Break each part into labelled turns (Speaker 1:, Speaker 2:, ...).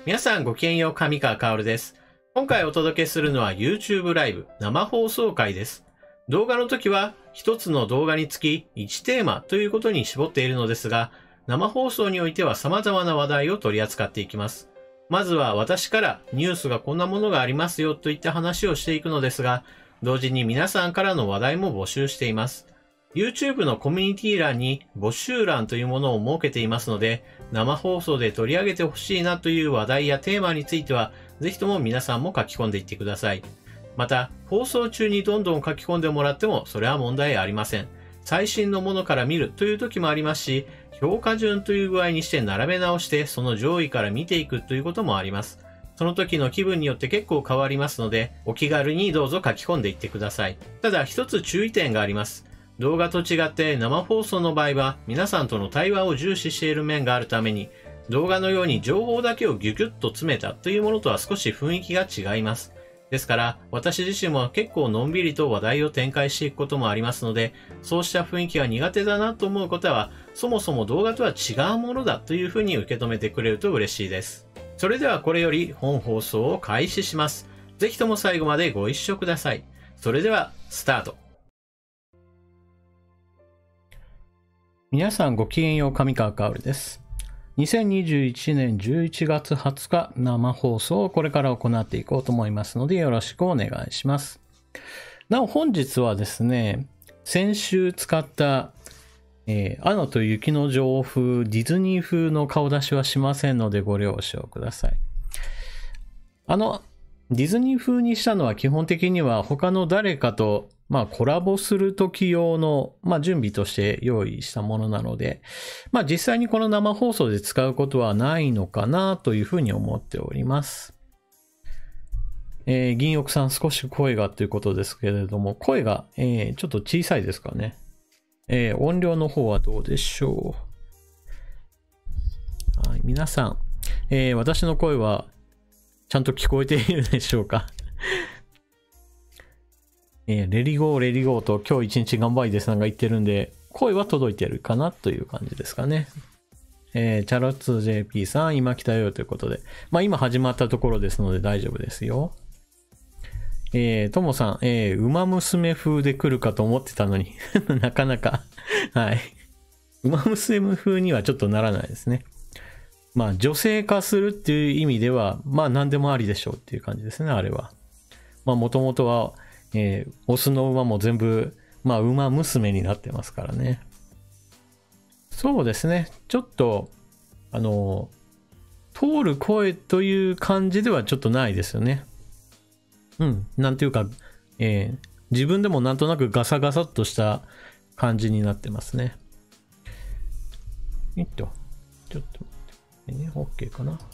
Speaker 1: 皆さんごきげんよう、上川薫です。今回お届けするのは YouTube ライブ生放送回です。動画の時は一つの動画につき1テーマということに絞っているのですが、生放送においては様々な話題を取り扱っていきます。まずは私からニュースがこんなものがありますよといった話をしていくのですが、同時に皆さんからの話題も募集しています。YouTube のコミュニティ欄に募集欄というものを設けていますので、生放送で取り上げてほしいなという話題やテーマについては、ぜひとも皆さんも書き込んでいってください。また、放送中にどんどん書き込んでもらっても、それは問題ありません。最新のものから見るという時もありますし、評価順という具合にして並べ直して、その上位から見ていくということもあります。その時の気分によって結構変わりますので、お気軽にどうぞ書き込んでいってください。ただ、一つ注意点があります。動画と違って生放送の場合は皆さんとの対話を重視している面があるために、動画のように情報だけをギュギュッと詰めたというものとは少し雰囲気が違います。ですから私自身も結構のんびりと話題を展開していくこともありますので、そうした雰囲気が苦手だなと思う方は、そもそも動画とは違うものだというふうに受け止めてくれると嬉しいです。それではこれより本放送を開始します。ぜひとも最後までご一緒ください。それではスタート。皆さんごきげんよう、上川薫です。2021年11月20日生放送をこれから行っていこうと思いますのでよろしくお願いします。なお本日はですね、先週使ったアナと雪の女王風ディズニー風の顔出しはしませんのでご了承ください。ディズニー風にしたのは基本的には他の誰かとコラボする時用の、準備として用意したものなので、実際にこの生放送で使うことはないのかなというふうに思っております。銀翼さん少し声がということですけれども、声が、ちょっと小さいですかね。音量の方はどうでしょう。はい、皆さん、私の声はちゃんと聞こえているでしょうか。レディゴーレディゴーと今日一日頑張りですなんか言ってるんで、声は届いてるかなという感じですかね。チャロッツ JP さん、今来たよということで。今始まったところですので大丈夫ですよ。ともさん、馬娘風で来るかと思ってたのに、なかなか、はい。馬娘風にはちょっとならないですね。女性化するっていう意味では、何でもありでしょうっていう感じですね、あれは。もともとは、オスの馬も全部、馬娘になってますからね。そうですね。ちょっと、通る声という感じではちょっとないですよね。なんていうか、自分でもなんとなくガサガサっとした感じになってますね。ちょっと待ってね。OK かな。よ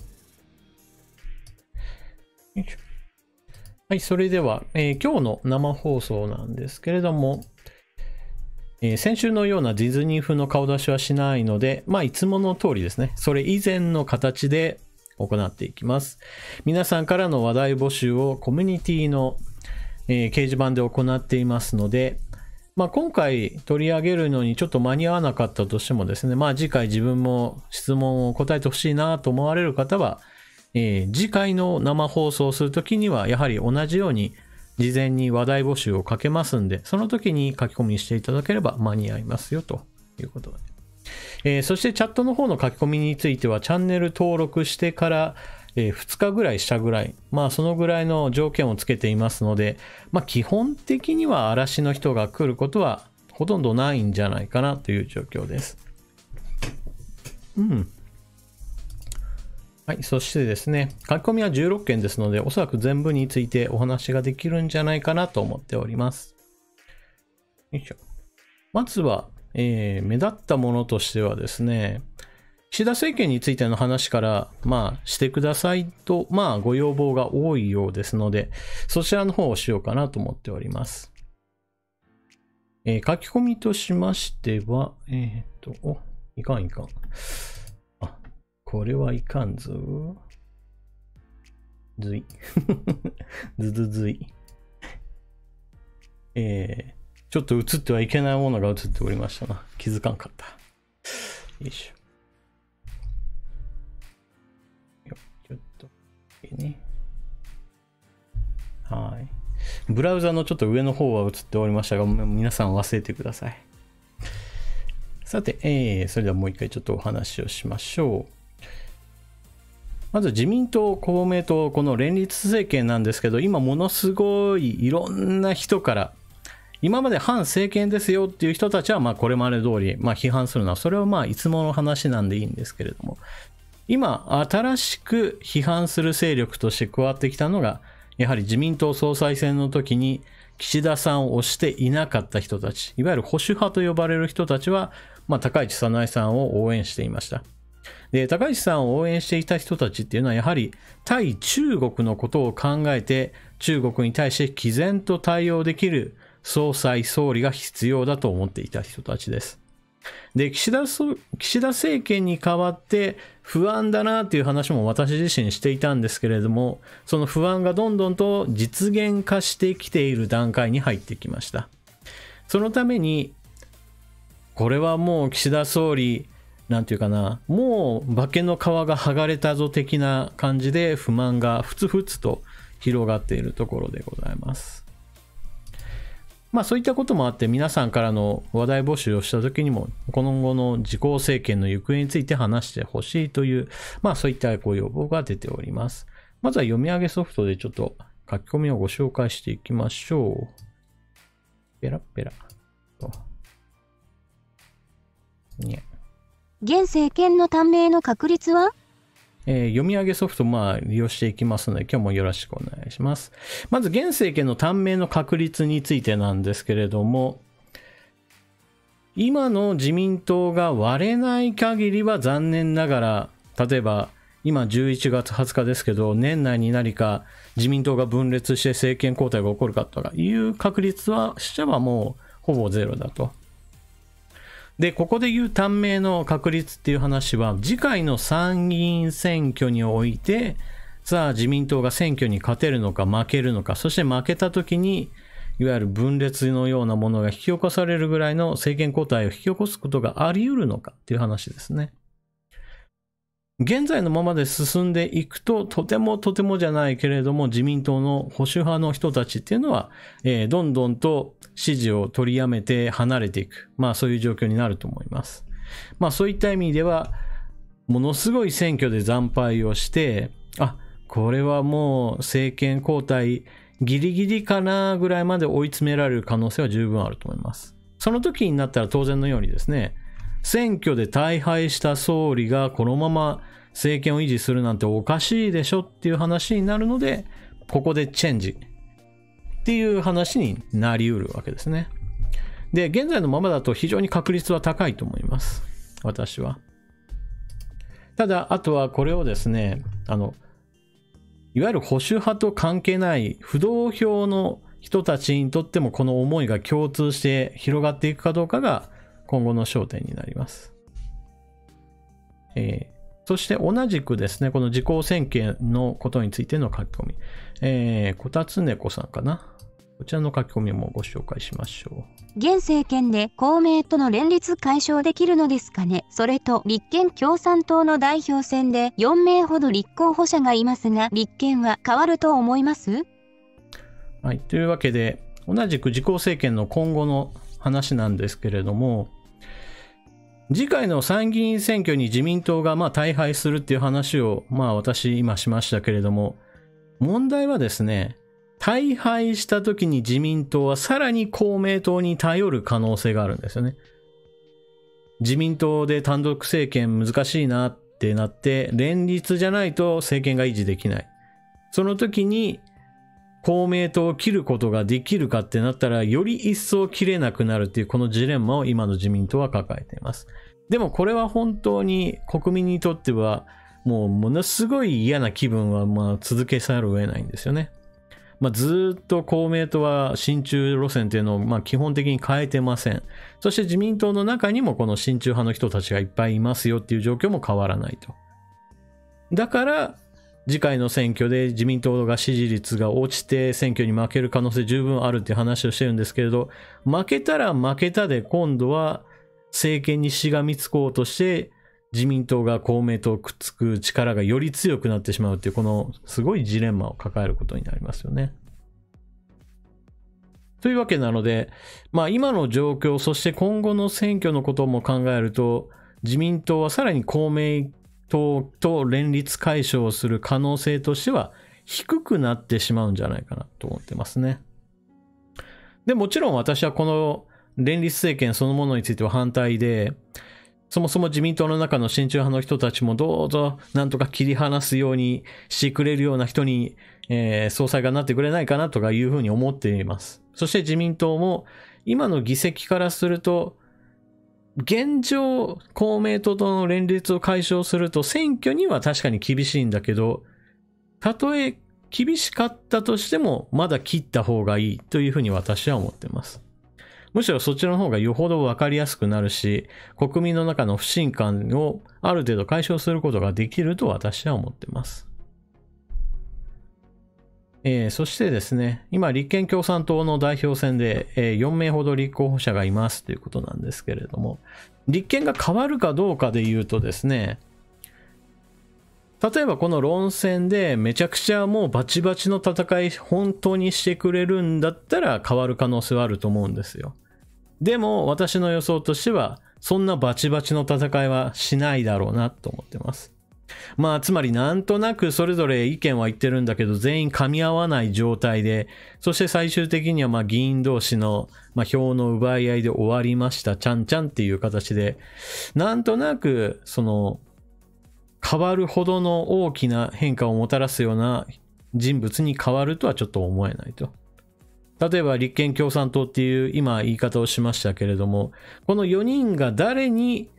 Speaker 1: いしょ。はい、それでは、今日の生放送なんですけれども、先週のようなディズニー風の顔出しはしないので、いつもの通りですね、それ以前の形で行っていきます。皆さんからの話題募集をコミュニティの、掲示板で行っていますので、今回取り上げるのにちょっと間に合わなかったとしてもですね、次回自分も質問を答えてほしいなと思われる方は、次回の生放送をするときにはやはり同じように事前に話題募集をかけますんで、その時に書き込みしていただければ間に合いますよということで、そしてチャットの方の書き込みについてはチャンネル登録してから、2日ぐらいしたぐらい、そのぐらいの条件をつけていますので、基本的には嵐の人が来ることはほとんどないんじゃないかなという状況です。はい、そしてですね、書き込みは16件ですので、おそらく全部についてお話ができるんじゃないかなと思っております。よいしょ。まずは、目立ったものとしてはですね、岸田政権についての話から、してくださいと、ご要望が多いようですので、そちらの方をしようかなと思っております。書き込みとしましては、いかん。これはいかんぞ。ずい。ずい。ちょっと映ってはいけないものが映っておりましたな。気づかんかった。よいしょ。ちょっと。 ね。はい。ブラウザのちょっと上の方は映っておりましたが、皆さん忘れてください。さて、それではもう一回ちょっとお話をしましょう。まず自民党、公明党、この連立政権なんですけど、今ものすごいいろんな人から、今まで反政権ですよっていう人たちは、これまで通り、批判するのは、それはいつもの話なんでいいんですけれども、今、新しく批判する勢力として加わってきたのが、やはり自民党総裁選の時に、岸田さんを推していなかった人たち、いわゆる保守派と呼ばれる人たちは、高市早苗さんを応援していました。で、高市さんを応援していた人たちっていうのは、やはり対中国のことを考えて、中国に対して毅然と対応できる総裁、総理が必要だと思っていた人たちです。で、岸田政権に代わって不安だなっていう話も私自身していたんですけれども、その不安がどんどんと実現化してきている段階に入ってきました。そのために、これはもう岸田総理、なんていうかな、もう化けの皮が剥がれたぞ的な感じで不満がふつふつと広がっているところでございます。そういったこともあって皆さんからの話題募集をした時にも今後の自公政権の行方について話してほしいという、そういったご要望が出ております。まずは読み上げソフトでちょっと書き込みをご紹介していきましょう。ペラペラと。
Speaker 2: 現政権の短命の確率は？
Speaker 1: 読み上げソフト利用していきますので今日もよろしくお願いします。まず現政権の短命の確率についてなんですけれども、今の自民党が割れない限りは残念ながら、例えば今11月20日ですけど、年内に何か自民党が分裂して政権交代が起こるかとかいう確率はもうほぼゼロだと。で、ここで言う短命の確率っていう話は、次回の参議院選挙において、さあ自民党が選挙に勝てるのか負けるのか、そして負けた時に、いわゆる分裂のようなものが引き起こされるぐらいの政権交代を引き起こすことがあり得るのかっていう話ですね。現在のままで進んでいくと、とてもじゃないけれども、自民党の保守派の人たちっていうのは、どんどんと支持を取りやめて離れていく。そういう状況になると思います。そういった意味では、ものすごい選挙で惨敗をして、これはもう政権交代ギリギリかなぐらいまで追い詰められる可能性は十分あると思います。その時になったら当然のようにですね、選挙で大敗した総理がこのまま政権を維持するなんておかしいでしょっていう話になるので、ここでチェンジっていう話になりうるわけですね。で、現在のままだと非常に確率は高いと思います。私は。ただ、あとはこれをですね、いわゆる保守派と関係ない不動票の人たちにとってもこの思いが共通して広がっていくかどうかが今後の焦点になります。そして同じくですね、この自公選挙のことについての書き込み。こたつねこさんかな。こちらの書き込みもご紹介しましょう。
Speaker 2: 現政権で公明との連立解消できるのですかね。それと立憲共産党の代表選で4名ほど立候補者がいますが、立憲は変わると思います？
Speaker 1: はい。というわけで、同じく自公政権の今後の話なんですけれども、次回の参議院選挙に自民党が大敗するっていう話を私今しましたけれども、問題はですね、大敗した時に自民党はさらに公明党に頼る可能性があるんですよね。自民党で単独政権難しいなってなって、連立じゃないと政権が維持できない。その時に公明党を切ることができるかってなったら、より一層切れなくなるっていうこのジレンマを今の自民党は抱えています。でもこれは本当に国民にとってはもうものすごい嫌な気分は続けざるを得ないんですよね。ずっと公明党は親中路線っていうのを基本的に変えてません。そして自民党の中にもこの親中派の人たちがいっぱいいますよっていう状況も変わらないと。だから次回の選挙で自民党が支持率が落ちて選挙に負ける可能性十分あるっていう話をしてるんですけれど、負けたら負けたで今度は政権にしがみつこうとして自民党が公明党をくっつく力がより強くなってしまうっていう、このすごいジレンマを抱えることになりますよね。というわけなので、今の状況、そして今後の選挙のことも考えると、自民党はさらに公明党と連立解消をする可能性としては低くなってしまうんじゃないかなと思ってますね。で、もちろん私はこの連立政権そのものについては反対で、そもそも自民党の中の親中派の人たちもどうぞなんとか切り離すようにしてくれるような人に、総裁がなってくれないかなとかいうふうに思っています。そして自民党も今の議席からすると、現状公明党との連立を解消すると選挙には確かに厳しいんだけど、たとえ厳しかったとしてもまだ切った方がいいというふうに私は思っています。むしろそっちの方がよほど分かりやすくなるし、国民の中の不信感をある程度解消することができると私は思っています。そしてですね、今立憲共産党の代表選で、4名ほど立候補者がいますということなんですけれども、立憲が変わるかどうかで言うとですね、例えばこの論戦でめちゃくちゃもうバチバチの戦い本当にしてくれるんだったら変わる可能性はあると思うんですよ。でも私の予想としてはそんなバチバチの戦いはしないだろうなと思ってます。つまりなんとなくそれぞれ意見は言ってるんだけど全員噛み合わない状態で、そして最終的には議員同士の票の奪い合いで終わりましたちゃんちゃんっていう形で、なんとなくその変わるほどの大きな変化をもたらすような人物に変わるとはちょっと思えないと。例えば立憲共産党っていう今言い方をしましたけれども、この4人が誰に、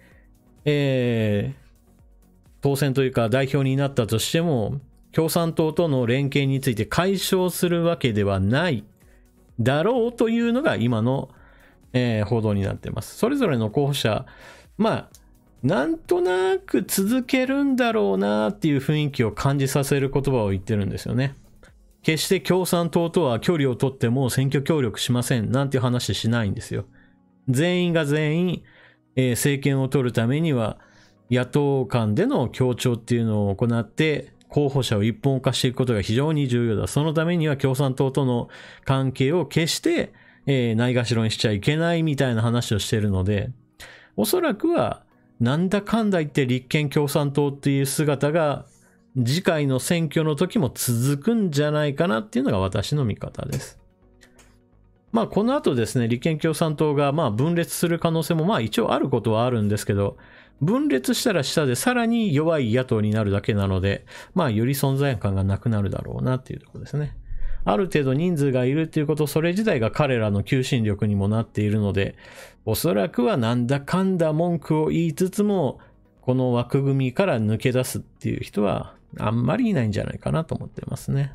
Speaker 1: 当選というか代表になったとしても、共産党との連携について解消するわけではないだろうというのが今の、報道になっています。それぞれの候補者、なんとなく続けるんだろうなっていう雰囲気を感じさせる言葉を言ってるんですよね。決して共産党とは距離を取っても選挙協力しませんなんていう話しないんですよ。全員が全員、政権を取るためには野党間での協調っていうのを行って候補者を一本化していくことが非常に重要だ。そのためには共産党との関係を決して、ないがしろにしちゃいけないみたいな話をしているので、おそらくはなんだかんだ言って立憲共産党っていう姿が次回の選挙の時も続くんじゃないかなっていうのが私の見方です。この後ですね、立憲共産党が分裂する可能性も一応あることはあるんですけど、分裂したら下でさらに弱い野党になるだけなので、より存在感がなくなるだろうなっていうところですね。ある程度人数がいるっていうこと、それ自体が彼らの求心力にもなっているので、おそらくはなんだかんだ文句を言いつつも、この枠組みから抜け出すっていう人はあんまりいないんじゃないかなと思ってますね。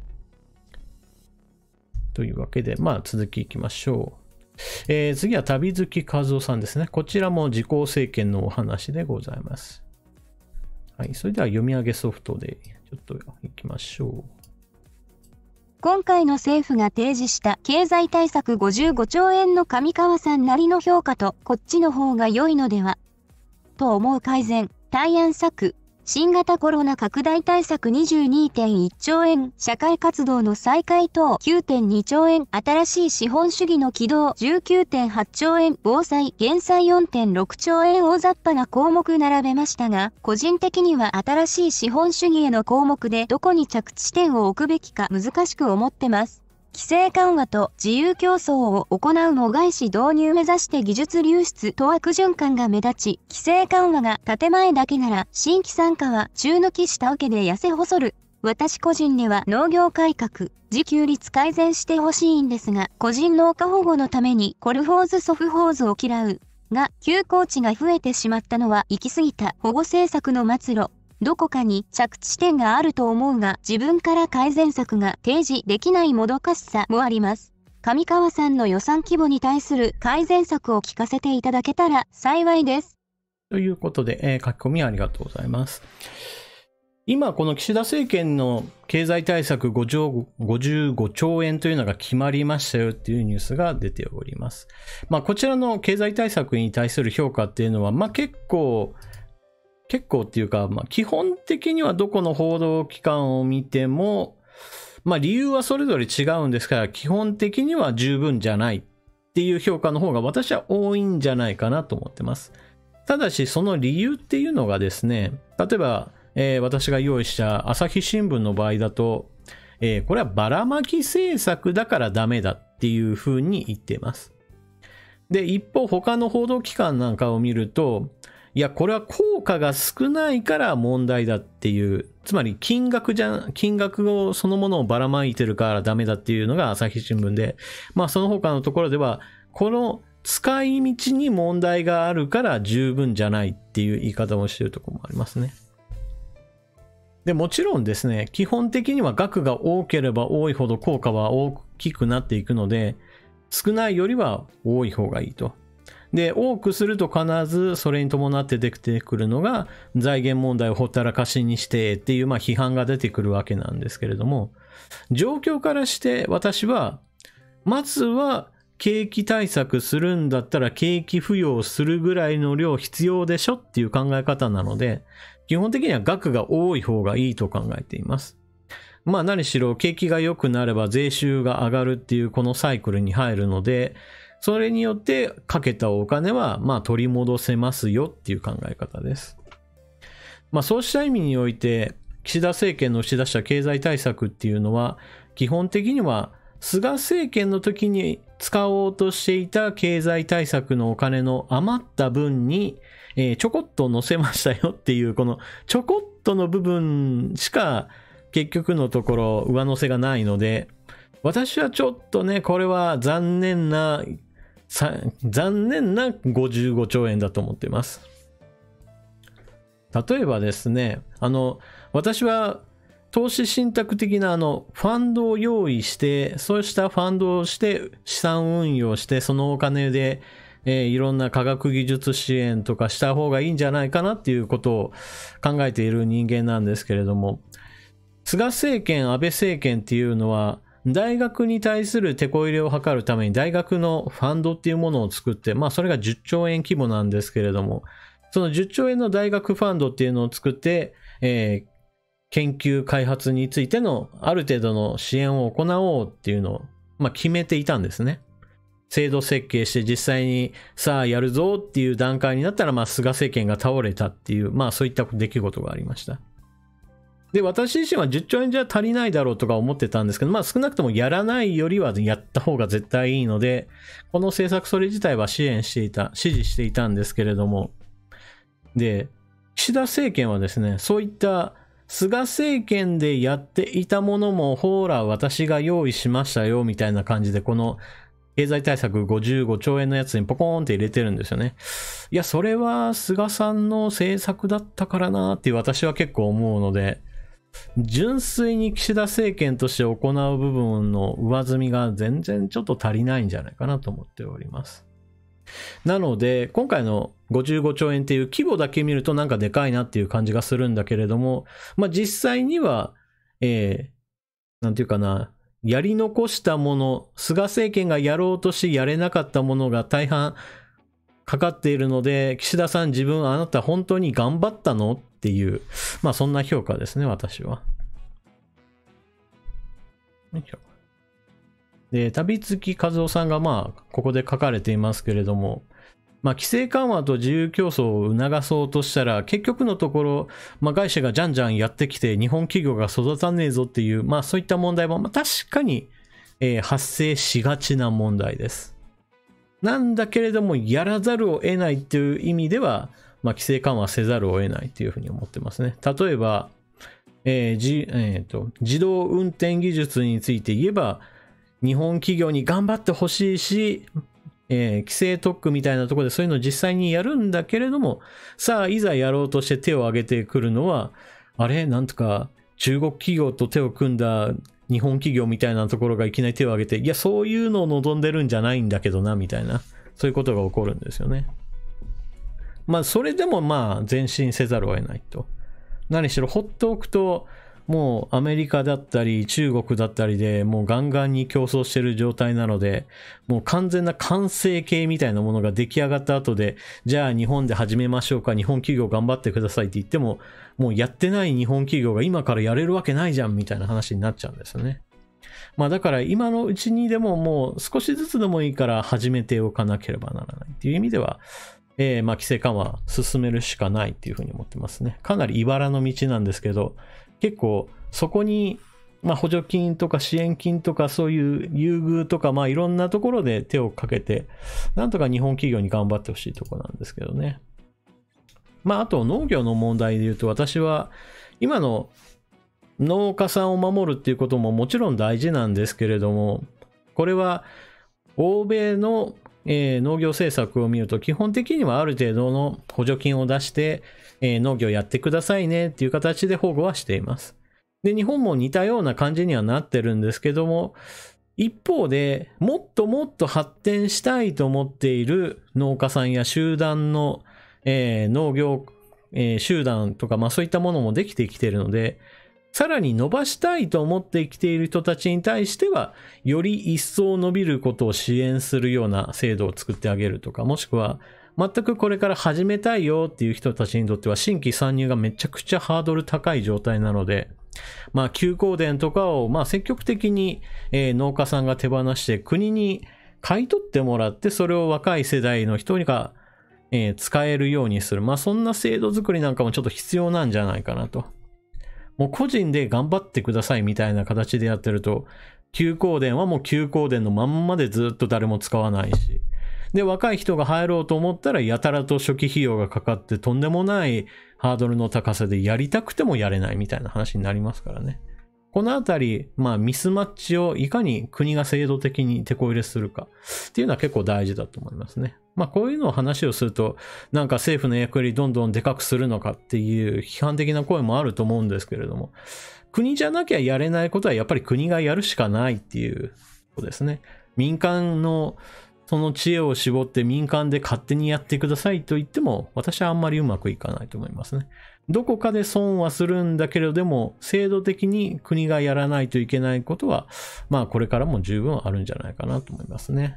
Speaker 1: というわけで、続きいきましょう。次は旅好き和夫さんですね。こちらも自公政権のお話でございます。はい、それでは読み上げソフトでちょっといきましょう。
Speaker 2: 今回の政府が提示した経済対策55兆円の上川さんなりの評価とこっちの方が良いのではと思う改善、対案策、新型コロナ拡大対策 22.1 兆円、社会活動の再開等 9.2 兆円、新しい資本主義の起動 19.8 兆円、防災、減災 4.6 兆円大雑把な項目並べましたが、個人的には新しい資本主義への項目でどこに着地点を置くべきか難しく思ってます。規制緩和と自由競争を行うも外資導入目指して技術流出と悪循環が目立ち、規制緩和が建前だけなら新規参加は中抜きしたわけで痩せ細る。私個人では農業改革、自給率改善してほしいんですが、個人農家保護のためにコルホーズソフホーズを嫌う。が、休耕地が増えてしまったのは行き過ぎた保護政策の末路。どこかに着地点があると思うが、自分から改善策が提示できないもどかしさもあります。上川さんの予算規模に対する改善策を聞かせていただけたら幸いです。
Speaker 1: ということで、書き込みありがとうございます。今、この岸田政権の経済対策55兆円というのが決まりましたよっていうニュースが出ております。こちらの経済対策に対する評価っていうのは、結構、 結構っていうか、基本的にはどこの報道機関を見ても、理由はそれぞれ違うんですから、基本的には十分じゃないっていう評価の方が私は多いんじゃないかなと思ってます。ただし、その理由っていうのがですね、例えば、私が用意した朝日新聞の場合だと、これはばらまき政策だからダメだっていうふうに言っています。で、一方他の報道機関なんかを見ると、いや、これは効果が少ないから問題だっていう、つまり金額をそのものをばらまいてるからダメだっていうのが朝日新聞で、その他のところでは、この使い道に問題があるから十分じゃないっていう言い方をしているところもありますね。で、もちろんですね、基本的には額が多ければ多いほど効果は大きくなっていくので、少ないよりは多い方がいいと。で、多くすると必ずそれに伴って出てくるのが財源問題をほったらかしにしてっていう批判が出てくるわけなんですけれども、状況からして私はまずは景気対策するんだったら景気浮揚するぐらいの量必要でしょっていう考え方なので、基本的には額が多い方がいいと考えています。何しろ景気が良くなれば税収が上がるっていうこのサイクルに入るので、それによってかけたお金は取り戻せますよっていう考え方です。そうした意味において岸田政権の打ち出した経済対策っていうのは基本的には菅政権の時に使おうとしていた経済対策のお金の余った分にちょこっと乗せましたよっていうこのちょこっとの部分しか結局のところ上乗せがないので、私はちょっとねこれは残念な55兆円だと思っています。例えばですね、私は投資信託的なファンドを用意して、そうしたファンドをして資産運用して、そのお金で、いろんな科学技術支援とかした方がいいんじゃないかなっていうことを考えている人間なんですけれども、菅政権、安倍政権っていうのは、大学に対するテこ入れを図るために大学のファンドっていうものを作って、それが10兆円規模なんですけれども、その10兆円の大学ファンドっていうのを作って、研究開発についてのある程度の支援を行おうっていうのを、決めていたんですね。制度設計して実際にさあやるぞっていう段階になったら、菅政権が倒れたっていう、そういった出来事がありました。で、私自身は10兆円じゃ足りないだろうとか思ってたんですけど、少なくともやらないよりはやった方が絶対いいので、この政策それ自体は支持していたんですけれども、で、岸田政権はですね、そういった菅政権でやっていたものも、ほら、私が用意しましたよ、みたいな感じで、この経済対策55兆円のやつにポコーンって入れてるんですよね。いや、それは菅さんの政策だったからなって私は結構思うので、純粋に岸田政権として行う部分の上積みが全然ちょっと足りないんじゃないかなと思っております。なので今回の55兆円っていう規模だけ見るとなんかでかいなっていう感じがするんだけれども、実際にはなんていうかな、やり残したもの、菅政権がやろうとしてやれなかったものが大半かかっているので、岸田さんあなた本当に頑張ったのっていう、そんな評価ですね、私は。で、旅月和夫さんがここで書かれていますけれども、規制緩和と自由競争を促そうとしたら、結局のところ、外資がじゃんじゃんやってきて、日本企業が育たねえぞっていう、そういった問題も、確かに、発生しがちな問題です。なんだけれども、やらざるを得ないっていう意味では、規制緩和せざるを得ないというふうに思ってますね。例えば、自動運転技術について言えば、日本企業に頑張ってほしいし、規制特区みたいなところでそういうのを実際にやるんだけれども、さあいざやろうとして手を挙げてくるのは、なんとか中国企業と手を組んだ日本企業みたいなところがいきなり手を挙げて、いやそういうのを望んでるんじゃないんだけどなみたいな、そういうことが起こるんですよね。それでも前進せざるを得ないと。何しろ放っておくと、 もうアメリカだったり中国だったりでもうガンガンに競争してる状態なので、もう完全な完成形みたいなものが出来上がった後で、じゃあ日本で始めましょうか、日本企業頑張ってくださいって言っても、もうやってない日本企業が今からやれるわけないじゃんみたいな話になっちゃうんですよね。まあだから今のうちにでももう少しずつでもいいから始めておかなければならないっていう意味では、まあ規制緩和進めるしかないっていうふうに思ってますね。かなり茨の道なんですけど、結構そこにまあ補助金とか支援金とかそういう優遇とかまあいろんなところで手をかけて、なんとか日本企業に頑張ってほしいところなんですけどね。まああと農業の問題で言うと、私は今の農家さんを守るっていうことももちろん大事なんですけれども、これは欧米の農業政策を見ると基本的にはある程度の補助金を出して、農業やってくださいねっていう形で保護はしています。で、日本も似たような感じにはなってるんですけども、一方でもっともっと発展したいと思っている農家さんや集団の、農業、集団とか、まあそういったものもできてきているので、さらに伸ばしたいと思ってきている人たちに対しては、より一層伸びることを支援するような制度を作ってあげるとか、もしくは、全くこれから始めたいよっていう人たちにとっては、新規参入がめちゃくちゃハードル高い状態なので、まあ、休耕田とかを、まあ、積極的に、農家さんが手放して、国に買い取ってもらって、それを若い世代の人が、使えるようにする。まあ、そんな制度作りなんかもちょっと必要なんじゃないかなと。もう個人で頑張ってくださいみたいな形でやってると、休耕田はもう休耕田のまんまでずっと誰も使わないし。で、若い人が入ろうと思ったらやたらと初期費用がかかってとんでもないハードルの高さでやりたくてもやれないみたいな話になりますからね。このあたり、まあミスマッチをいかに国が制度的に手こ入れするかっていうのは結構大事だと思いますね。まあこういうのを話をすると、なんか政府の役割どんどんでかくするのかっていう批判的な声もあると思うんですけれども、国じゃなきゃやれないことはやっぱり国がやるしかないっていうことですね。民間のその知恵を絞って民間で勝手にやってくださいと言っても、私はあんまりうまくいかないと思いますね。どこかで損はするんだけれど、でも制度的に国がやらないといけないことは、まあこれからも十分あるんじゃないかなと思いますね。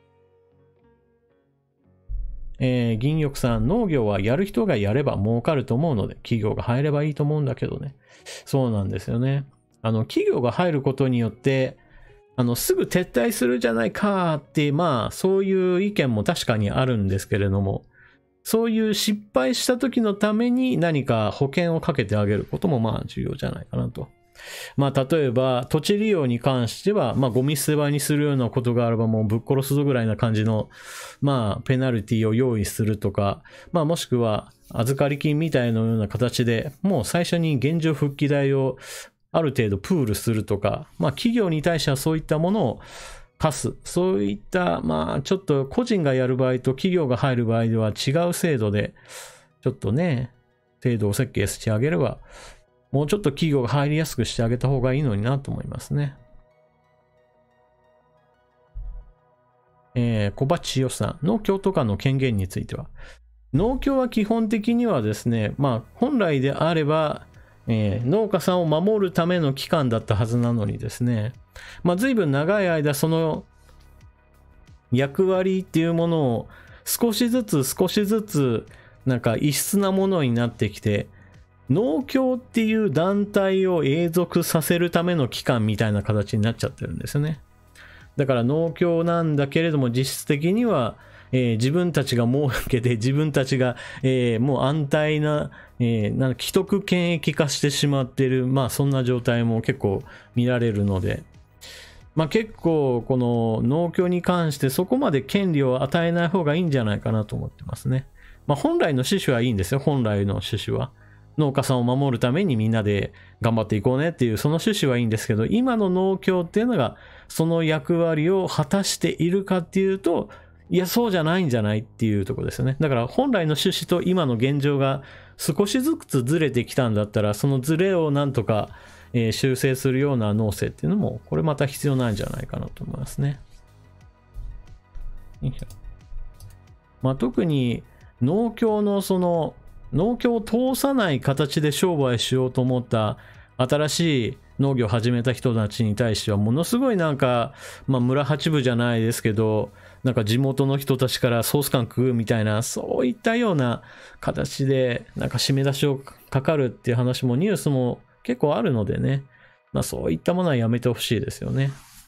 Speaker 1: 銀玉さん、農業はやる人がやれば儲かると思うので、企業が入ればいいと思うんだけどね。そうなんですよね。企業が入ることによって、すぐ撤退するじゃないかって、まあ、そういう意見も確かにあるんですけれども、そういう失敗した時のために何か保険をかけてあげることもまあ重要じゃないかなと。まあ、例えば土地利用に関しては、まあ、ゴミ捨て場にするようなことがあればもうぶっ殺すぞぐらいな感じの、まあ、ペナルティを用意するとか、まあ、もしくは預かり金みたいなような形でもう最初に現状復帰代をある程度プールするとか、まあ企業に対してはそういったものを課す。そういった、まあちょっと個人がやる場合と企業が入る場合では違う制度で、ちょっとね、制度を設計してあげれば、もうちょっと企業が入りやすくしてあげた方がいいのになと思いますね。小鉢千代さん、農協とかの権限については。農協は基本的にはですね、まあ本来であれば、農家さんを守るための機関だったはずなのにですね、まあ随分長い間その役割っていうものを少しずつなんか異質なものになってきて、農協っていう団体を永続させるための機関みたいな形になっちゃってるんですよね。だから農協なんだけれども実質的には自分たちが儲けて自分たちが、もう安泰な、なんか既得権益化してしまっている、まあそんな状態も結構見られるので、まあ結構この農協に関してそこまで権利を与えない方がいいんじゃないかなと思ってますね。まあ本来の趣旨はいいんですよ。本来の趣旨は。農家さんを守るためにみんなで頑張っていこうねっていうその趣旨はいいんですけど、今の農協っていうのがその役割を果たしているかっていうと、いや、そうじゃないんじゃないっていうところですよね。だから本来の趣旨と今の現状が少しずつずれてきたんだったら、そのずれをなんとか、修正するような農政っていうのも、これまた必要なんじゃないかなと思いますね。まあ、特に農協の農協を通さない形で商売しようと思った新しい農業を始めた人たちに対してはものすごいなんか、村八分じゃないですけど、なんか地元の人たちからソース感食うみたいな、そういったような形でなんか締め出しをかかるっていう話もニュースも結構あるのでね、そういったものはやめてほしいですよね。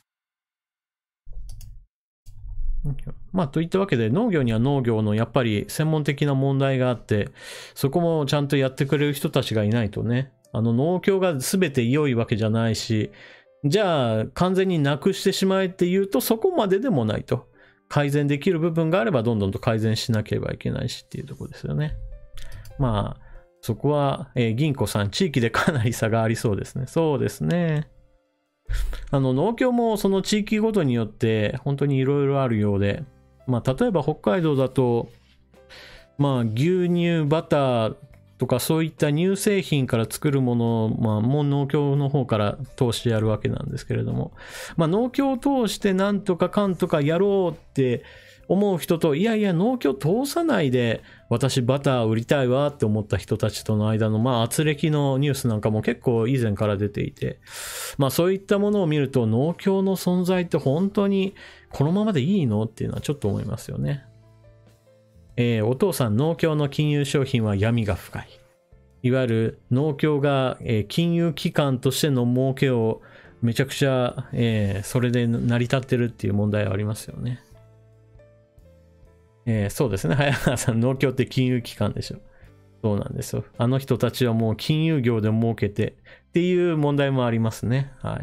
Speaker 1: といったわけで、農業には農業のやっぱり専門的な問題があって、そこもちゃんとやってくれる人たちがいないとね、農協が全て良いわけじゃないし、じゃあ完全になくしてしまえっていうとそこまででもないと。改善できる部分があればどんどんと改善しなければいけないしっていうところですよね。そこは、銀子さん、地域でかなり差がありそうですね。そうですね。農協もその地域ごとによって本当にいろいろあるようで、例えば北海道だと、牛乳、バターとかそういった乳製品から作るものを、もう農協の方から通してやるわけなんですけれども、農協を通してなんとかかんとかやろうって思う人と、いやいや農協通さないで私バター売りたいわって思った人たちとの間の圧力のニュースなんかも結構以前から出ていて、そういったものを見ると農協の存在って本当にこのままでいいのっていうのはちょっと思いますよね。お父さん、農協の金融商品は闇が深い。いわゆる農協が、金融機関としての儲けをめちゃくちゃ、それで成り立ってるっていう問題はありますよね。そうですね。早川さん、農協って金融機関でしょ。そうなんですよ。あの人たちはもう金融業で儲けてっていう問題もありますね。はい。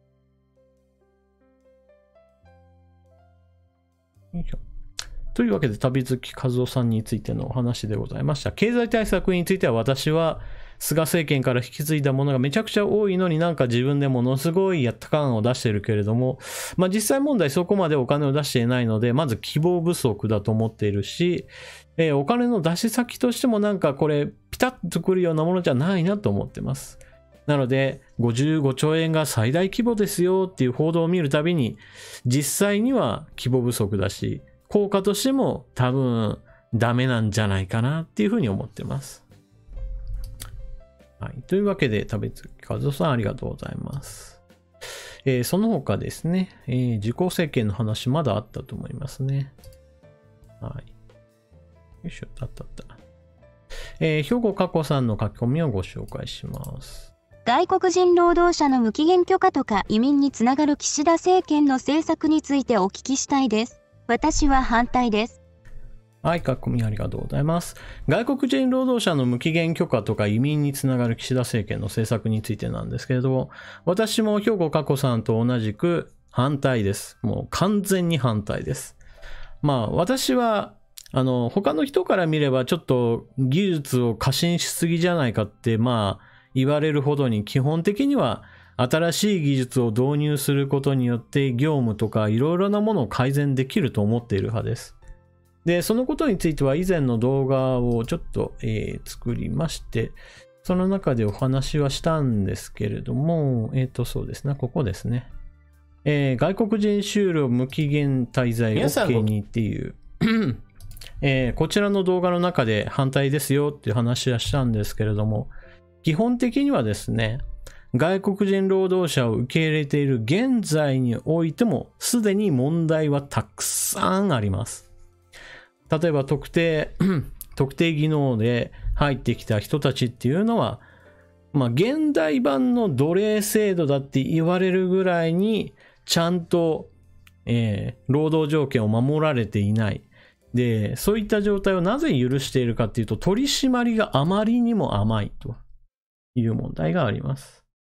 Speaker 1: よいしょ。というわけで、旅好き和夫さんについてのお話でございました。経済対策については私は菅政権から引き継いだものがめちゃくちゃ多いのになんか自分でものすごいやった感を出してるけれども、実際問題そこまでお金を出していないので、まず希望不足だと思っているし、お金の出し先としてもなんかこれピタッとくるようなものじゃないなと思ってます。なので55兆円が最大規模ですよっていう報道を見るたびに実際には規模不足だし、効果としても多分ダメなんじゃないかなっていうふうに思ってます。はい。というわけで、食べつき和夫さんありがとうございます。その他ですね、自公政権の話まだあったと思いますね。はい。よいしょ、兵庫加古さんの書き込みをご紹介します。
Speaker 2: 外国人労働者の無期限許可とか移民につながる岸田政権の政策についてお聞きしたいです。私は反対です。
Speaker 1: はい、書き込みありがとうございます。外国人労働者の無期限許可とか移民につながる岸田政権の政策についてなんですけれども、私も兵庫加古さんと同じく反対です。もう完全に反対です。私は他の人から見ればちょっと技術を過信しすぎじゃないかって言われるほどに、基本的には新しい技術を導入することによって業務とかいろいろなものを改善できると思っている派です。で、そのことについては以前の動画をちょっと、作りまして、その中でお話はしたんですけれども、そうですね、ここですね。外国人就労無期限滞在 OK にっていう、こちらの動画の中で反対ですよっていう話はしたんですけれども、基本的にはですね、外国人労働者を受け入れている現在においてもすでに問題はたくさんあります。例えば特定技能で入ってきた人たちっていうのは、現代版の奴隷制度だって言われるぐらいにちゃんと、労働条件を守られていない。で、そういった状態をなぜ許しているかっていうと、取り締まりがあまりにも甘いという問題があります。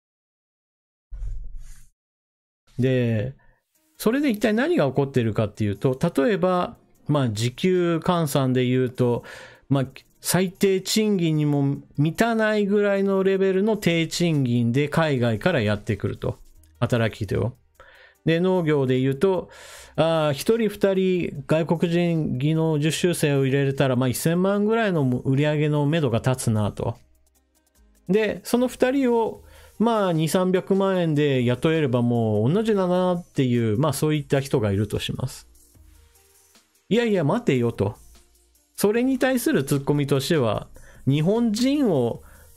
Speaker 1: で、それで一体何が起こっているかっていうと、例えば、時給換算で言うと、最低賃金にも満たないぐらいのレベルの低賃金で海外からやってくると。働き手を。で、農業で言うと、1人2人外国人技能実習生を入れたら、1000万ぐらいの売り上げの目処が立つなと。で、その2人を2、300万円で雇えればもう同じだなっていう、そういった人がいるとします。いやいや待てよと。それに対するツッコミとしては、日本人を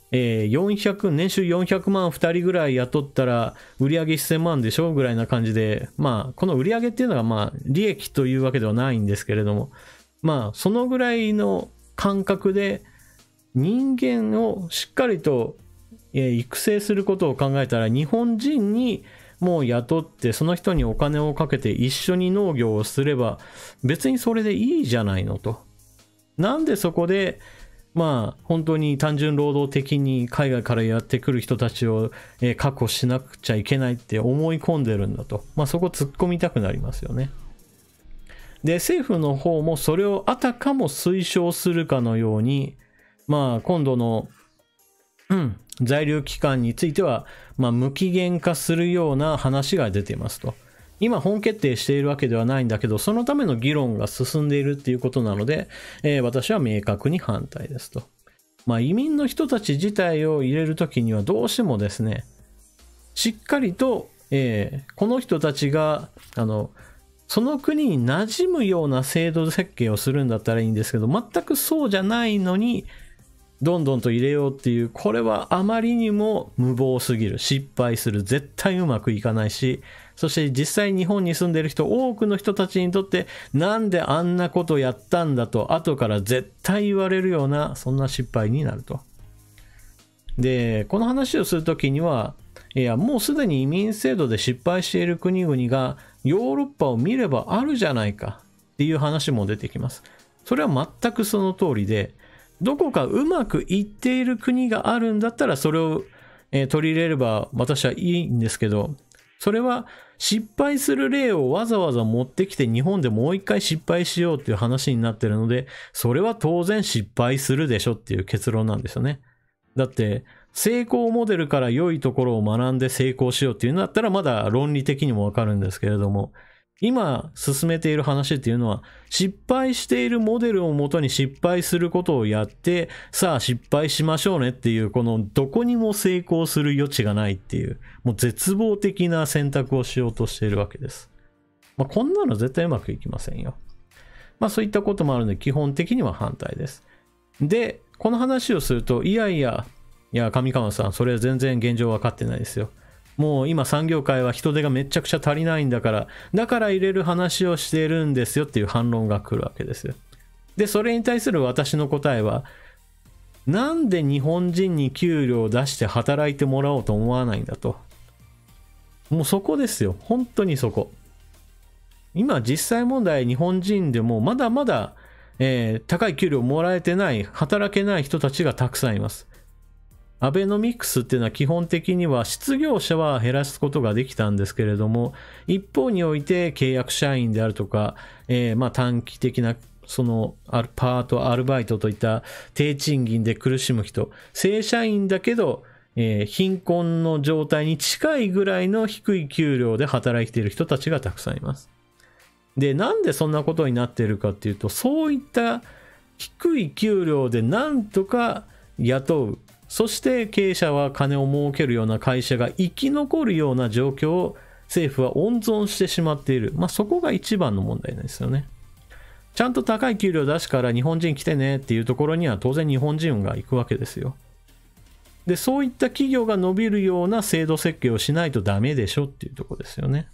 Speaker 1: 年収400万2人ぐらい雇ったら売上1000万でしょぐらいな感じで、まあ、この売上っていうのがまあ、利益というわけではないんですけれども、まあ、そのぐらいの感覚で人間をしっかりと育成することを考えたら、日本人にもう雇ってその人にお金をかけて一緒に農業をすれば別にそれでいいじゃないのと。なんでそこでまあ本当に単純労働的に海外からやってくる人たちを確保しなくちゃいけないって思い込んでるんだと。まあそこ突っ込みたくなりますよね。で、政府の方もそれをあたかも推奨するかのように、まあ今度の在留期間については、まあ、無期限化するような話が出ていますと。今本決定しているわけではないんだけど、そのための議論が進んでいるっていうことなので、私は明確に反対ですと。まあ、移民の人たち自体を入れるときにはどうしてもですね、しっかりと、この人たちがその国に馴染むような制度設計をするんだったらいいんですけど、全くそうじゃないのにどんどんと入れようっていう、これはあまりにも無謀すぎる。失敗する。絶対うまくいかないし、そして実際日本に住んでいる人、多くの人たちにとってなんであんなことやったんだと後から絶対言われるような、そんな失敗になると。で、この話をするときには、いや、もうすでに移民制度で失敗している国々がヨーロッパを見ればあるじゃないかっていう話も出てきます。それは全くその通りで、どこかうまくいっている国があるんだったらそれを取り入れれば私はいいんですけど、それは失敗する例をわざわざ持ってきて日本でもう一回失敗しようっていう話になってるので、それは当然失敗するでしょっていう結論なんですよね。だって成功モデルから良いところを学んで成功しようっていうんだったらまだ論理的にもわかるんですけれども、今進めている話っていうのは、失敗しているモデルをもとに失敗することをやって、さあ失敗しましょうねっていう、このどこにも成功する余地がないっていう、もう絶望的な選択をしようとしているわけです。まあこんなの絶対うまくいきませんよ。まあそういったこともあるので基本的には反対です。で、この話をすると、いや上川さん、それは全然現状分かってないですよ。もう今産業界は人手がめちゃくちゃ足りないんだから入れる話をしているんですよっていう反論が来るわけですよ。で、それに対する私の答えは、なんで日本人に給料を出して働いてもらおうと思わないんだと。もうそこですよ。本当にそこ。今実際問題、日本人でもまだまだ、高い給料もらえてない、働けない人たちがたくさんいます。アベノミクスっていうのは基本的には失業者は減らすことができたんですけれども、一方において契約社員であるとか、まあ短期的なそのパート、アルバイトといった低賃金で苦しむ人、正社員だけど、貧困の状態に近いぐらいの低い給料で働いている人たちがたくさんいます。で、なんでそんなことになっているかっていうと、そういった低い給料でなんとか雇う、そして経営者は金を儲けるような会社が生き残るような状況を政府は温存してしまっている。まあそこが一番の問題なんですよね。ちゃんと高い給料出すから日本人来てねっていうところには当然日本人が行くわけですよ。で、そういった企業が伸びるような制度設計をしないとダメでしょっていうところですよね。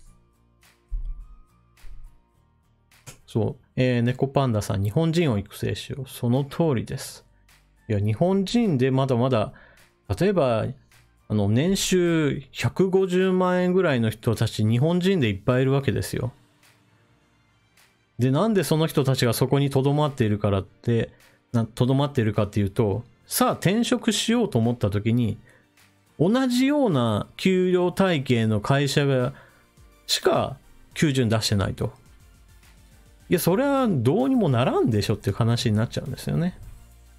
Speaker 1: そう。猫パンダさん、日本人を育成しよう。その通りです。いや、日本人でまだまだ、例えば、年収150万円ぐらいの人たち、日本人でいっぱいいるわけですよ。で、なんでその人たちがそこに留まっているかっていうと、さあ転職しようと思った時に、同じような給料体系の会社が、しか求人出してないと。いや、それはどうにもならんでしょっていう話になっちゃうんですよね。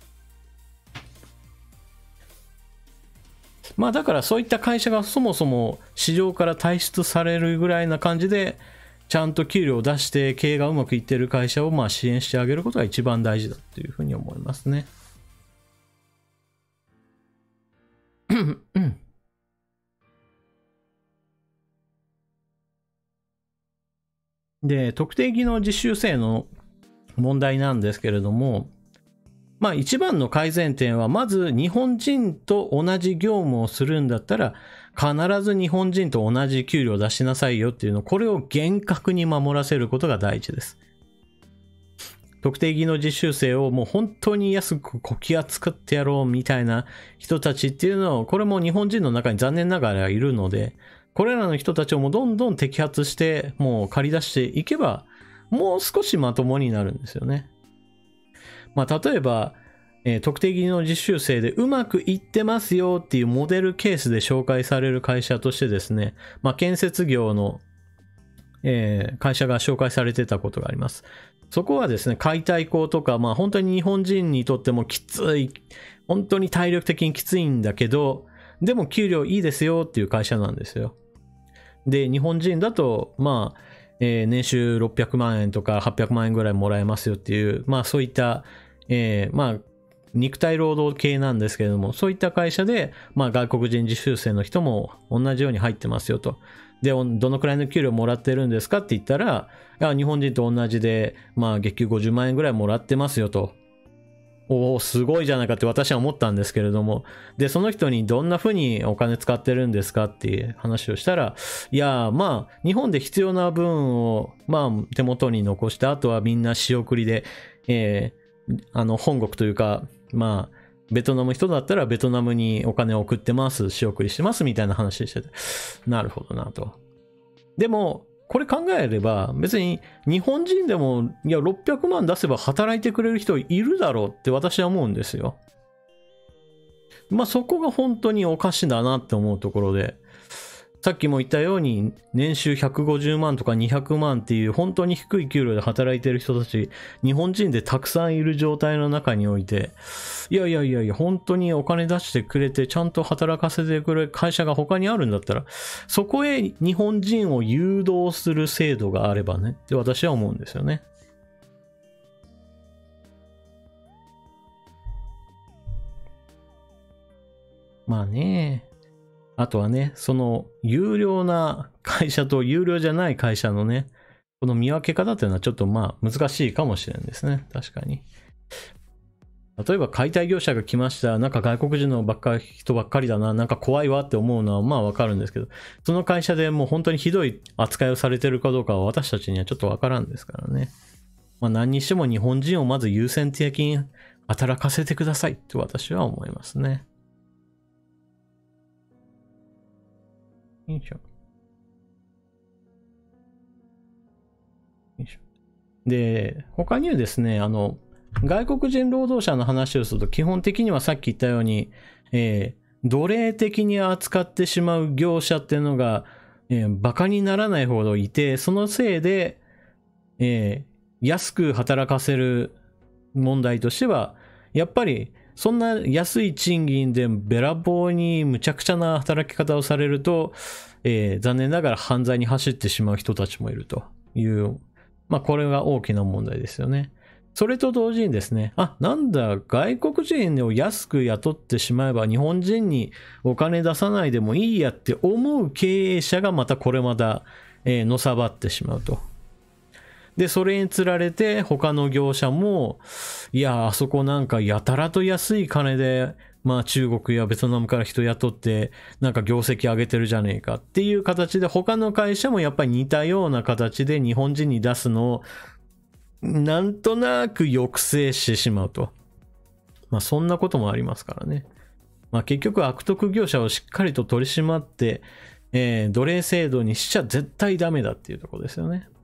Speaker 1: まあだからそういった会社がそもそも市場から退出されるぐらいな感じで、ちゃんと給料を出して経営がうまくいっている会社をまあ支援してあげることが一番大事だというふうに思いますね。で、特定技能実習生の問題なんですけれども、 まあ一番の改善点は、まず日本人と同じ業務をするんだったら、必ず日本人と同じ給料を出しなさいよっていうの、これを厳格に守らせることが大事です。特定技能実習生をもう本当に安くこき扱ってやろうみたいな人たちっていうのを、これも日本人の中に残念ながらいるので、これらの人たちをもうどんどん摘発して、もう借り出していけば、もう少しまともになるんですよね。まあ例えば、特定技能実習生でうまくいってますよっていうモデルケースで紹介される会社としてですね、まあ建設業の、会社が紹介されてたことがあります。そこはですね、解体工とか、まあ本当に日本人にとってもきつい、本当に体力的にきついんだけど、でも給料いいですよっていう会社なんですよ。で、日本人だと、まあ、年収600万円とか800万円ぐらいもらえますよっていう、まあそういった、まあ、肉体労働系なんですけれども、そういった会社で、まあ外国人実習生の人も同じように入ってますよと。で、どのくらいの給料もらってるんですかって言ったら、いや、日本人と同じで、まあ月給50万円ぐらいもらってますよと。おお、すごいじゃないかって私は思ったんですけれども。で、その人にどんな風にお金使ってるんですかっていう話をしたら、いや、まあ、日本で必要な分を、まあ、手元に残して、あとはみんな仕送りで、本国というか、まあ、ベトナム人だったらベトナムにお金を送ってます、仕送りしてますみたいな話してて、なるほどなと。でも、これ考えれば、別に日本人でも、いや、600万出せば働いてくれる人いるだろうって私は思うんですよ。まあそこが本当におかしいだなって思うところで、さっきも言ったように年収150万とか200万っていう本当に低い給料で働いてる人たち、日本人でたくさんいる状態の中において、いや、本当にお金出してくれてちゃんと働かせてくれる会社が他にあるんだったら、そこへ日本人を誘導する制度があればねって私は思うんですよね。まあね。あとはね、その有料な会社と有料じゃない会社のね、この見分け方っていうのはちょっとまあ難しいかもしれんですね。確かに。例えば解体業者が来ました。なんか外国人の人ばっかりだな。なんか怖いわって思うのはまあわかるんですけど、その会社でもう本当にひどい扱いをされてるかどうかは私たちにはちょっとわからんですからね。まあ何にしても日本人をまず優先的に働かせてくださいって私は思いますね。よいしょ。よいしょ。で、他にはですね、外国人労働者の話をすると、基本的にはさっき言ったように、奴隷的に扱ってしまう業者っていうのが、バカにならないほどいて、そのせいで、安く働かせる問題としては、やっぱり、そんな安い賃金でべらぼうに無茶苦茶な働き方をされると、残念ながら犯罪に走ってしまう人たちもいるという、まあこれが大きな問題ですよね。それと同時にですね、なんだ、外国人を安く雇ってしまえば日本人にお金出さないでもいいやって思う経営者がまたこれまた、のさばってしまうと。で、それにつられて他の業者も、いや、あそこなんかやたらと安い金で、まあ中国やベトナムから人雇って、なんか業績上げてるじゃねえかっていう形で他の会社もやっぱり似たような形で日本人に出すのを、なんとなく抑制してしまうと。まあそんなこともありますからね。まあ結局悪徳業者をしっかりと取り締まって、奴隷制度にしちゃ絶対ダメだっていうところですよね。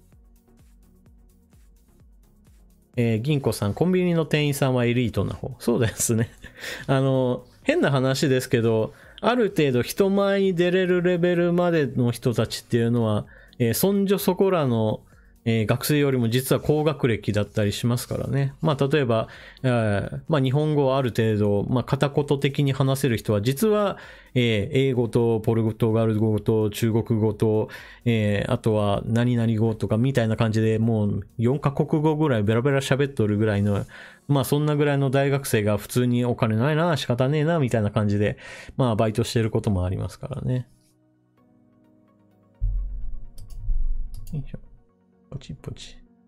Speaker 1: 銀行さん、コンビニの店員さんはエリートな方。そうですね。変な話ですけど、ある程度人前に出れるレベルまでの人たちっていうのは、そんじょそこらの、学生よりも実は高学歴だったりしますからね。まあ例えば、まあ日本語をある程度、まあ片言的に話せる人は実は、英語とポルトガル語と中国語と、あとは何々語とかみたいな感じでもう4カ国語ぐらいベラベラ喋っとるぐらいの、まあそんなぐらいの大学生が普通にお金ないな、仕方ねえな、みたいな感じで、まあバイトしてることもありますからね。よいしょ。ポチポチ。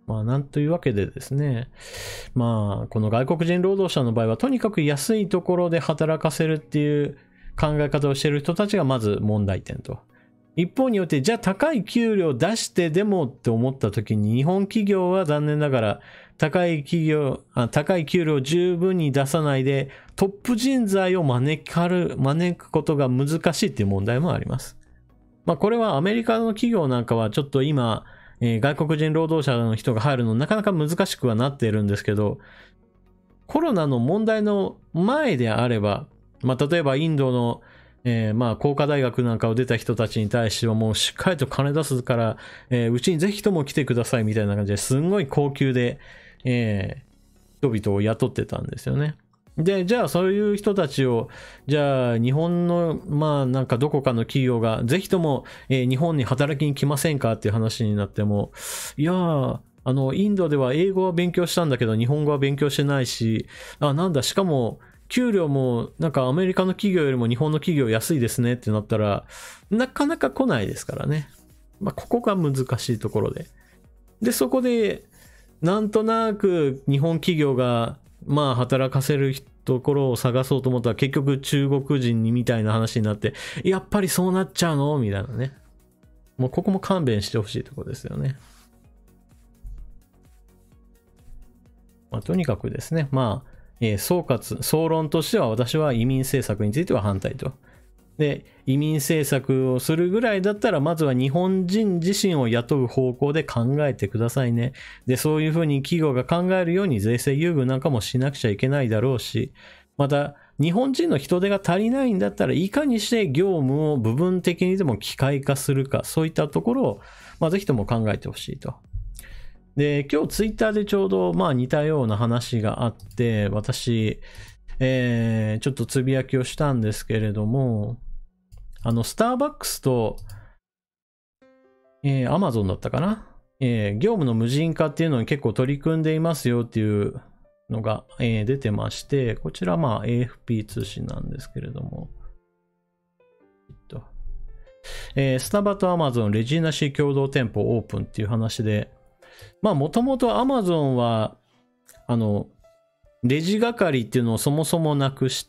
Speaker 1: なんというわけでですね、この外国人労働者の場合は、とにかく安いところで働かせるっていう考え方をしている人たちがまず問題点と。一方によって、じゃあ高い給料出してでもって思った時に、日本企業は残念ながら高い給料を十分に出さないで、トップ人材を招くことが難しいっていう問題もあります。これはアメリカの企業なんかはちょっと今、外国人労働者の人が入るのなかなか難しくはなっているんですけど、コロナの問題の前であれば、例えばインドの工科大学なんかを出た人たちに対してはもうしっかりと金出すから、うちにぜひとも来てくださいみたいな感じですんごい高級で、人々を雇ってたんですよね。で、じゃあそういう人たちを、じゃあ日本の、なんかどこかの企業がぜひとも、日本に働きに来ませんかっていう話になっても、いやー、インドでは英語は勉強したんだけど日本語は勉強してないし、しかも、給料もなんかアメリカの企業よりも日本の企業安いですねってなったらなかなか来ないですからね。ここが難しいところで。で、そこでなんとなく日本企業が働かせるところを探そうと思ったら結局中国人にみたいな話になってやっぱりそうなっちゃうのみたいなね。もうここも勘弁してほしいところですよね。とにかくですね、総論としては私は移民政策については反対と。で、移民政策をするぐらいだったら、まずは日本人自身を雇う方向で考えてくださいね。で、そういうふうに企業が考えるように税制優遇なんかもしなくちゃいけないだろうし、また、日本人の人手が足りないんだったらいかにして業務を部分的にでも機械化するか、そういったところを、ぜひとも考えてほしいと。で、今日ツイッターでちょうど似たような話があって、私、ちょっとつぶやきをしたんですけれども、スターバックスと、アマゾンだったかな、業務の無人化っていうのに結構取り組んでいますよっていうのが、出てまして、こちらAFP 通信なんですけれども、スタバとアマゾンレジナシー共同店舗オープンっていう話で、もともと Amazon は、レジ係っていうのをそもそもなくして、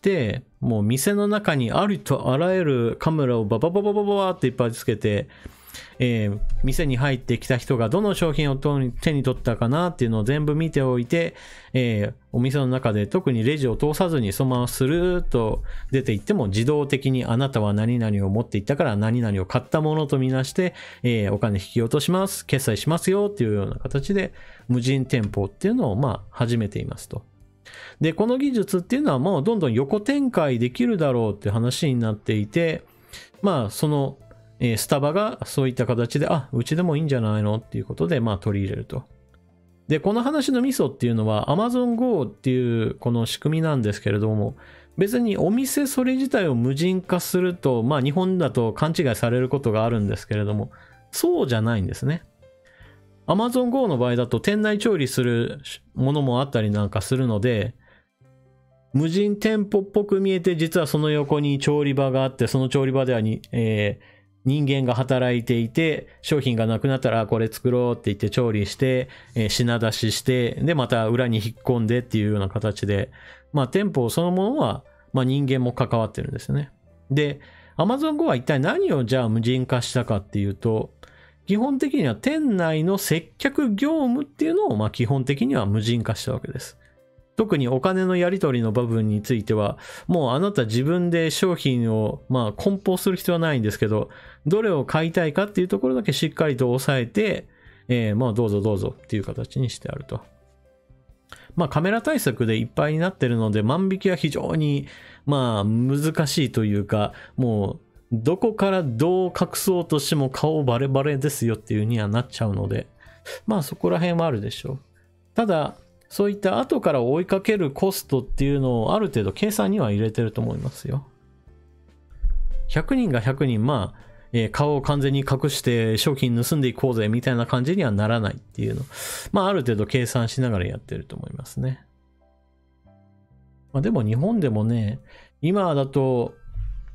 Speaker 1: もう店の中にありとあらゆるカメラをバババババババっていっぱいつけて、店に入ってきた人がどの商品を手に取ったかなっていうのを全部見ておいて、お店の中で特にレジを通さずにそのままスルーッと出ていっても自動的にあなたは何々を持っていったから何々を買ったものとみなして、お金引き落とします、決済しますよっていうような形で無人店舗っていうのを始めていますと。で、この技術っていうのはもうどんどん横展開できるだろうって話になっていて、そのスタバがそういった形で、うちでもいいんじゃないのっていうことで、取り入れると。で、この話のミソっていうのは Amazon Go っていうこの仕組みなんですけれども、別にお店それ自体を無人化すると、日本だと勘違いされることがあるんですけれども、そうじゃないんですね。Amazon Go の場合だと店内調理するものもあったりなんかするので、無人店舗っぽく見えて実はその横に調理場があって、その調理場では人間が働いていて、商品がなくなったらこれ作ろうって言って調理して、品出しして、でまた裏に引っ込んでっていうような形で、店舗そのものは、人間も関わってるんですよね。で、Amazon Go は一体何をじゃあ無人化したかっていうと、基本的には店内の接客業務っていうのを基本的には無人化したわけです。特にお金のやり取りの部分については、もうあなた自分で商品を梱包する必要はないんですけど、どれを買いたいかっていうところだけしっかりと抑えて、どうぞどうぞっていう形にしてあると。カメラ対策でいっぱいになってるので、万引きは非常に難しいというか、もうどこからどう隠そうとしても顔バレバレですよっていうにはなっちゃうので、そこら辺はあるでしょう。ただ、そういった後から追いかけるコストっていうのをある程度計算には入れてると思いますよ。100人が100人、顔を完全に隠して商品盗んでいこうぜみたいな感じにはならないっていうの。ある程度計算しながらやってると思いますね。でも日本でもね、今だと、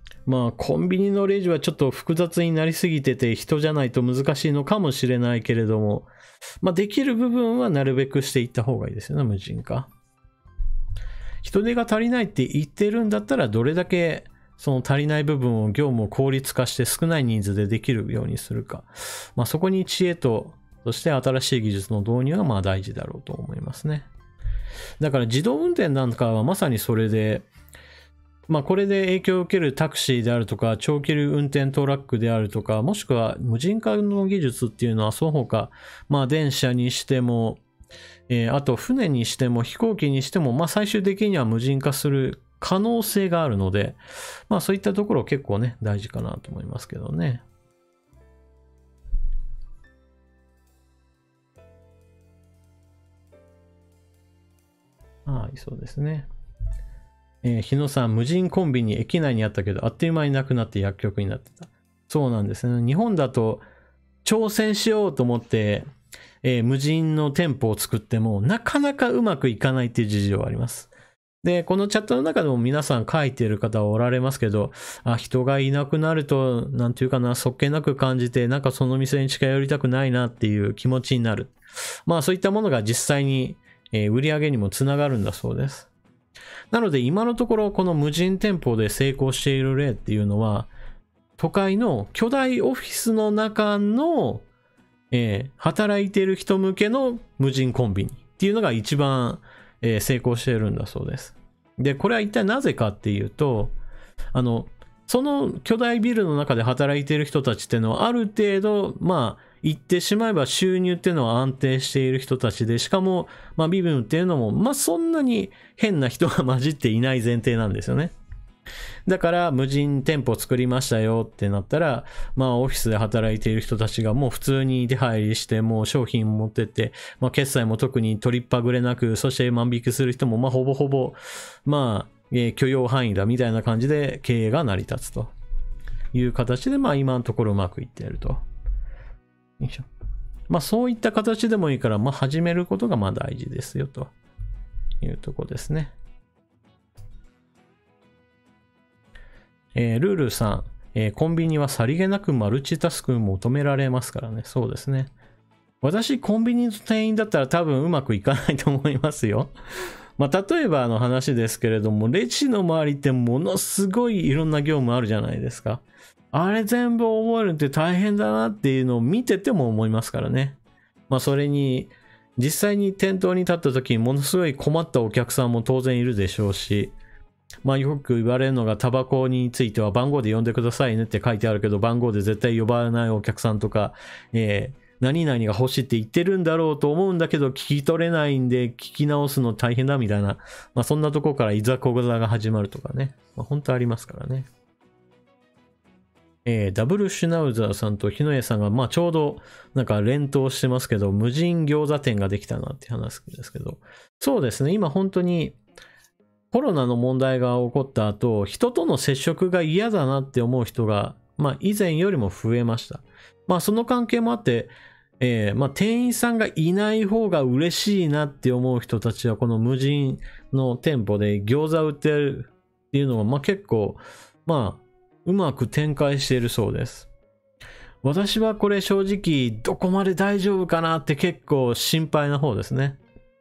Speaker 1: まあコンビニのレジはちょっと複雑になりすぎてて人じゃないと難しいのかもしれないけれども、まあできる部分はなるべくしていった方がいいですよね、無人化。人手が足りないって言ってるんだったら、どれだけその足りない部分を業務を効率化して少ない人数でできるようにするか。まあそこに知恵と、そして新しい技術の導入がまあ大事だろうと思いますね。だから自動運転なんかはまさにそれで、まあこれで影響を受けるタクシーであるとか、長距離運転トラックであるとか、もしくは無人化の技術っていうのはその他、まあ電車にしても、あと船にしても飛行機にしても、まあ最終的には無人化する可能性があるので、まあそういったところ結構ね、大事かなと思いますけどね。はい、そうですね。日野さん、無人コンビニ駅内にあったけど、あっという間になくなって薬局になってた。そうなんですね。日本だと、挑戦しようと思って、無人の店舗を作っても、なかなかうまくいかないっていう事情があります。で、このチャットの中でも皆さん書いている方はおられますけど、人がいなくなると、なんていうかな、そっけなく感じて、なんかその店に近寄りたくないなっていう気持ちになる。まあそういったものが実際に、売り上げにもつながるんだそうです。なので今のところこの無人店舗で成功している例っていうのは、都会の巨大オフィスの中の、働いている人向けの無人コンビニっていうのが一番、成功しているんだそうです。で、これは一体なぜかっていうと、その巨大ビルの中で働いている人たちっていうのはある程度、まあ、言ってしまえば収入っていうのは安定している人たちで、しかも、まあ、身分っていうのも、まあ、そんなに変な人が混じっていない前提なんですよね。だから、無人店舗作りましたよってなったら、まあ、オフィスで働いている人たちがもう普通に出入りして、もう商品持ってって、まあ、決済も特に取りっぱぐれなく、そして万引きする人も、まあ、ほぼほぼ、まあ、許容範囲だみたいな感じで経営が成り立つという形で、まあ、今のところうまくいっていると。よいしょ。まあそういった形でもいいから、まあ始めることがまあ大事ですよというところですね。ルールさん、コンビニはさりげなくマルチタスク求められますからね。そうですね。私、コンビニの店員だったら多分うまくいかないと思いますよ。まあ例えばの話ですけれども、レジの周りってものすごいいろんな業務あるじゃないですか。あれ全部覚えるって大変だなっていうのを見てても思いますからね。まあそれに、実際に店頭に立った時にものすごい困ったお客さんも当然いるでしょうし、まあよく言われるのがタバコについては番号で呼んでくださいねって書いてあるけど、番号で絶対呼ばないお客さんとか、何々が欲しいって言ってるんだろうと思うんだけど聞き取れないんで聞き直すの大変だみたいな、まあそんなところからいざこざが始まるとかね。まあ本当ありますからね。ダブルシュナウザーさんと日野江さんが、まあちょうどなんか連投してますけど、無人餃子店ができたなって話ですけど、そうですね、今本当にコロナの問題が起こった後、人との接触が嫌だなって思う人が、まあ以前よりも増えました。まあその関係もあって、まあ店員さんがいない方が嬉しいなって思う人たちは、この無人の店舗で餃子売ってるっていうのは、まあ結構、まあ、うまく展開しているそうです。私はこれ正直どこまで大丈夫かなって結構心配な方ですね。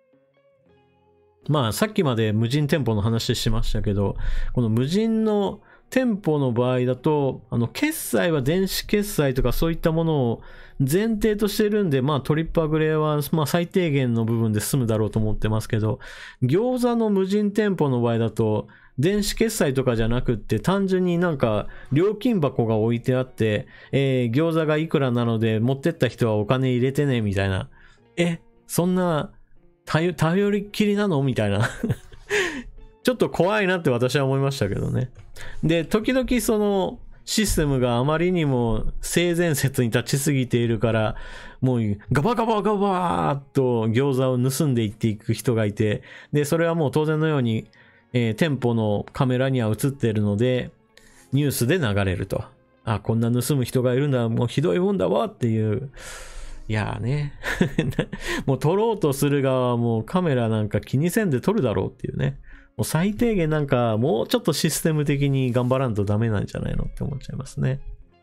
Speaker 1: まあさっきまで無人店舗の話しましたけど、この無人の店舗の場合だと、決済は電子決済とかそういったものを前提としてるんで、まあトリップアグレはまあ最低限の部分で済むだろうと思ってますけど、餃子の無人店舗の場合だと、電子決済とかじゃなくって単純になんか料金箱が置いてあって、餃子がいくらなので持ってった人はお金入れてねみたいな、そんな頼りっきりなのみたいなちょっと怖いなって私は思いましたけどね。で、時々そのシステムがあまりにも性善説に立ちすぎているから、もうガバガバガバーっと餃子を盗んでいっていく人がいて、で、それはもう当然のように店舗のカメラには映っているので、ニュースで流れると。あ、こんな盗む人がいるんだ、もうひどいもんだわっていう。いやーね。もう撮ろうとする側はもうカメラなんか気にせんで撮るだろうっていうね。 もう最低限なんか、もうちょっとシステム的に頑張らんとダメなんじゃないのって思っちゃいますね。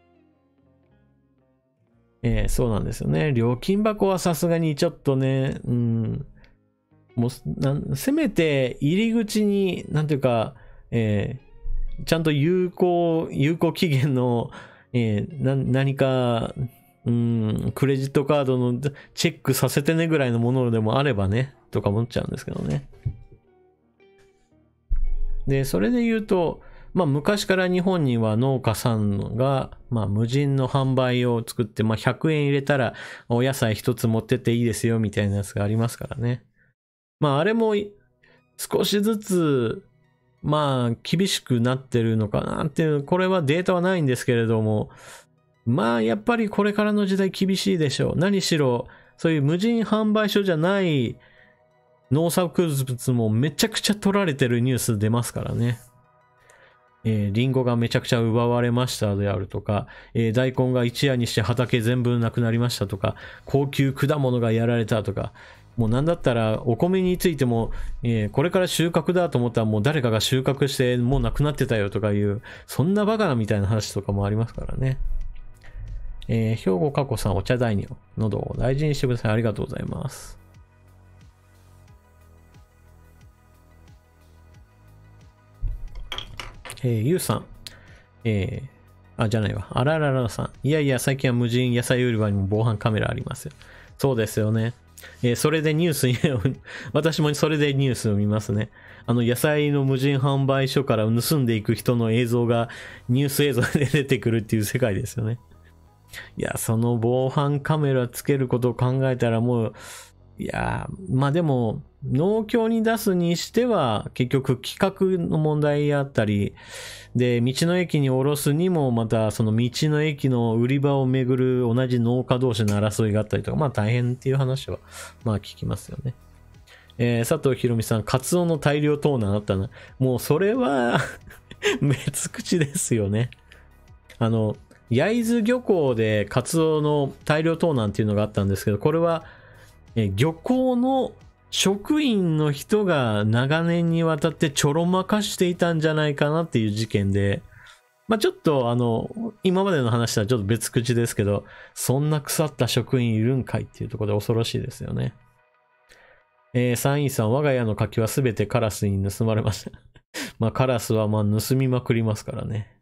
Speaker 1: そうなんですよね。料金箱はさすがにちょっとね、もうせめて入り口に、なんていうか、ちゃんと有効期限の、何か、クレジットカードのチェックさせてねぐらいのものでもあればね、とか思っちゃうんですけどね。で、それで言うと、昔から日本には農家さんが、無人の販売を作って、100円入れたらお野菜一つ持ってっていいですよみたいなやつがありますからね。あれも少しずつ、厳しくなってるのかなっていう、これはデータはないんですけれども、やっぱりこれからの時代厳しいでしょう。何しろ、そういう無人販売所じゃない農作物もめちゃくちゃ取られてるニュース出ますからね。リンゴがめちゃくちゃ奪われましたであるとか、大根が一夜にして畑全部なくなりましたとか、高級果物がやられたとか、もうなんだったらお米についても、これから収穫だと思ったらもう誰かが収穫してもうなくなってたよとかいう、そんなバカなみたいな話とかもありますからね。兵庫加古さんお茶大に喉を大事にしてください。ありがとうございます。ゆうさん。じゃないわ。あらららさん。いやいや、最近は無人野菜売り場にも防犯カメラありますよ。そうですよね。それでニュースに私もそれでニュースを見ますね。野菜の無人販売所から盗んでいく人の映像がニュース映像で出てくるっていう世界ですよね。いや、その防犯カメラつけることを考えたらもう、いや、でも、農協に出すにしては、結局規格の問題あったり、で、道の駅に降ろすにも、またその道の駅の売り場をめぐる同じ農家同士の争いがあったりとか、大変っていう話は、聞きますよね。佐藤ひろみさん、カツオの大量盗難あったな。もうそれは、別口ですよね。焼津漁港でカツオの大量盗難っていうのがあったんですけど、これは、漁港の職員の人が長年にわたってちょろまかしていたんじゃないかなっていう事件で、ちょっと今までの話とはちょっと別口ですけど、そんな腐った職員いるんかいっていうところで恐ろしいですよね。3位さん、我が家の柿はすべてカラスに盗まれました。カラスは盗みまくりますからね。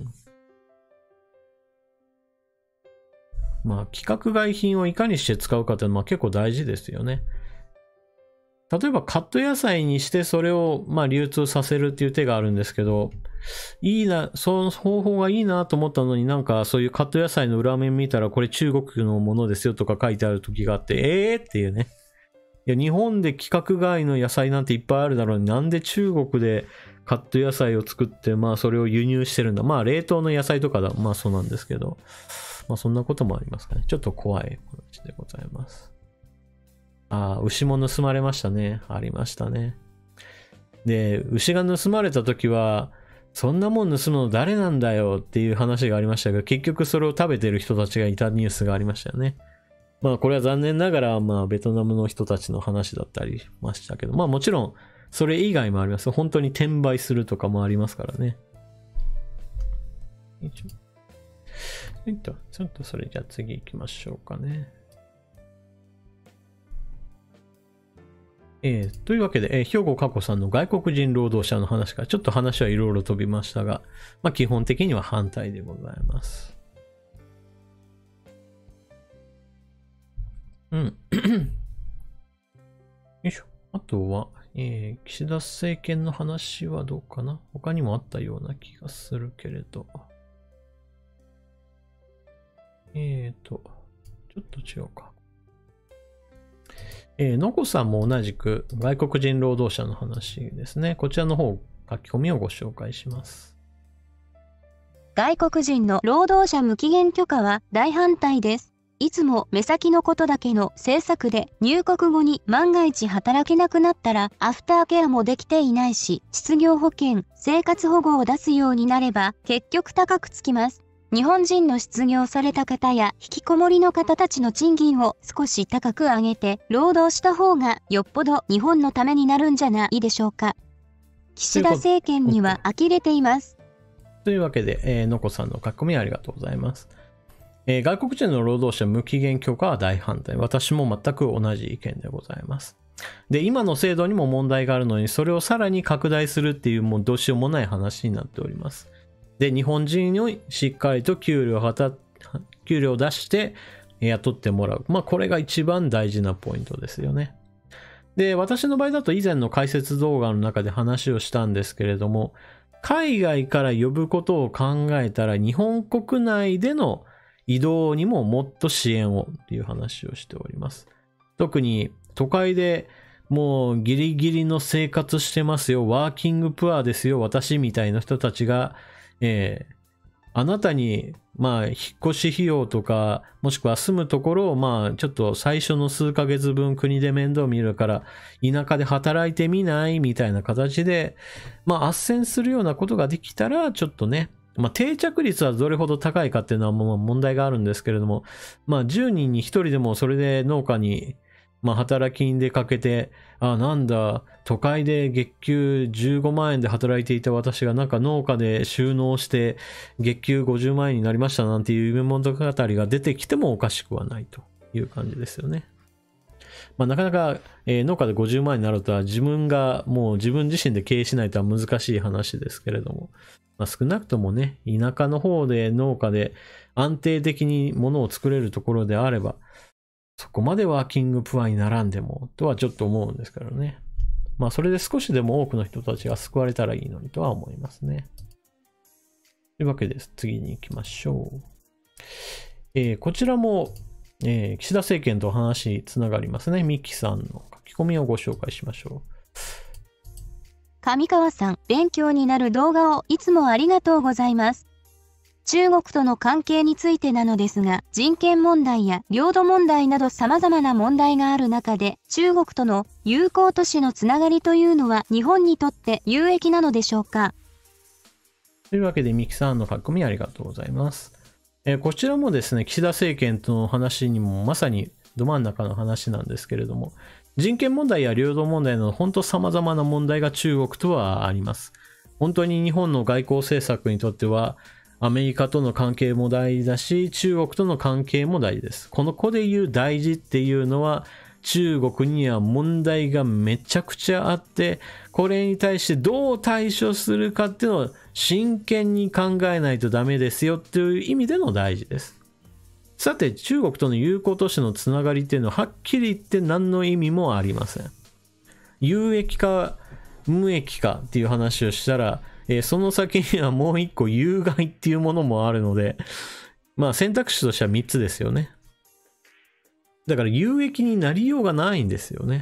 Speaker 1: 規格外品をいかにして使うかっていうのは結構大事ですよね。例えばカット野菜にしてそれを流通させるっていう手があるんですけど、いいな、その方法がいいなと思ったのになんかそういうカット野菜の裏面見たらこれ中国のものですよとか書いてある時があって、っていうね。いや、日本で規格外の野菜なんていっぱいあるだろうになんで中国でカット野菜を作ってそれを輸入してるんだ。冷凍の野菜とかだ。そうなんですけど。そんなこともありますかね。ちょっと怖い話でございます。牛も盗まれましたね。ありましたね。で、牛が盗まれた時は、そんなもん盗むの誰なんだよっていう話がありましたが、結局それを食べてる人たちがいたニュースがありましたよね。これは残念ながら、ベトナムの人たちの話だったりましたけど、もちろん、それ以外もあります。本当に転売するとかもありますからね。ちょっとそれじゃあ次行きましょうかね。というわけで、兵庫加古さんの外国人労働者の話からちょっと話はいろいろ飛びましたが、基本的には反対でございます。よいしょ。あとは、岸田政権の話はどうかな？他にもあったような気がするけれど。ちょっと違うか。のこさんも同じく外国人労働者の話ですね。こちらの方、書き込みをご紹介します。
Speaker 2: 外国人の労働者無期限許可は大反対です。いつも目先のことだけの政策で入国後に万が一働けなくなったらアフターケアもできていないし、失業保険、生活保護を出すようになれば結局高くつきます。日本人の失業された方や引きこもりの方たちの賃金を少し高く上げて労働した方がよっぽど日本のためになるんじゃないでしょうか。 岸田政権には呆れています。
Speaker 1: というわけで、のこさんの書き込みありがとうございます。外国人の労働者無期限許可は大反対。私も全く同じ意見でございます。で、今の制度にも問題があるのに、それをさらに拡大するっていう、もうどうしようもない話になっております。で、日本人にしっかりと給料を出して雇ってもらう。まあ、これが一番大事なポイントですよね。で、私の場合だと以前の解説動画の中で話をしたんですけれども、海外から呼ぶことを考えたら、日本国内での移動にももっと支援をっていう話をしております。特に都会でもうギリギリの生活してますよ。ワーキングプアですよ。私みたいな人たちが、あなたに、まあ、引っ越し費用とか、もしくは住むところを、まあ、ちょっと最初の数ヶ月分国で面倒見るから、田舎で働いてみないみたいな形で、まあ、斡旋するようなことができたら、ちょっとね、まあ、定着率はどれほど高いかっていうのはもう問題があるんですけれども、まあ、10人に1人でもそれで農家に、まあ、働きに出かけて、なんだ、都会で月給15万円で働いていた私がなんか農家で収納して月給50万円になりましたなんていう夢物語が出てきてもおかしくはないという感じですよね。まあ、なかなか、農家で50万円になるとは自分自身で経営しないとは難しい話ですけれども、まあ、少なくともね、田舎の方で農家で安定的に物を作れるところであれば、そこまでワーキングプアにならんでもとはちょっと思うんですけどね。まあそれで少しでも多くの人たちが救われたらいいのにとは思いますね。というわけです。次に行きましょう。こちらも、岸田政権と話つながりますね。ミキさんの書き込みをご紹介しましょう。
Speaker 2: 上川さん、勉強になる動画をいつもありがとうございます。中国との関係についてなのですが、人権問題や領土問題など様々な問題がある中で、中国との友好都市のつながりというのは日本にとって有益なのでしょうか。
Speaker 1: というわけで、ミキさんの書き込みありがとうございます。こちらもですね、岸田政権との話にもまさにど真ん中の話なんですけれども、人権問題や領土問題など本当様々な問題が中国とはあります。本当に日本の外交政策にとっては、アメリカとの関係も大事だし、中国との関係も大事です。この子で言う大事っていうのは、中国には問題がめちゃくちゃあって、これに対してどう対処するかっていうのを真剣に考えないとダメですよっていう意味での大事です。さて、中国との友好都市のつながりっていうのははっきり言って何の意味もありません。有益か無益かっていう話をしたら、その先にはもう一個有害っていうものもあるので、まあ選択肢としては3つですよね。だから有益になりようがないんですよね。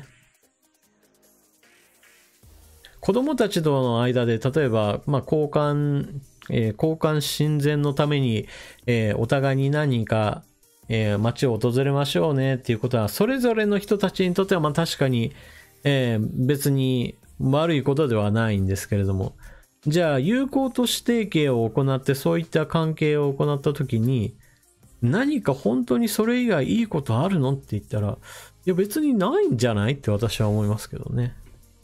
Speaker 1: 子供たちとの間で、例えば、まあ交換親善のために、お互いに何か、街を訪れましょうねっていうことは、それぞれの人たちにとっては、まあ確かに、別に悪いことではないんですけれども、じゃあ友好都市提携を行ってそういった関係を行ったときに何か本当にそれ以外いいことあるのって言ったら、いや別にないんじゃないって私は思いますけどね。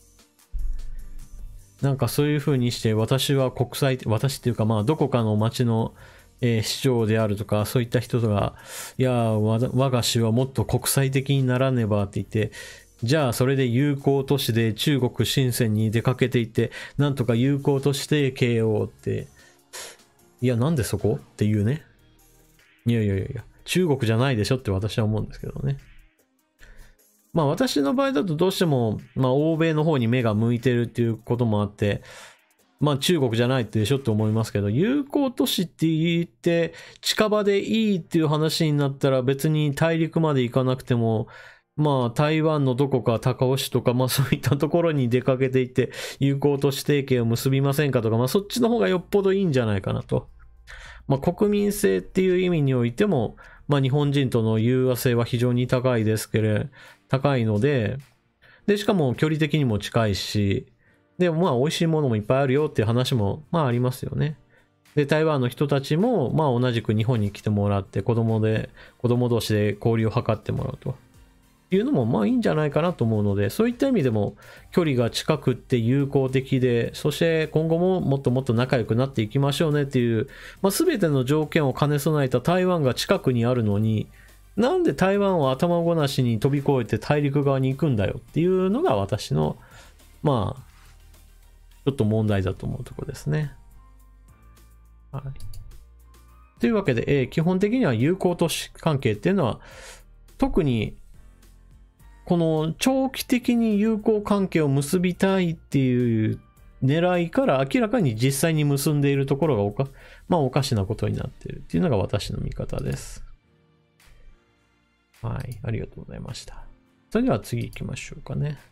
Speaker 1: なんかそういう風にして私っていうかまあどこかの町の、市長であるとかそういった人が、いや我が市はもっと国際的にならねばって言って、じゃあそれで友好都市で中国深センに出かけていってなんとか友好都市提携をって、いやなんでそこっていうね。いや中国じゃないでしょって私は思うんですけどね。まあ私の場合だとどうしてもまあ欧米の方に目が向いてるっていうこともあって、まあ中国じゃないってでしょって思いますけど、友好都市って言って近場でいいっていう話になったら別に大陸まで行かなくても、まあ台湾のどこか高雄市とかまあそういったところに出かけていって友好都市提携を結びませんかとか、まあそっちの方がよっぽどいいんじゃないかなと。まあ国民性っていう意味においても、まあ日本人との融和性は非常に高いので、しかも距離的にも近いし、でまあ美味しいものもいっぱいあるよっていう話もまあありますよね。で台湾の人たちもまあ同じく日本に来てもらって子供同士で交流を図ってもらうと。 っていうのもまあいいんじゃないかなと思うので、そういった意味でも距離が近くって友好的で、そして今後ももっともっと仲良くなっていきましょうねっていう、まあ、全ての条件を兼ね備えた台湾が近くにあるのに、なんで台湾を頭ごなしに飛び越えて大陸側に行くんだよっていうのが私のまあちょっと問題だと思うところですね。はい。というわけで、基本的には友好都市関係っていうのは、特にこの長期的に友好関係を結びたいっていう狙いから明らかに実際に結んでいるところがまあおかしなことになっているっていうのが私の見方です。はい、ありがとうございました。それでは次行きましょうかね。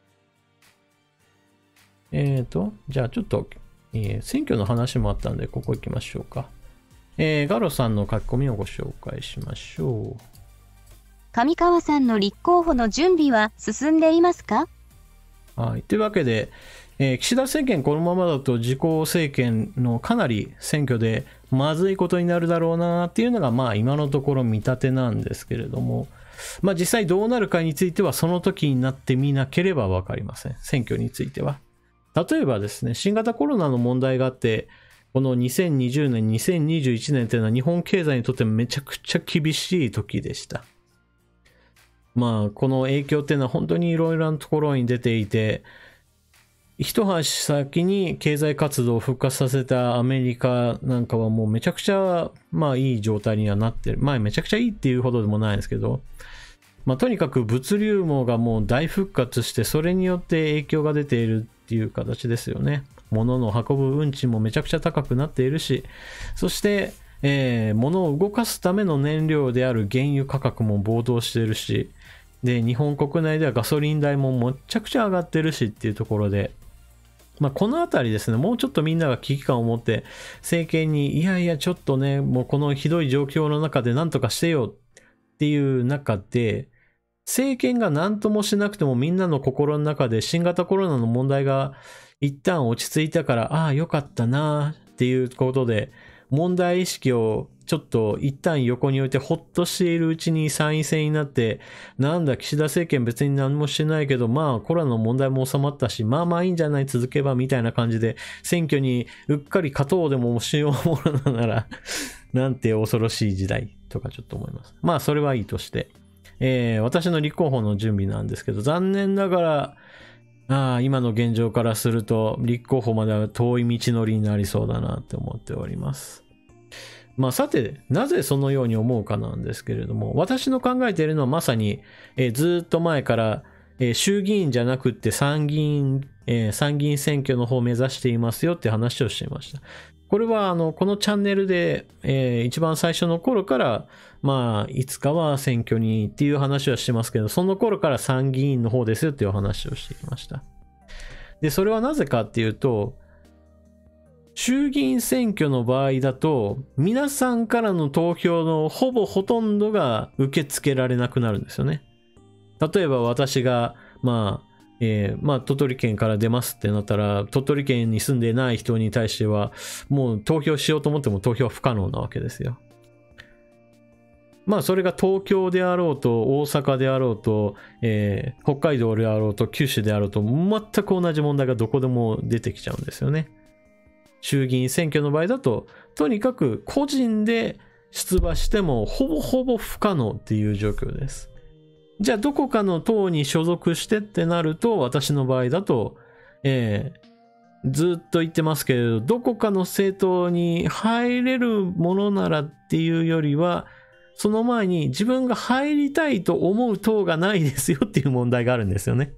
Speaker 1: じゃあちょっと、選挙の話もあったんで、ここ行きましょうか。ガロさんの書き込みをご紹介しましょう。
Speaker 2: 上川さんの立候補の準備は進んでいますか？
Speaker 1: はい。というわけで、岸田政権このままだと自公政権のかなり選挙でまずいことになるだろうなっていうのがまあ今のところ見立てなんですけれども、まあ実際どうなるかについてはその時になってみなければわかりません。選挙については。例えばですね、新型コロナの問題があって、この2020年、2021年というのは日本経済にとってめちゃくちゃ厳しい時でした。まあ、この影響っていうのは本当にいろいろなところに出ていて、一足先に経済活動を復活させたアメリカなんかはもうめちゃくちゃ、まあいい状態にはなってる。まあめちゃくちゃいいっていうほどでもないんですけど、まあとにかく物流網がもう大復活して、それによって影響が出ているっていう形ですよね。物の運ぶ運賃もめちゃくちゃ高くなっているし、そして、物を動かすための燃料である原油価格も暴騰しているし、で、日本国内ではガソリン代もめちゃくちゃ上がってるしっていうところで、まあ、このあたりですね、もうちょっとみんなが危機感を持って政権に、いやいやちょっとね、もうこのひどい状況の中で何とかしてよっていう中で、政権が何ともしなくてもみんなの心の中で新型コロナの問題が一旦落ち着いたから、ああよかったなっていうことで、問題意識をちょっと一旦横に置いてほっとしているうちに参院選になって、なんだ岸田政権別に何もしてないけど、まあコロナの問題も収まったし、まあまあいいんじゃない続けばみたいな感じで、選挙にうっかり勝とうでもしようものなら、なんて恐ろしい時代とかちょっと思います。まあそれはいいとして、私の立候補の準備なんですけど、残念ながら、今の現状からすると立候補までは遠い道のりになりそうだなって思っております。まあさて、なぜそのように思うかなんですけれども、私の考えているのはまさに、ずっと前から、衆議院じゃなくって参議院選挙の方を目指していますよって話をしていました。これはこのチャンネルで、一番最初の頃から、まあいつかは選挙にっていう話はしてますけど、その頃から参議院の方ですよっていう話をしてきました。で、それはなぜかっていうと、衆議院選挙の場合だと、皆さんからの投票のほとんどが受け付けられなくなるんですよね。例えば私が、まあ鳥取県から出ますってなったら、鳥取県に住んでない人に対しては、もう投票しようと思っても投票は不可能なわけですよ。まあそれが東京であろうと、大阪であろうと、北海道であろうと、九州であろうと、全く同じ問題がどこでも出てきちゃうんですよね。衆議院選挙の場合だと、とにかく個人で出馬してもほぼ不可能っていう状況です。じゃあどこかの党に所属してってなると、私の場合だと、ずっと言ってますけれど、どこかの政党に入れるものならっていうよりは、その前に自分が入りたいと思う党がないですよっていう問題があるんですよね。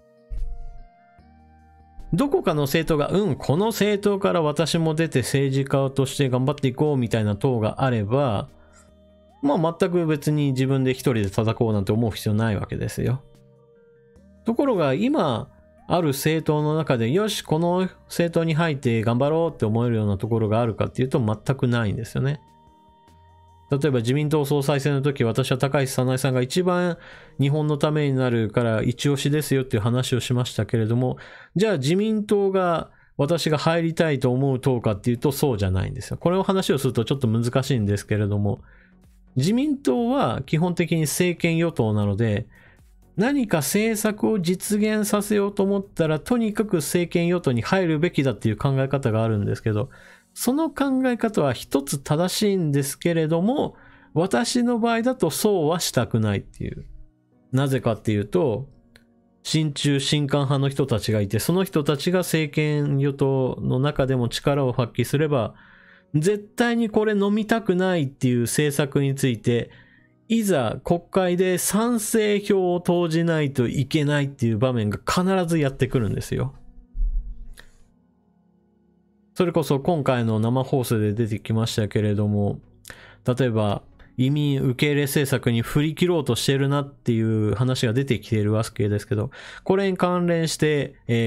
Speaker 1: どこかの政党が、この政党から私も出て政治家として頑張っていこうみたいな党があれば、まあ全く別に自分で一人で叩こうなんて思う必要ないわけですよ。ところが今ある政党の中で、よし、この政党に入って頑張ろうって思えるようなところがあるかっていうと全くないんですよね。例えば自民党総裁選の時、私は高市早苗さんが一番日本のためになるから一押しですよっていう話をしましたけれども、じゃあ自民党が私が入りたいと思う党かっていうとそうじゃないんですよ。これを話をするとちょっと難しいんですけれども、自民党は基本的に政権与党なので、 何か政策を実現させようと思ったら、とにかく政権与党に入るべきだっていう考え方があるんですけど、その考え方は一つ正しいんですけれども、私の場合だとそうはしたくないっていう。なぜかっていうと、親中親韓派の人たちがいて、その人たちが政権与党の中でも力を発揮すれば、絶対にこれ飲みたくないっていう政策について、いざ国会で賛成票を投じないといけないっていう場面が必ずやってくるんですよ。それこそ今回の生放送で出てきましたけれども、例えば移民受け入れ政策に振り切ろうとしてるなっていう話が出てきているわけですけど、これに関連して、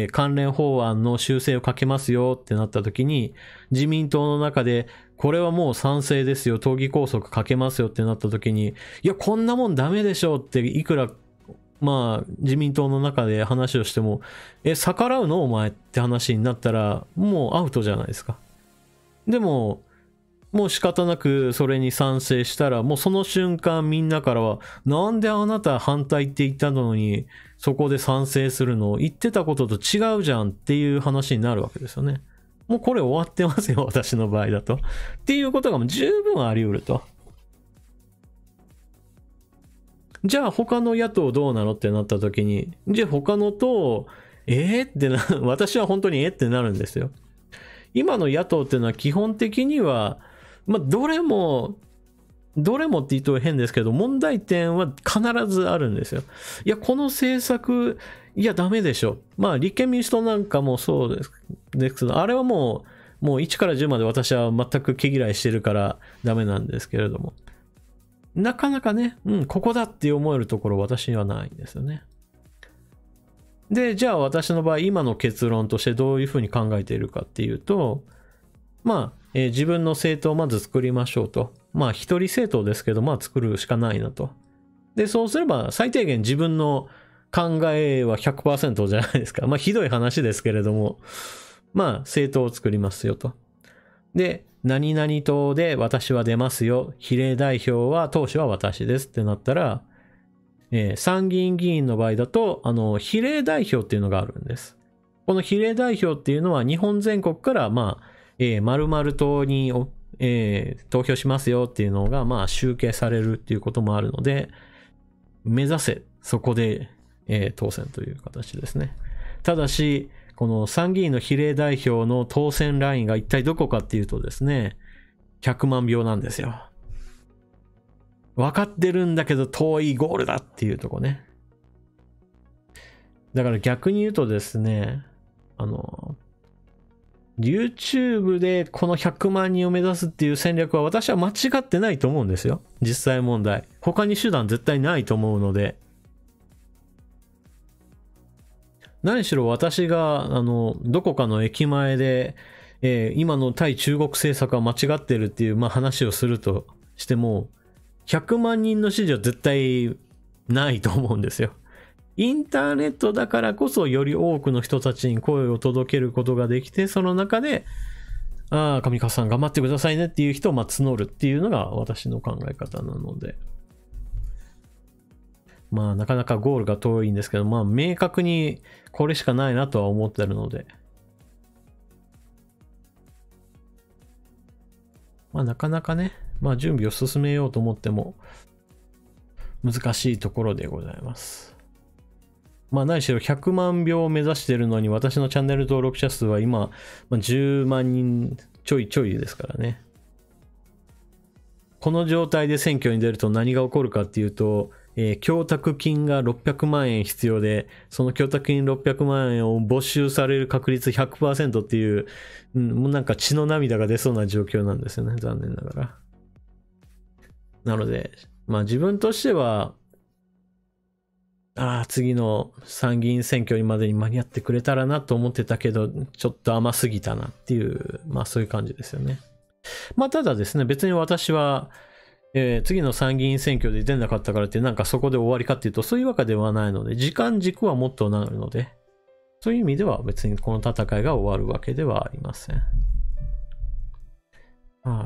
Speaker 1: 関連法案の修正をかけますよってなった時に、自民党の中でこれはもう賛成ですよ、党議拘束かけますよってなった時に、いやこんなもんダメでしょっていくら自民党の中で話をしても、逆らうのお前って話になったらもうアウトじゃないですか。でももう仕方なくそれに賛成したら、もうその瞬間みんなからは、なんであなた反対って言ったのに、そこで賛成するの？言ってたことと違うじゃんっていう話になるわけですよね。もうこれ終わってますよ、私の場合だと。っていうことが十分あり得ると。じゃあ他の野党どうなのってなった時に、じゃあ他の党、って私は本当にってなるんですよ。今の野党っていうのは基本的には、どれもって言うと変ですけど、問題点は必ずあるんですよ。いや、この政策、いや、ダメでしょ。立憲民主党なんかもそうですけど、あれはもう1から10まで私は全く毛嫌いしてるからダメなんですけれども。なかなかね、ここだって思えるところ私にはないんですよね。で、じゃあ私の場合、今の結論としてどういうふうに考えているかっていうと、自分の政党をまず作りましょうと。一人政党ですけど、作るしかないなと。で、そうすれば最低限自分の考えは 100% じゃないですか。ひどい話ですけれども、政党を作りますよと。で、何々党で私は出ますよ。比例代表は党首は私ですってなったら、参議院議員の場合だと、比例代表っていうのがあるんです。この比例代表っていうのは日本全国から、〇〇党に、投票しますよっていうのが、集計されるっていうこともあるので、目指せ、そこで、当選という形ですね。ただし、この参議院の比例代表の当選ラインが一体どこかっていうとですね、100万票なんですよ。分かってるんだけど遠いゴールだっていうとこね。だから逆に言うとですね、YouTube でこの100万人を目指すっていう戦略は私は間違ってないと思うんですよ。実際問題。他に手段絶対ないと思うので。何しろ私が、どこかの駅前で、今の対中国政策は間違ってるっていう、話をするとしても、100万人の支持は絶対ないと思うんですよ。インターネットだからこそより多くの人たちに声を届けることができて、その中で、上川さん頑張ってくださいねっていう人を募るっていうのが私の考え方なので。なかなかゴールが遠いんですけど、明確にこれしかないなとは思ってるので。なかなかね、準備を進めようと思っても難しいところでございます。何しろ100万票を目指しているのに、私のチャンネル登録者数は今、10万人ちょいちょいですからね。この状態で選挙に出ると何が起こるかっていうと、供託金が600万円必要で、その供託金600万円を没収される確率 100% っていう、もうなんか血の涙が出そうな状況なんですよね。残念ながら。なので、自分としては、次の参議院選挙にまでに間に合ってくれたらなと思ってたけど、ちょっと甘すぎたなっていう、そういう感じですよね。ただですね、別に私は、次の参議院選挙で出なかったからってなんかそこで終わりかっていうとそういうわけではないので、時間軸はもっとなるので、そういう意味では別にこの戦いが終わるわけではありません。はい。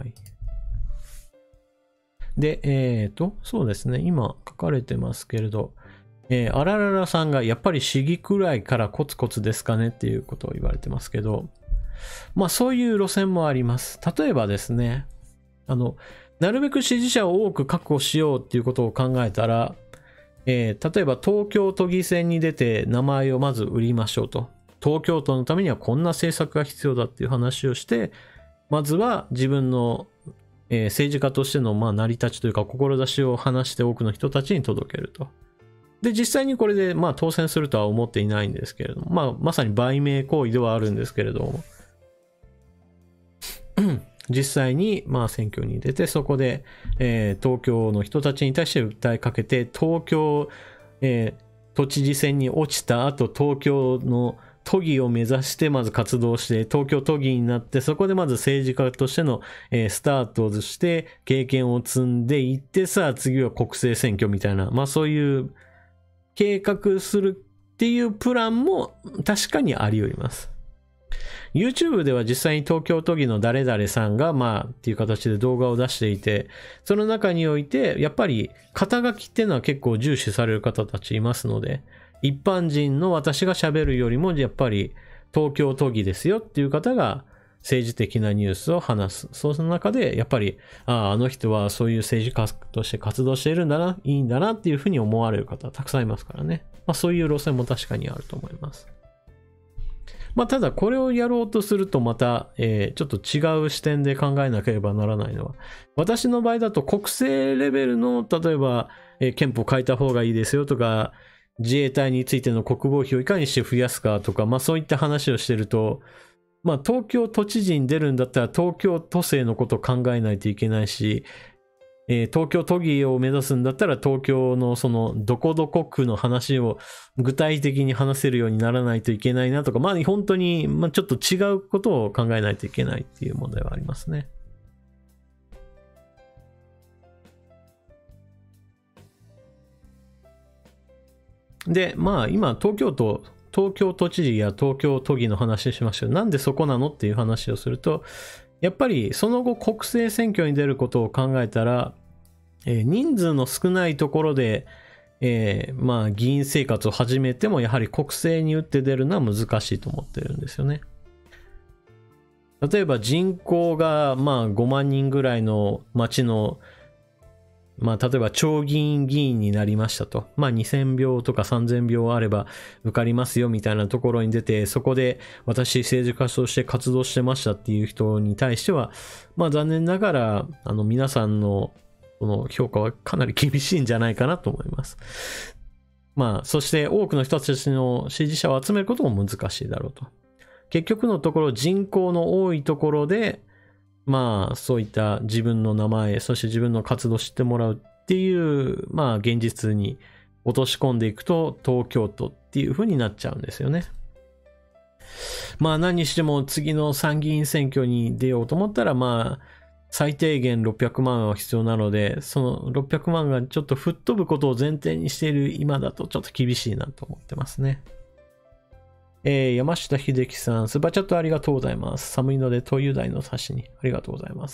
Speaker 1: で、そうですね、今書かれてますけれど、 あらららさんがやっぱり市議くらいからコツコツですかねっていうことを言われてますけど、まあそういう路線もあります。例えばですね、なるべく支持者を多く確保しようっていうことを考えたら、例えば東京都議選に出て名前をまず売りましょうと。東京都のためにはこんな政策が必要だっていう話をして、まずは自分の、政治家としての成り立ちというか志を話して多くの人たちに届けると。で、実際にこれで当選するとは思っていないんですけれども、まさに売名行為ではあるんですけれども、実際に選挙に出てそこで、東京の人たちに対して訴えかけて、東京、都知事選に落ちた後、東京の都議を目指してまず活動して、東京都議になって、そこでまず政治家としての、スタートをして経験を積んでいって、さあ次は国政選挙みたいな、そういう計画するっていうプランも確かにあり得ます。YouTube では実際に東京都議の誰々さんがっていう形で動画を出していて、その中においてやっぱり肩書きっていうのは結構重視される方たちいますので、一般人の私が喋るよりもやっぱり東京都議ですよっていう方が政治的なニュースを話す。その中でやっぱりあの人はそういう政治家として活動しているんだな、いいんだなっていうふうに思われる方たくさんいますからね。そういう路線も確かにあると思います。ただこれをやろうとするとまた、ちょっと違う視点で考えなければならないのは、私の場合だと国政レベルの例えば、憲法変えた方がいいですよとか、自衛隊についての国防費をいかにして増やすかとか、そういった話をしてると、東京都知事に出るんだったら東京都政のことを考えないといけないし、東京都議を目指すんだったら東京のそのどこどこ区の話を具体的に話せるようにならないといけないなとか、本当にちょっと違うことを考えないといけないっていう問題はありますね。で、今東京都知事や東京都議の話しましたけど、なんでそこなのっていう話をすると、やっぱりその後国政選挙に出ることを考えたら、人数の少ないところで、議員生活を始めてもやはり国政に打って出るのは難しいと思ってるんですよね。例えば人口が5万人ぐらいの町の例えば町議員議員になりましたと。2000票とか3000票あれば受かりますよみたいなところに出て、そこで私政治家として活動してましたっていう人に対しては、残念ながら、皆さんのこの評価はかなり厳しいんじゃないかなと思います。そして多くの人たちの支持者を集めることも難しいだろうと。結局のところ人口の多いところで、そういった自分の名前、そして自分の活動を知ってもらうっていう、現実に落とし込んでいくと、東京都っていう風になっちゃうんですよね。何にしても次の参議院選挙に出ようと思ったら、最低限600万は必要なので、その600万がちょっと吹っ飛ぶことを前提にしている今だとちょっと厳しいなと思ってますね。山下秀樹さん、スーパーチャットありがとうございます。寒いので灯油代の差しにありがとうございます。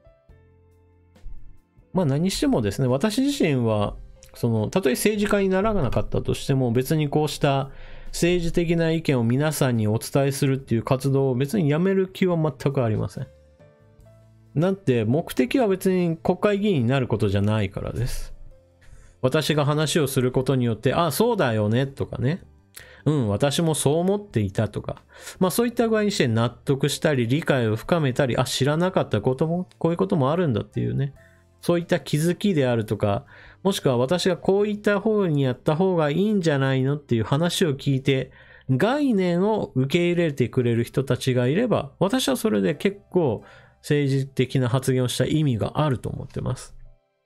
Speaker 1: 何にしてもですね、私自身は、たとえ政治家にならなかったとしても、別にこうした政治的な意見を皆さんにお伝えするっていう活動を別にやめる気は全くありません。なんて、目的は別に国会議員になることじゃないからです。私が話をすることによって、そうだよね、とかね。私もそう思っていたとか、そういった具合にして納得したり理解を深めたり、知らなかったこともこういうこともあるんだっていうね、そういった気づきであるとか、もしくは私がこういった方にやった方がいいんじゃないのっていう話を聞いて概念を受け入れてくれる人たちがいれば、私はそれで結構政治的な発言をした意味があると思ってます。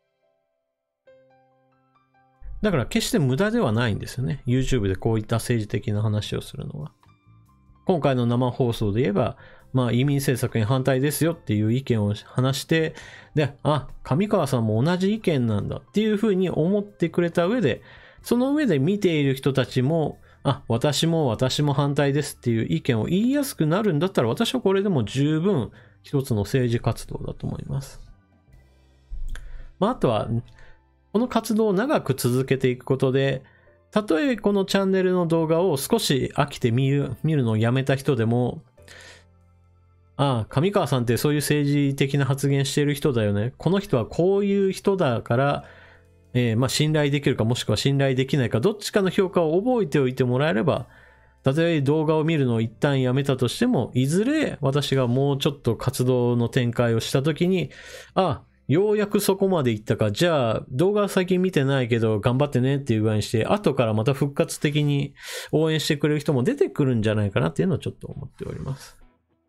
Speaker 1: だから決して無駄ではないんですよね。YouTube でこういった政治的な話をするのは。今回の生放送で言えば、移民政策に反対ですよっていう意見を話して、で、上川さんも同じ意見なんだっていうふうに思ってくれた上で、その上で見ている人たちも、私も反対ですっていう意見を言いやすくなるんだったら、私はこれでも十分一つの政治活動だと思います。あとは、この活動を長く続けていくことで、 たとえこのチャンネルの動画を少し飽きて見るのをやめた人でも、ああ、上川さんってそういう政治的な発言している人だよね。この人はこういう人だから、信頼できるかもしくは信頼できないか、どっちかの評価を覚えておいてもらえれば、例えば動画を見るのを一旦やめたとしても、いずれ私がもうちょっと活動の展開をしたときに、ようやくそこまで行ったか、じゃあ動画は最近見てないけど頑張ってねっていう具合にして、後からまた復活的に応援してくれる人も出てくるんじゃないかなっていうのをちょっと思っております。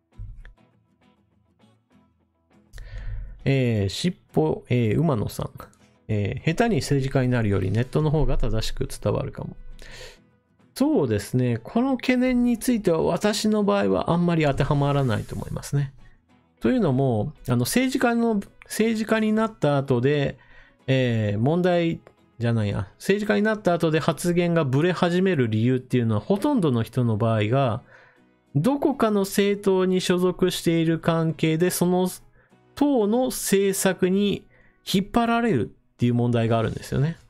Speaker 1: 馬野さん。下手に政治家になるよりネットの方が正しく伝わるかも。そうですね。この懸念については私の場合はあんまり当てはまらないと思いますね。というのも、政治家になった後で、政治家になった後で発言がブレ始める理由っていうのは、ほとんどの人の場合が、どこかの政党に所属している関係で、その党の政策に引っ張られるっていう問題があるんですよね。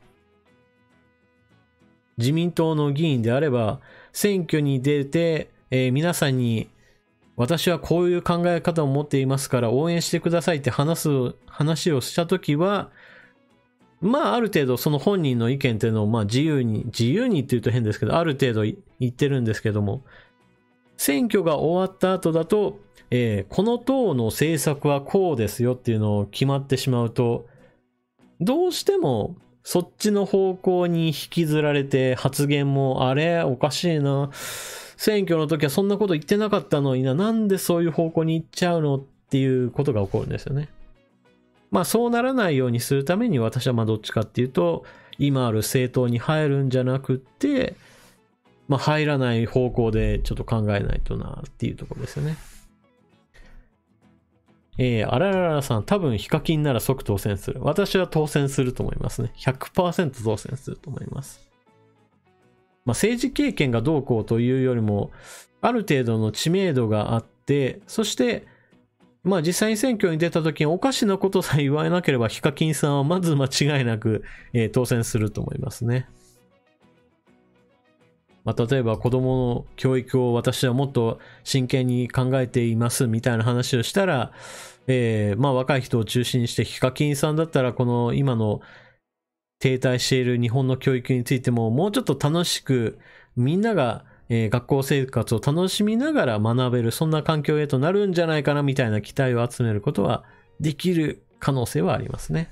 Speaker 1: 自民党の議員であれば、選挙に出て、皆さんに私はこういう考え方を持っていますから応援してくださいって話をしたときは、ある程度その本人の意見っていうのを自由にって言うと変ですけど、ある程度言ってるんですけども、選挙が終わった後だと、この党の政策はこうですよっていうのを決まってしまうと、どうしてもそっちの方向に引きずられて発言もおかしいな。選挙の時はそんなこと言ってなかったのになんでそういう方向に行っちゃうのっていうことが起こるんですよね。そうならないようにするために私はどっちかっていうと、今ある政党に入るんじゃなくって、入らない方向でちょっと考えないとなっていうところですよね。あらららさん、多分ヒカキンなら即当選する。私は当選すると思いますね。100% 当選すると思います。政治経験がどうこうというよりも、ある程度の知名度があって、そして、実際に選挙に出た時におかしなことさえ言わなければ、ヒカキンさんはまず間違いなく、当選すると思いますね。例えば子供の教育を私はもっと真剣に考えていますみたいな話をしたら、若い人を中心にしてヒカキンさんだったらこの今の停滞している日本の教育についてももうちょっと楽しくみんなが、学校生活を楽しみながら学べるそんな環境へとなるんじゃないかなみたいな期待を集めることはできる可能性はありますね。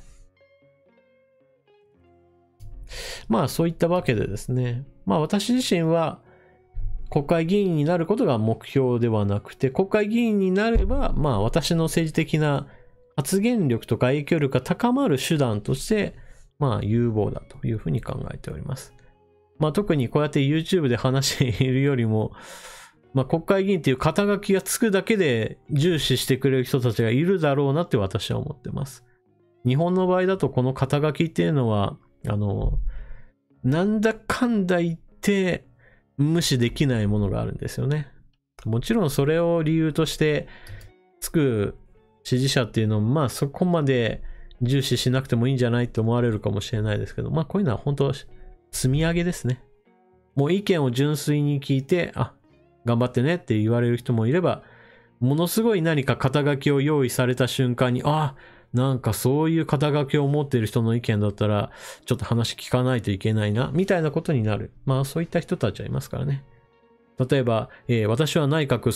Speaker 1: そういったわけでですね。私自身は国会議員になることが目標ではなくて、国会議員になれば、私の政治的な発言力とか影響力が高まる手段として、有望だというふうに考えております。特にこうやって YouTube で話しているよりも、国会議員っていう肩書きがつくだけで重視してくれる人たちがいるだろうなって私は思ってます。日本の場合だとこの肩書きっていうのは、なんだかんだ言って無視できないものがあるんですよね。もちろんそれを理由としてつく支持者っていうのもそこまで重視しなくてもいいんじゃないと思われるかもしれないですけど、こういうのは本当積み上げですね。もう意見を純粋に聞いて、頑張ってねって言われる人もいれば、ものすごい何か肩書きを用意された瞬間に、なんかそういう肩書きを持っている人の意見だったら、ちょっと話聞かないといけないな、みたいなことになる。そういった人たちはいますからね。例えば、私は内閣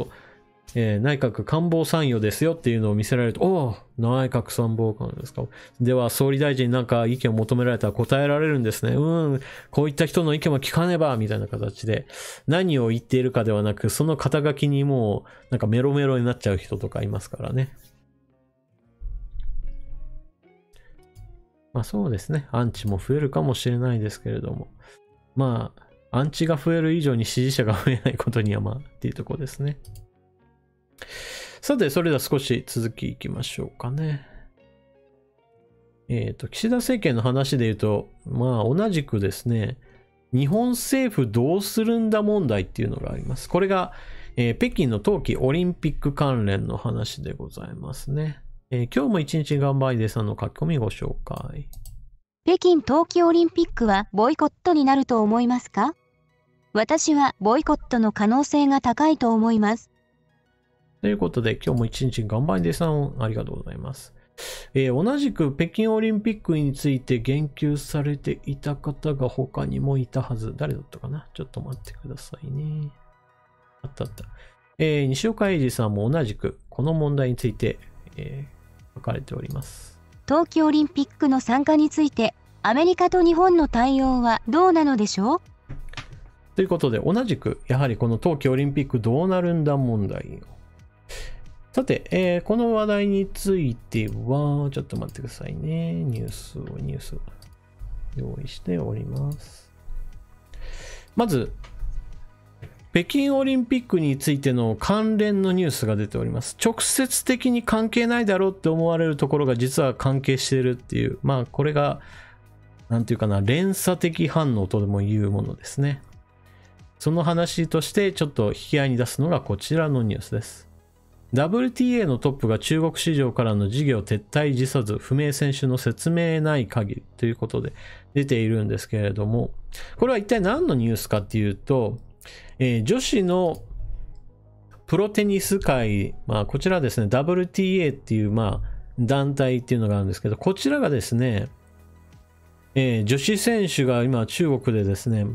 Speaker 1: 官房参与ですよっていうのを見せられると、内閣参謀官ですか。では、総理大臣になんか意見を求められたら答えられるんですね。こういった人の意見も聞かねば、みたいな形で、何を言っているかではなく、その肩書きにもう、なんかメロメロになっちゃう人とかいますからね。そうですね。アンチも増えるかもしれないですけれども。アンチが増える以上に支持者が増えないことにはっていうところですね。さて、それでは少し続きいきましょうかね。岸田政権の話で言うと、同じくですね、日本政府どうするんだ問題っていうのがあります。これが、北京の冬季オリンピック関連の話でございますね。今日も一日頑張りです。書き込みご紹介。
Speaker 2: 北京冬季オリンピックはボイコットになると思いますか？私はボイコットの可能性が高いと思います。
Speaker 1: ということで、今日も一日頑張りでさんありがとうございます。同じく北京オリンピックについて言及されていた方が他にもいたはず。誰だったかな？ちょっと待ってくださいね。あった。西岡英二さんも同じくこの問題について、書かれております。
Speaker 2: 冬季オリンピックの参加について、アメリカと日本の対応はどうなのでしょう？
Speaker 1: ということで、同じくやはりこの冬季オリンピックどうなるんだ問題を。さて、この話題については、ちょっと待ってくださいね。ニュースを用意しております。まず、北京オリンピックについての関連のニュースが出ております。直接的に関係ないだろうって思われるところが実は関係しているっていう、まあこれが、なんていうかな、連鎖的反応とでも言うものですね。その話としてちょっと引き合いに出すのがこちらのニュースです。WTA のトップが中国市場からの事業撤退辞さず不明選手の説明ない限りということで出ているんですけれども、これは一体何のニュースかっていうと、女子のプロテニス界、まあこちらですね、WTA っていうまあ団体っていうのがあるんですけど、こちらがですね、女子選手が今中国でですね、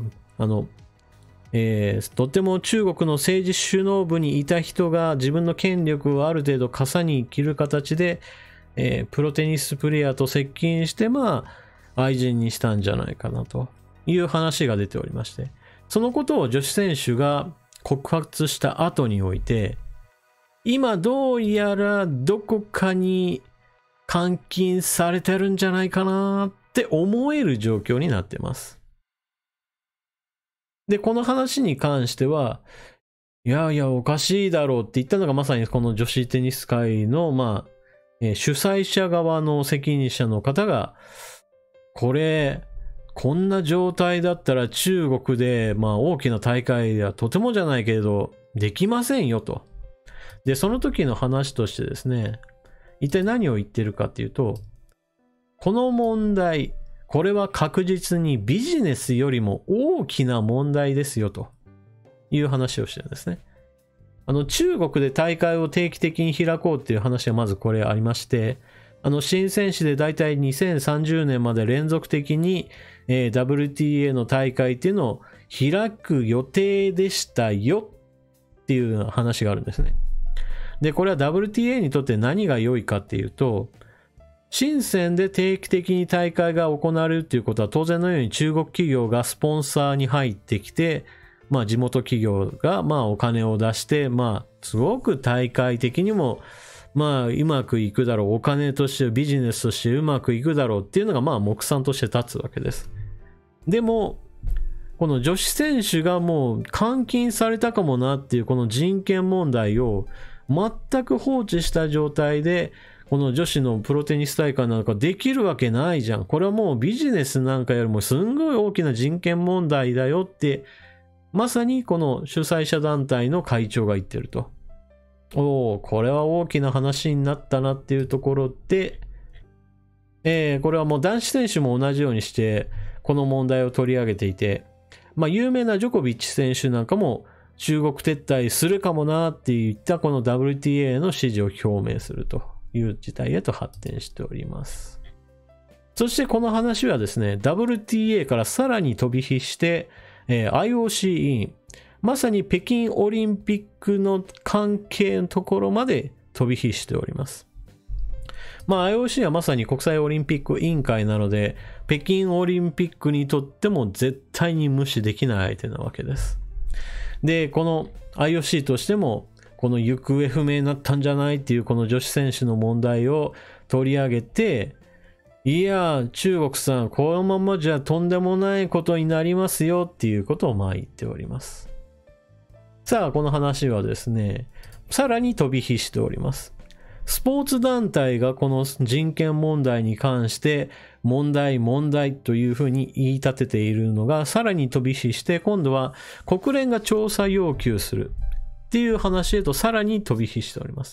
Speaker 1: とても中国の政治首脳部にいた人が自分の権力をある程度傘に切る形で、プロテニスプレイヤーと接近して、まあ、愛人にしたんじゃないかなという話が出ておりまして、そのことを女子選手が告発した後において、今どうやらどこかに監禁されてるんじゃないかなって思える状況になってます。で、この話に関しては、いやいやおかしいだろうって言ったのがまさにこの女子テニス界の、まあ、主催者側の責任者の方が、こんな状態だったら中国で、まあ大きな大会ではとてもじゃないけれど、できませんよと。で、その時の話としてですね、一体何を言ってるかっていうと、この問題、これは確実にビジネスよりも大きな問題ですよという話をしてるんですね。中国で大会を定期的に開こうっていう話はまずこれありまして、新選手でだいたい2030年まで連続的に、WTA の大会っていうのを開く予定でしたよっていう話があるんですね。で、これは WTA にとって何が良いかっていうと、深センで定期的に大会が行われるっていうことは当然のように中国企業がスポンサーに入ってきて、まあ地元企業がまあお金を出して、まあすごく大会的にもまあうまくいくだろう、お金としてビジネスとしてうまくいくだろうっていうのがまあ目算として立つわけです。でも、この女子選手がもう監禁されたかもなっていうこの人権問題を全く放置した状態で、この女子のプロテニス大会なんかできるわけないじゃん。これはもうビジネスなんかよりもすんごい大きな人権問題だよって、まさにこの主催者団体の会長が言ってると。これは大きな話になったなっていうところで、これはもう男子選手も同じようにして、この問題を取り上げていて、まあ有名なジョコビッチ選手なんかも中国撤退するかもなっていったこの WTA の支持を表明するという事態へと発展しております。そしてこの話はですね、WTA からさらに飛び火して、IOC 委員、まさに北京オリンピックの関係のところまで飛び火しております。まあ IOC はまさに国際オリンピック委員会なので、北京オリンピックにとっても絶対に無視できない相手なわけです。で、この IOC としても、この行方不明になったんじゃないっていうこの女子選手の問題を取り上げて、いや、中国さん、このままじゃとんでもないことになりますよっていうことをまあ言っております。さあ、この話はですね、さらに飛び火しております。スポーツ団体がこの人権問題に関して問題というふうに言い立てているのがさらに飛び火して、今度は国連が調査要求するっていう話へとさらに飛び火しております。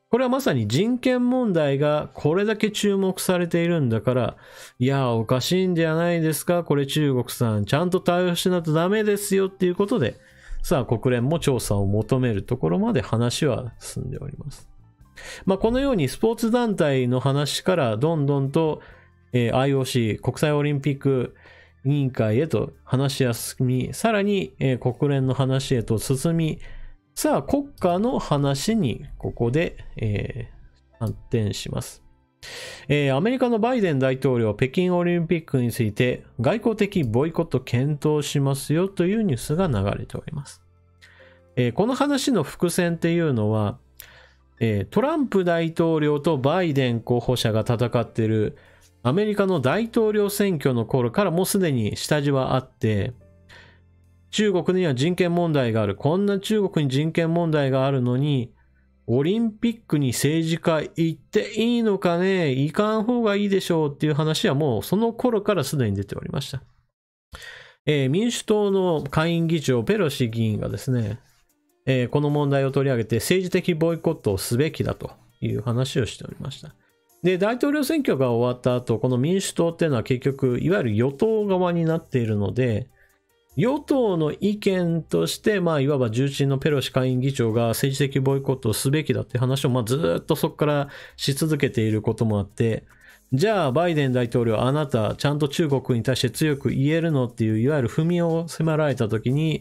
Speaker 1: これはまさに人権問題がこれだけ注目されているんだから、いや、おかしいんじゃないですか、これ中国さん、ちゃんと対応しないとダメですよっていうことで、さあ国連も調査を求めるところまで話は進んでおります。このようにスポーツ団体の話からどんどんと、IOC 国際オリンピック委員会へと話が進み、さらに、国連の話へと進み、さあ国家の話にここで、発展します。アメリカのバイデン大統領は北京オリンピックについて外交的ボイコット検討しますよというニュースが流れております。この話の伏線っていうのは、トランプ大統領とバイデン候補者が戦っているアメリカの大統領選挙の頃からもうすでに下地はあって、中国には人権問題がある。こんな中国に人権問題があるのに、オリンピックに政治家行っていいのかね、行かん方がいいでしょうっていう話はもうその頃からすでに出ておりました。民主党の下院議長ペロシ議員がですね、この問題を取り上げて政治的ボイコットをすべきだという話をしておりました。で、大統領選挙が終わった後、この民主党っていうのは結局、いわゆる与党側になっているので、与党の意見として、いわば重鎮のペロシ下院議長が政治的ボイコットをすべきだって話を、ずっとそこからし続けていることもあって、じゃあ、バイデン大統領、あなた、ちゃんと中国に対して強く言えるのっていう、いわゆる踏みを迫られたときに、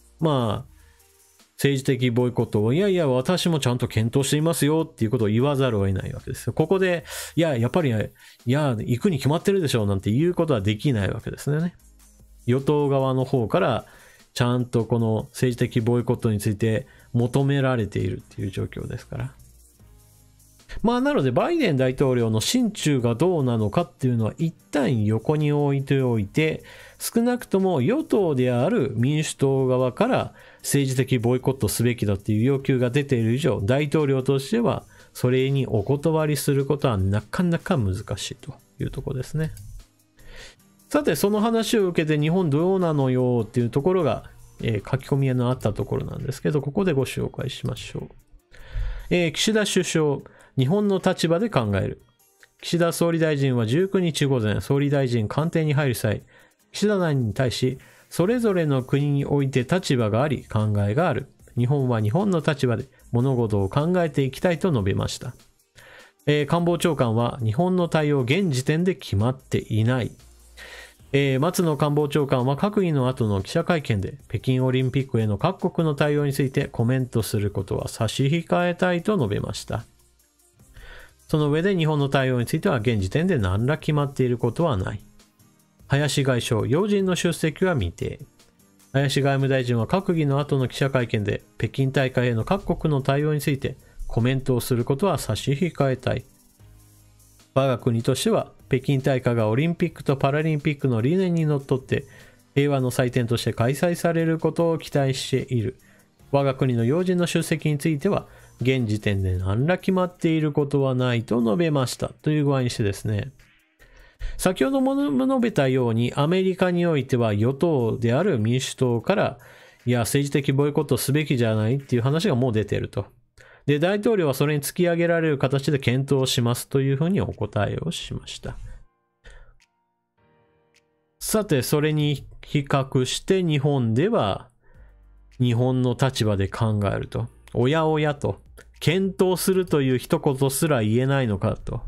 Speaker 1: 政治的ボイコットを、いやいや、私もちゃんと検討していますよっていうことを言わざるを得ないわけですよ。ここで、やっぱり、行くに決まってるでしょうなんて言うことはできないわけですね。与党側の方からちゃんとこの政治的ボイコットについて求められているっていう状況ですから。なのでバイデン大統領の心中がどうなのかっていうのは一旦横に置いておいて、少なくとも与党である民主党側から政治的ボイコットすべきだっていう要求が出ている以上、大統領としてはそれにお断りすることはなかなか難しいというところですね。さて、その話を受けて日本どうなのよっていうところが、書き込みのあったところなんですけど、ここでご紹介しましょう。岸田首相、日本の立場で考える。岸田総理大臣は19日午前、総理大臣官邸に入る際、岸田内に対し、それぞれの国において立場があり、考えがある。日本は日本の立場で物事を考えていきたいと述べました。官房長官は、日本の対応現時点で決まっていない。松野官房長官は閣議の後の記者会見で北京オリンピックへの各国の対応についてコメントすることは差し控えたいと述べました。その上で日本の対応については現時点で何ら決まっていることはない。林外相、要人の出席は未定。林外務大臣は閣議の後の記者会見で北京大会への各国の対応についてコメントをすることは差し控えたい。我が国としては北京大会がオリンピックとパラリンピックの理念にのっとって平和の祭典として開催されることを期待している。我が国の要人の出席については現時点で何ら決まっていることはないと述べましたという具合にしてですね、先ほども述べたようにアメリカにおいては与党である民主党から政治的ボイコットすべきじゃないっていう話がもう出ていると。で、大統領はそれに突き上げられる形で検討しますというふうにお答えをしました。さて、それに比較して日本では日本の立場で考えると、おやおやと、検討するという一言すら言えないのかと。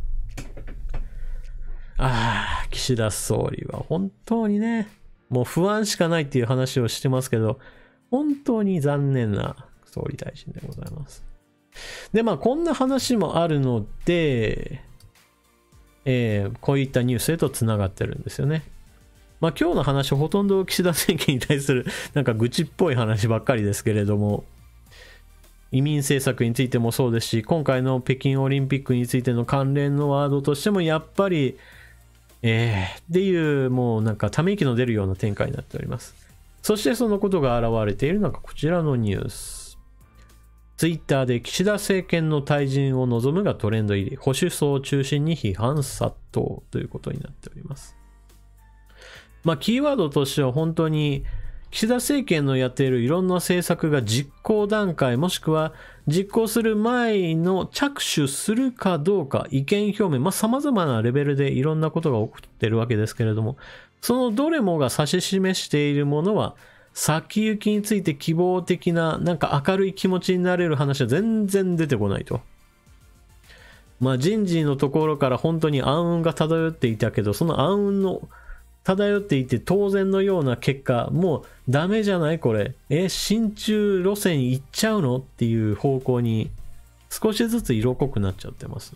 Speaker 1: 岸田総理は本当にね、もう不安しかないっていう話をしてますけど、本当に残念な総理大臣でございます。で、こんな話もあるので、こういったニュースへとつながってるんですよね。今日の話ほとんど岸田政権に対するなんか愚痴っぽい話ばっかりですけれども、移民政策についてもそうですし、今回の北京オリンピックについての関連のワードとしてもやっぱりっていうもうなんかため息の出るような展開になっております。そしてそのことが現れているのがこちらのニュース。ツイッターで岸田政権の退陣を望むがトレンド入り、保守層を中心に批判殺到ということになっております。キーワードとしては本当に岸田政権のやっているいろんな政策が実行段階もしくは実行する前の着手するかどうか意見表明、様々なレベルでいろんなことが起こっているわけですけれども、そのどれもが指し示しているものは先行きについて希望的ななんか明るい気持ちになれる話は全然出てこないと。人事のところから本当に暗雲が漂っていたけど、その暗雲の漂っていて当然のような結果、もうダメじゃないこれ。親中路線行っちゃうのっていう方向に少しずつ色濃くなっちゃってます。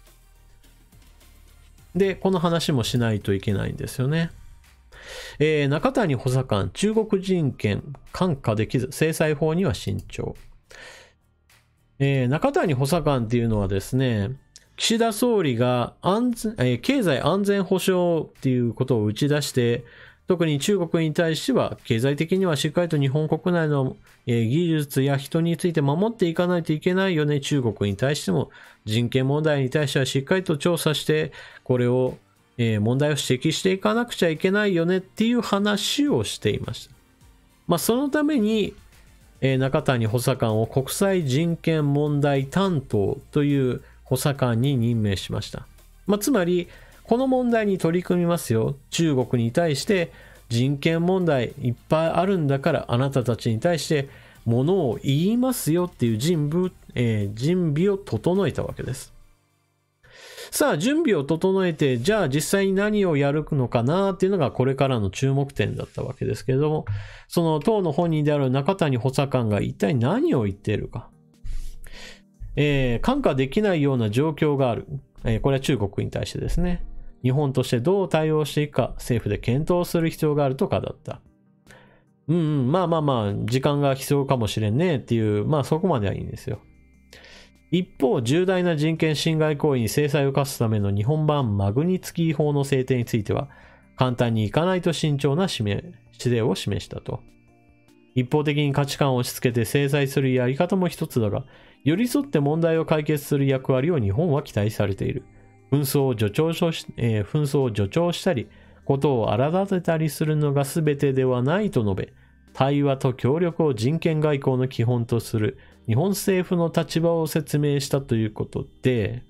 Speaker 1: で、この話もしないといけないんですよね。中谷補佐官、中国人権看過できず、制裁法には慎重。中谷補佐官っていうのはですね、岸田総理が経済安全保障っていうことを打ち出して、特に中国に対しては経済的にはしっかりと日本国内の技術や人について守っていかないといけないよね。中国に対しても人権問題に対してはしっかりと調査して、これを問題を指摘していかなくちゃいけないよねっていう話をしていました。そのために中谷補佐官を国際人権問題担当という補佐官に任命しました。つまり、この問題に取り組みますよ。中国に対して人権問題いっぱいあるんだから、あなたたちに対してものを言いますよっていう準備を整えたわけです。さあ、準備を整えて、じゃあ実際に何をやるのかなっていうのがこれからの注目点だったわけですけれども、その党の本人である中谷補佐官が一体何を言っているか。看過できないような状況がある。これは中国に対してですね。日本としてどう対応していくか、政府で検討する必要があるとかだった。時間が必要かもしれんねっていう、そこまではいいんですよ。一方、重大な人権侵害行為に制裁を科すための日本版マグニツキー法の制定については、簡単にいかないと慎重な姿勢を示したと。一方的に価値観を押し付けて制裁するやり方も一つだが、寄り添って問題を解決する役割を日本は期待されている。紛争を助長したり、ことを荒立てたりするのが全てではないと述べ、対話と協力を人権外交の基本とする日本政府の立場を説明したということで、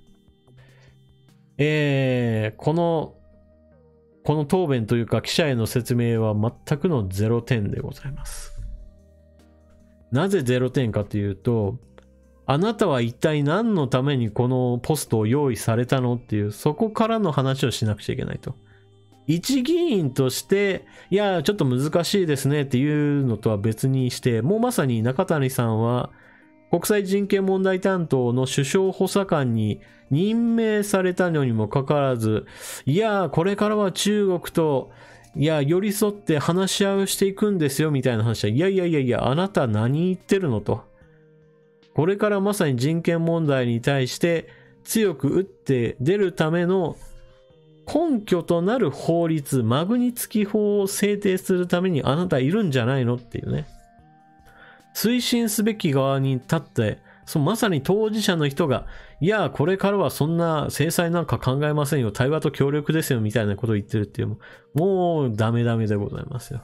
Speaker 1: この答弁というか記者への説明は全くの0点でございます。なぜ0点かというと、あなたは一体何のためにこのポストを用意されたのっていう、そこからの話をしなくちゃいけないと。一議員として、いや、ちょっと難しいですねっていうのとは別にして、もうまさに中谷さんは、国際人権問題担当の首相補佐官に任命されたのにもかかわらず、いや、これからは中国と、寄り添って話し合いをしていくんですよみたいな話は、いや、あなた何言ってるのと。これからまさに人権問題に対して強く打って出るための根拠となる法律、マグニツキ法を制定するためにあなたいるんじゃないのっていうね。推進すべき側に立って、まさに当事者の人が、いや、これからはそんな制裁なんか考えませんよ。対話と協力ですよ。みたいなことを言ってるっていう、もうダメでございますよ。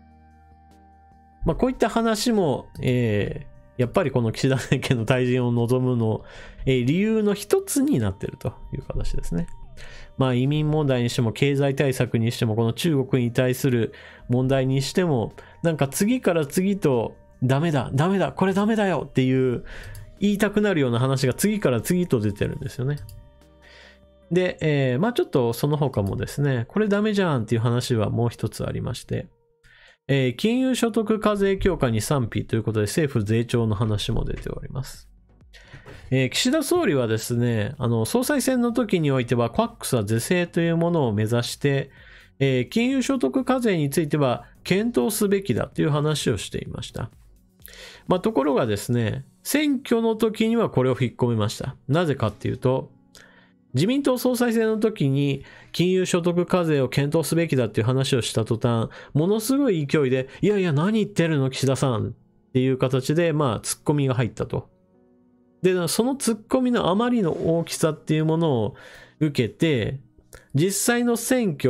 Speaker 1: こういった話も、やっぱりこの岸田政権の退陣を望むの、理由の一つになっているという形ですね。移民問題にしても経済対策にしてもこの中国に対する問題にしてもなんか次から次とダメだこれダメだよっていう言いたくなるような話が次から次と出てるんですよね。で、ちょっとその他もですね、これダメじゃんっていう話はもう一つありまして、金融所得課税強化に賛否ということで政府税調の話も出ております。岸田総理はですね、総裁選の時においては、格差是正というものを目指して、金融所得課税については検討すべきだという話をしていました。ところがですね、選挙の時にはこれを引っ込めました。なぜかっていうと、自民党総裁選の時に金融所得課税を検討すべきだっていう話をした途端、ものすごい勢いで、いや何言ってるの岸田さんっていう形で、ツッコミが入ったと。で、そのツッコミのあまりの大きさっていうものを受けて、実際の選挙、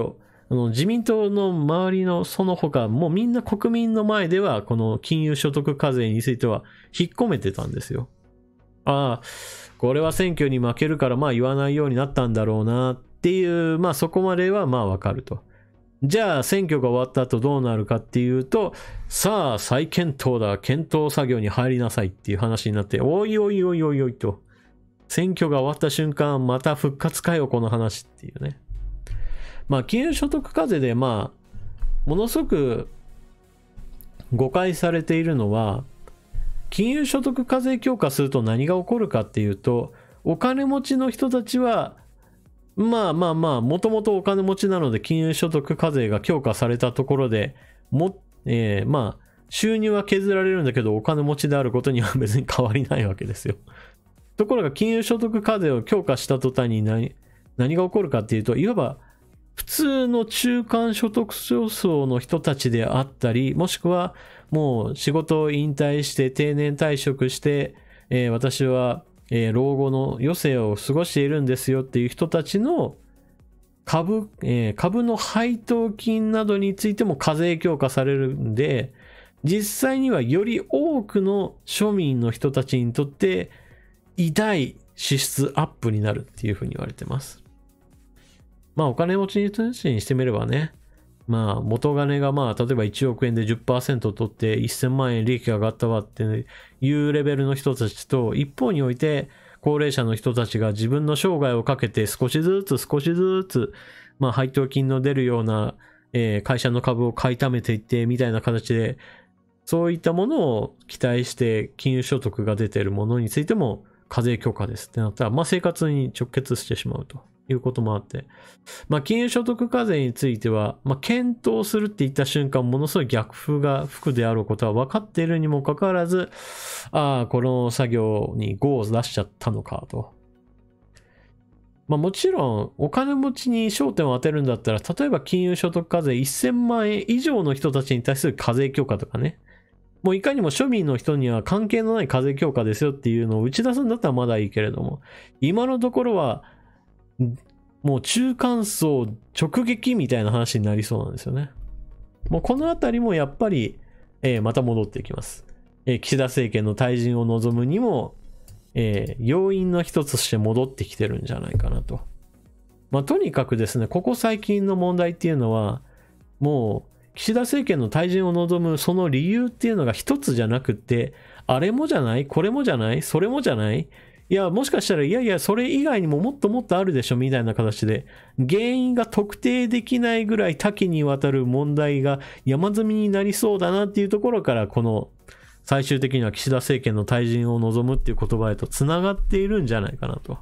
Speaker 1: 自民党の周りのその他、もうみんな国民の前では、この金融所得課税については引っ込めてたんですよ。ああ、これは選挙に負けるからまあ言わないようになったんだろうなっていう、まあそこまではまあわかると。じゃあ選挙が終わった後どうなるかっていうと、さあ再検討だ、検討作業に入りなさいっていう話になって、おいおいおいおいおいと。選挙が終わった瞬間、また復活かよ、この話っていうね。まあ、金融所得課税で、まあ、ものすごく誤解されているのは、金融所得課税強化すると何が起こるかっていうと、お金持ちの人たちは、まあ、もともとお金持ちなので、金融所得課税が強化されたところでまあ、収入は削られるんだけど、お金持ちであることには別に変わりないわけですよ。ところが、金融所得課税を強化した途端に何が起こるかっていうと、いわば、普通の中間所得層の人たちであったり、もしくはもう仕事を引退して定年退職して、私は、老後の余生を過ごしているんですよっていう人たちの株の配当金などについても課税強化されるんで、実際にはより多くの庶民の人たちにとって痛い支出アップになるっていうふうに言われてます。まあお金持ちにしてみればね、まあ元金がまあ例えば1億円で 10% 取って1000万円利益が上がったわっていうレベルの人たちと、一方において高齢者の人たちが自分の生涯をかけて少しずつまあ配当金の出るような会社の株を買い溜めていってみたいな形で、そういったものを期待して金融所得が出ているものについても課税強化ですってなったら、まあ生活に直結してしまうということもあって、まあ金融所得課税については、まあ検討するって言った瞬間、ものすごい逆風が吹くであろうことは分かっているにもかかわらず、この作業に5を出しちゃったのかと。まあもちろんお金持ちに焦点を当てるんだったら、例えば金融所得課税1000万円以上の人たちに対する課税強化とかね、もういかにも庶民の人には関係のない課税強化ですよっていうのを打ち出すんだったらまだいいけれども、今のところはもう中間層直撃みたいな話になりそうなんですよね。もうこのあたりもやっぱり、また戻っていきます。岸田政権の退陣を望むにも、要因の一つとして戻ってきてるんじゃないかなと。まあとにかくですね、ここ最近の問題っていうのは、もう岸田政権の退陣を望むその理由っていうのが一つじゃなくて、あれもじゃない、これもじゃない、それもじゃない、いや、もしかしたら、いやいや、それ以外にももっともっとあるでしょ、みたいな形で、原因が特定できないぐらい多岐にわたる問題が山積みになりそうだなっていうところから、この最終的には岸田政権の退陣を望むっていう言葉へとつながっているんじゃないかなと。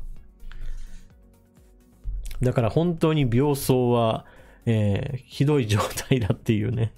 Speaker 1: だから本当に病巣は、ひどい状態だっていうね、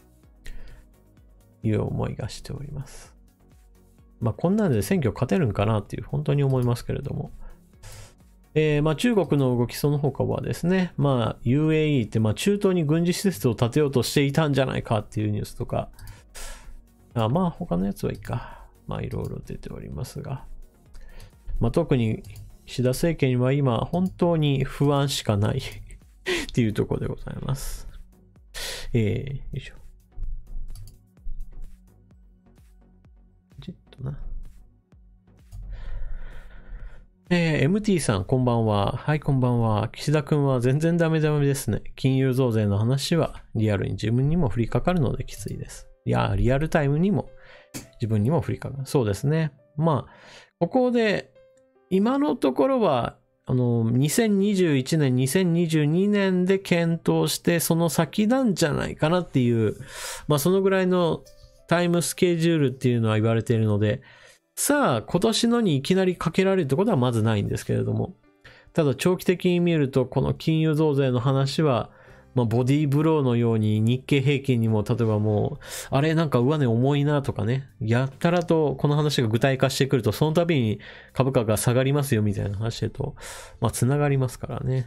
Speaker 1: いう思いがしております。まあこんなんで選挙勝てるんかなっていう本当に思いますけれども。まあ中国の動きその他はですね、まあ UAE ってまあ中東に軍事施設を建てようとしていたんじゃないかっていうニュースとか、まあ他のやつはいいか。まあいろいろ出ておりますが。まあ特に岸田政権は今本当に不安しかないっていうところでございます。よいしょ。MT さん、こんばんは。はい、こんばんは。岸田くんは全然ダメですね。金融増税の話はリアルに自分にも降りかかるのできついです。いや、リアルタイムにも自分にも降りかかる。そうですね。まあ、ここで、今のところは、2021年、2022年で検討して、その先なんじゃないかなっていう、まあ、そのぐらいのタイムスケジュールっていうのは言われているので、さあ、今年のにいきなりかけられるってことはまずないんですけれども、ただ長期的に見ると、この金融増税の話は、まあ、ボディーブローのように日経平均にも、例えばもう、あれなんか上値重いなとかね、やったらとこの話が具体化してくると、その度に株価が下がりますよみたいな話へと、まあ、つながりますからね。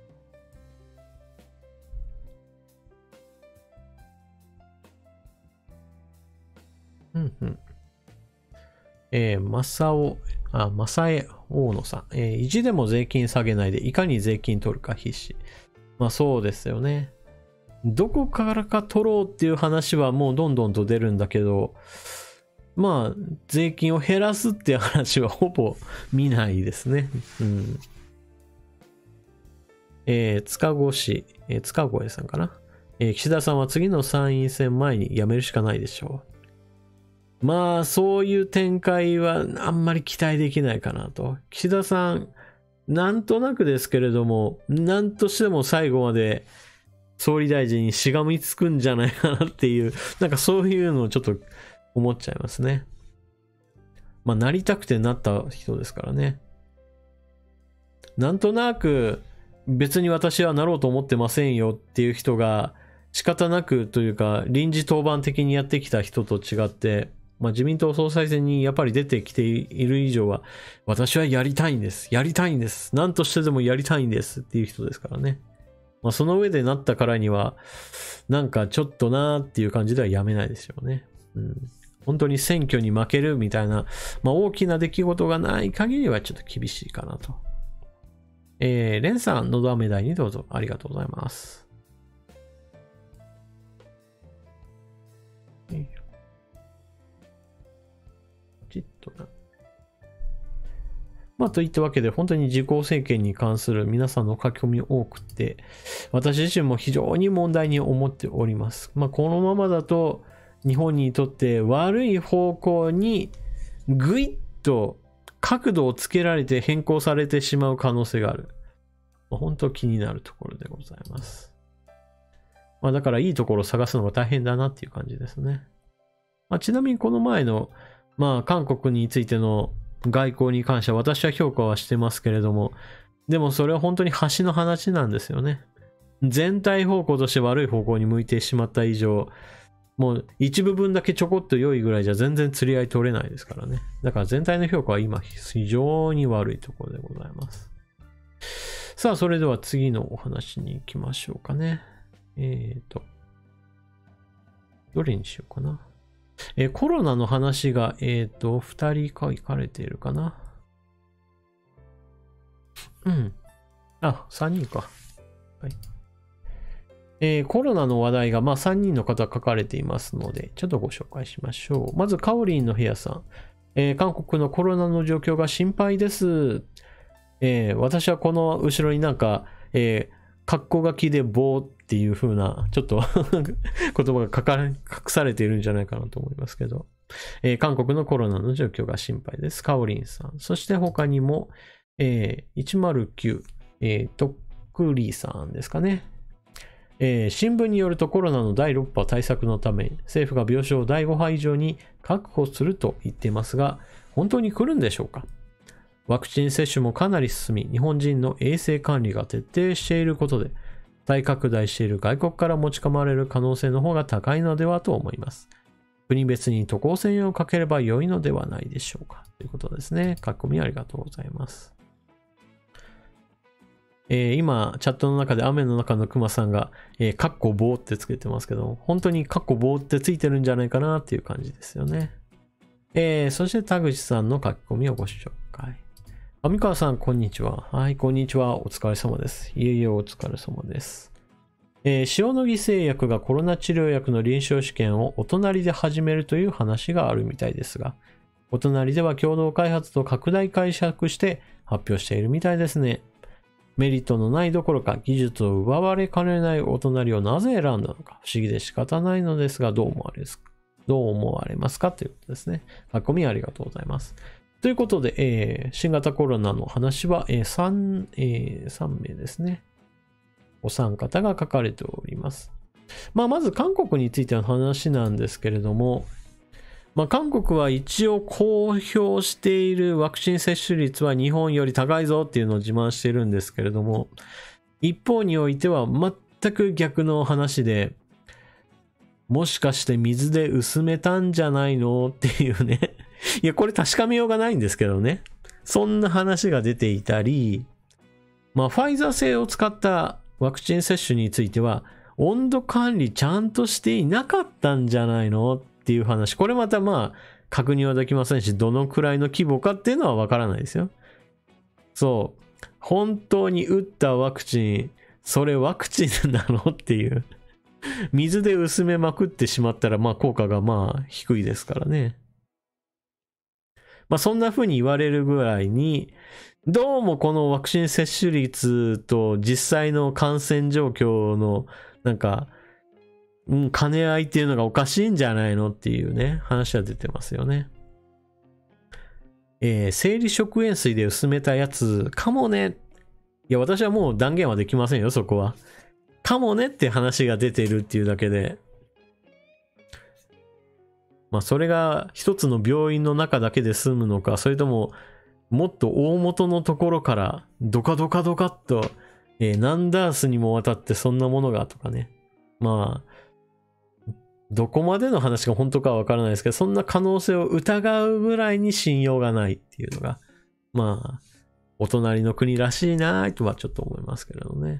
Speaker 1: 正江大野さん。意地でも税金下げないで、いかに税金取るか必死。まあそうですよね。 どこからか取ろうっていう話はもうどんどんと出るんだけど、まあ、税金を減らすっていう話はほぼ見ないですね。塚越さんかな。岸田さんは次の参院選前に辞めるしかないでしょう。まあ、そういう展開はあんまり期待できないかなと。岸田さん、なんとなくですけれども、なんとしても最後まで総理大臣にしがみつくんじゃないかなっていう、なんかそういうのをちょっと思っちゃいますね。まあ、なりたくてなった人ですからね。なんとなく、別に私はなろうと思ってませんよっていう人が、仕方なくというか、臨時当番的にやってきた人と違って、まあ、自民党総裁選にやっぱり出てきている以上は、私はやりたいんです。やりたいんです。何としてでもやりたいんですっていう人ですからね。まあ、その上でなったからには、なんかちょっとなーっていう感じではやめないですよね。本当に選挙に負けるみたいな、まあ、大きな出来事がない限りはちょっと厳しいかなと。レンさん、のど飴台にどうぞ。ありがとうございます。ちっとな。まあ、といったわけで、本当に自公政権に関する皆さんの書き込み多くて、私自身も非常に問題に思っております。まあ、このままだと、日本にとって悪い方向にぐいっと角度をつけられて変更されてしまう可能性がある。まあ、本当気になるところでございます。まあ、だからいいところを探すのが大変だなっていう感じですね。まあ、ちなみにこの前の、まあ、韓国についての外交に関しては私は評価はしてますけれども、でもそれは本当に端の話なんですよね。全体方向として悪い方向に向いてしまった以上、もう一部分だけちょこっと良いぐらいじゃ全然釣り合い取れないですからね。だから全体の評価は今非常に悪いところでございます。さあ、それでは次のお話に行きましょうかね。どれにしようかな。コロナの話が、2人書かれているかな。あ、3人か。はい。コロナの話題が、まあ、3人の方書かれていますので、ちょっとご紹介しましょう。まず、カオリンの部屋さん。韓国のコロナの状況が心配です。私はこの後ろになんか、格好書きで棒っていう風な、ちょっと言葉が隠されているんじゃないかなと思いますけど、韓国のコロナの状況が心配です。カオリンさん。そして他にも、109、とっくりさんですかね。新聞によるとコロナの第6波対策のため政府が病床を第5波以上に確保すると言っていますが、本当に来るんでしょうか。ワクチン接種もかなり進み、日本人の衛生管理が徹底していることで再拡大している外国から持ち込まれる可能性の方が高いのではと思います。国別に渡航制限をかければ良いのではないでしょうか、ということですね。書き込みありがとうございます。今、チャットの中で雨の中のクマさんが、カッコ棒ってつけてますけど、本当にカッコ棒ってついてるんじゃないかなっていう感じですよね。そして田口さんの書き込みをご紹介。上川さん、こんにちは。はい、こんにちは。お疲れ様です。いえいえ、お疲れ様です。塩野義製薬がコロナ治療薬の臨床試験をお隣で始めるという話があるみたいですが、お隣では共同開発と拡大解釈して発表しているみたいですね。メリットのないどころか技術を奪われかねないお隣をなぜ選んだのか不思議で仕方ないのですが、どう思われますかということですね。書き込みありがとうございます。ということで、新型コロナの話は、3名ですね。お三方が書かれております。まず韓国についての話なんですけれども、韓国は一応公表しているワクチン接種率は日本より高いぞっていうのを自慢しているんですけれども、一方においては全く逆の話で、もしかして水で薄めたんじゃないのっていうね。いや、これ確かめようがないんですけどね。そんな話が出ていたり、ファイザー製を使ったワクチン接種については、温度管理ちゃんとしていなかったんじゃないのっていう話。これまた確認はできませんし、どのくらいの規模かっていうのはわからないですよ。そう。本当に打ったワクチン、それワクチンなのっていう。 水で薄めまくってしまったら、まあ効果がまあ低いですからね。まあそんな風に言われるぐらいに、どうもこのワクチン接種率と実際の感染状況のなんか、兼ね合いっていうのがおかしいんじゃないのっていうね、話は出てますよね。生理食塩水で薄めたやつかもね。いや、私はもう断言はできませんよ、そこは。かもねって話が出てるっていうだけで。まあ、それが一つの病院の中だけで済むのか、それとも、もっと大元のところから、ドカドカドカっと、何ダースにもわたってそんなものがとかね。まあ、どこまでの話が本当かはわからないですけど、そんな可能性を疑うぐらいに信用がないっていうのが、まあ、お隣の国らしいなとはちょっと思いますけれどね。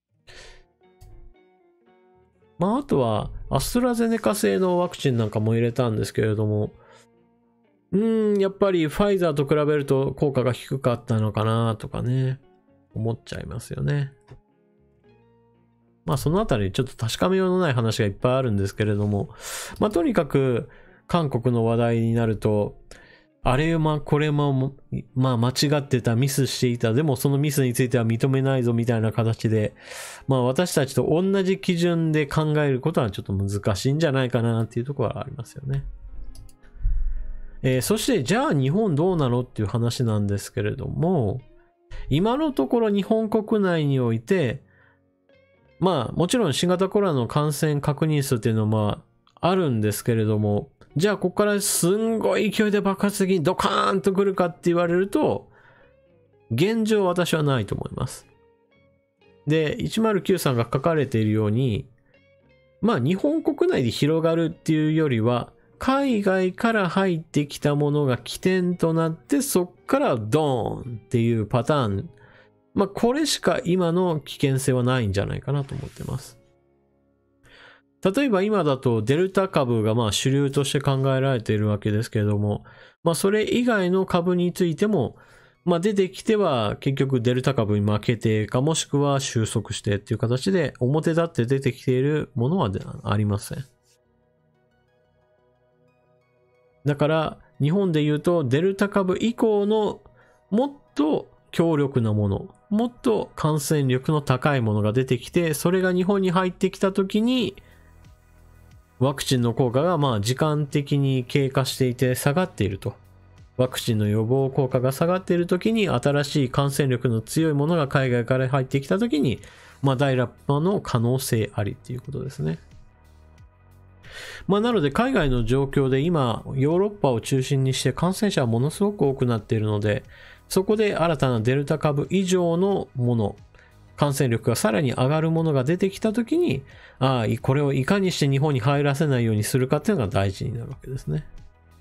Speaker 1: まあ、あとは、アストラゼネカ製のワクチンなんかも入れたんですけれども、やっぱりファイザーと比べると効果が低かったのかなとかね、思っちゃいますよね。まあそのあたりちょっと確かめようのない話がいっぱいあるんですけれども、まあとにかく韓国の話題になると、あれこれも、まあ間違ってた、ミスしていた、でもそのミスについては認めないぞみたいな形で、まあ私たちと同じ基準で考えることはちょっと難しいんじゃないかなっていうところはありますよね。そしてじゃあ日本どうなのっていう話なんですけれども、今のところ日本国内において、まあもちろん新型コロナの感染確認数っていうのはまああるんですけれども、じゃあここからすんごい勢いで爆発的にドカーンと来るかって言われると、現状私はないと思います。で、109さんが書かれているように、まあ日本国内で広がるっていうよりは、海外から入ってきたものが起点となって、そっからドーンっていうパターン。まあこれしか今の危険性はないんじゃないかなと思ってます。例えば今だとデルタ株がまあ主流として考えられているわけですけれども、まあそれ以外の株についても、まあ出てきては結局デルタ株に負けてかもしくは収束してっていう形で表立って出てきているものはありません。だから日本で言うとデルタ株以降のもっと強力なもの、もっと感染力の高いものが出てきて、それが日本に入ってきたときにワクチンの効果がまあ時間的に経過していて下がっていると。ワクチンの予防効果が下がっているときに新しい感染力の強いものが海外から入ってきたときに、まあ第6波の可能性ありっていうことですね。まあなので海外の状況で今ヨーロッパを中心にして感染者はものすごく多くなっているので、そこで新たなデルタ株以上のもの、感染力がさらに上がるものが出てきたときに、これをいかにして日本に入らせないようにするかっていうのが大事になるわけですね。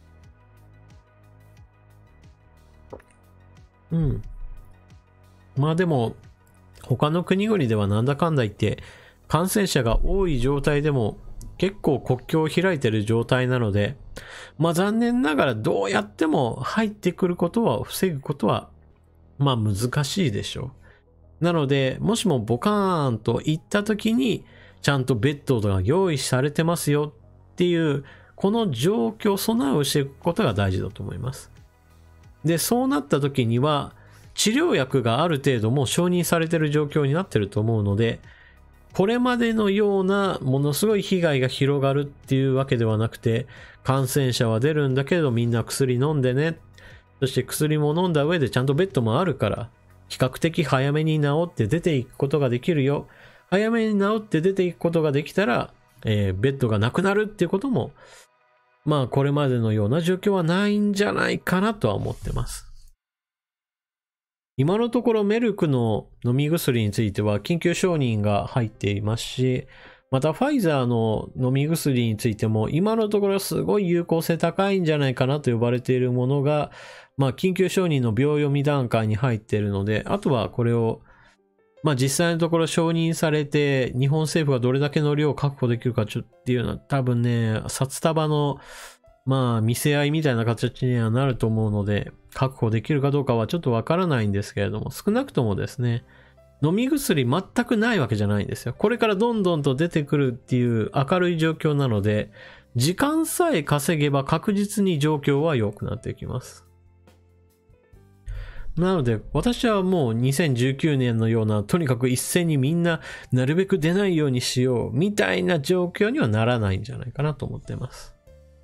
Speaker 1: まあでも他の国々ではなんだかんだ言って感染者が多い状態でも結構国境を開いている状態なので、まあ残念ながらどうやっても入ってくることは防ぐことはまあ難しいでしょう。なのでもしもボカーンと行った時にちゃんとベッドが用意されてますよっていうこの状況備えをしていくことが大事だと思います。で、そうなった時には治療薬がある程度もう承認されている状況になっていると思うので、これまでのようなものすごい被害が広がるっていうわけではなくて、感染者は出るんだけどみんな薬飲んでね。そして薬も飲んだ上でちゃんとベッドもあるから、比較的早めに治って出ていくことができるよ。早めに治って出ていくことができたら、ベッドがなくなるっていうことも、まあこれまでのような状況はないんじゃないかなとは思ってます。今のところメルクの飲み薬については緊急承認が入っていますし、またファイザーの飲み薬についても今のところすごい有効性高いんじゃないかなと呼ばれているものが、まあ緊急承認の秒読み段階に入っているので、あとはこれをまあ実際のところ承認されて日本政府がどれだけの量を確保できるかっていうのは多分ね、札束のまあ見せ合いみたいな形にはなると思うので、確保できるかどうかはちょっとわからないんですけれども、少なくともですね、 飲み薬全くないわけじゃないんですよ。これからどんどんと出てくるっていう明るい状況なので、時間さえ稼げば確実に状況は良くなっていきます。なので、私はもう2019年のような、とにかく一斉にみんななるべく出ないようにしよう、みたいな状況にはならないんじゃないかなと思っています。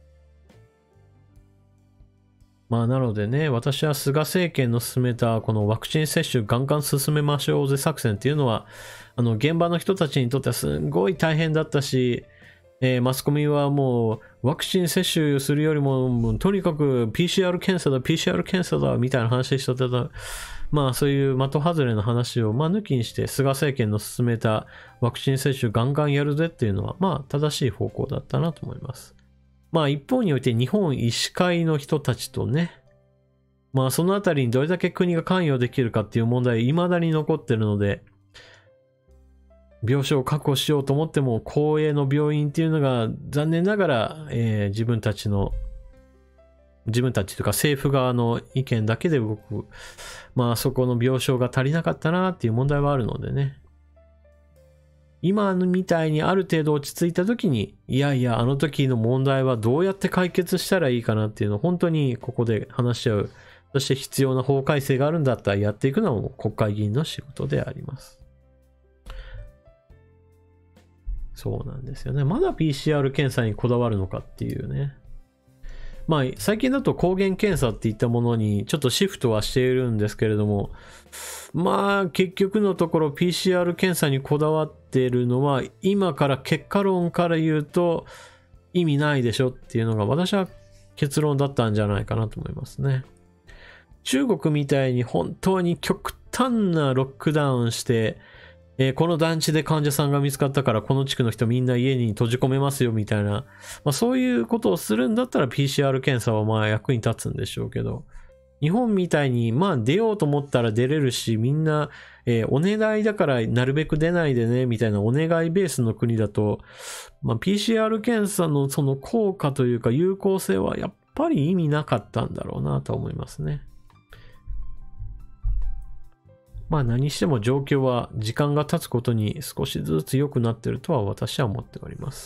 Speaker 1: まあなのでね、私は菅政権の進めたこのワクチン接種ガンガン進めましょうぜ作戦っていうのは、現場の人たちにとってはすごい大変だったし、マスコミはもうワクチン接種するよりも、とにかく PCR 検査だ、PCR 検査だ、みたいな話してた。まあそういう的外れの話を抜きにして、菅政権の進めたワクチン接種ガンガンやるぜっていうのは、まあ正しい方向だったなと思います。まあ一方において日本医師会の人たちとね、まあそのあたりにどれだけ国が関与できるかっていう問題未だに残ってるので、病床を確保しようと思っても公営の病院っていうのが残念ながら、自分たちというか政府側の意見だけで動く、まあそこの病床が足りなかったなっていう問題はあるのでね。今みたいにある程度落ち着いた時に、いやいやあの時の問題はどうやって解決したらいいかなっていうのを本当にここで話し合う。そして必要な法改正があるんだったらやっていくのも国会議員の仕事であります。そうなんですよね。まだ PCR 検査にこだわるのかっていうね。まあ最近だと抗原検査っていったものにちょっとシフトはしているんですけれども、まあ結局のところ PCR 検査にこだわっているのは今から結果論から言うと意味ないでしょっていうのが私は結論だったんじゃないかなと思いますね。中国みたいに本当に極端なロックダウンして、この団地で患者さんが見つかったからこの地区の人みんな家に閉じ込めますよみたいな、まあ、そういうことをするんだったら PCR 検査はまあ役に立つんでしょうけど、日本みたいにまあ出ようと思ったら出れるし、みんな、お願いだからなるべく出ないでねみたいなお願いベースの国だと、まあ、PCR 検査のその効果というか有効性はやっぱり意味なかったんだろうなと思いますね。まあ何しても状況は時間が経つことに少しずつ良くなっているとは私は思っております。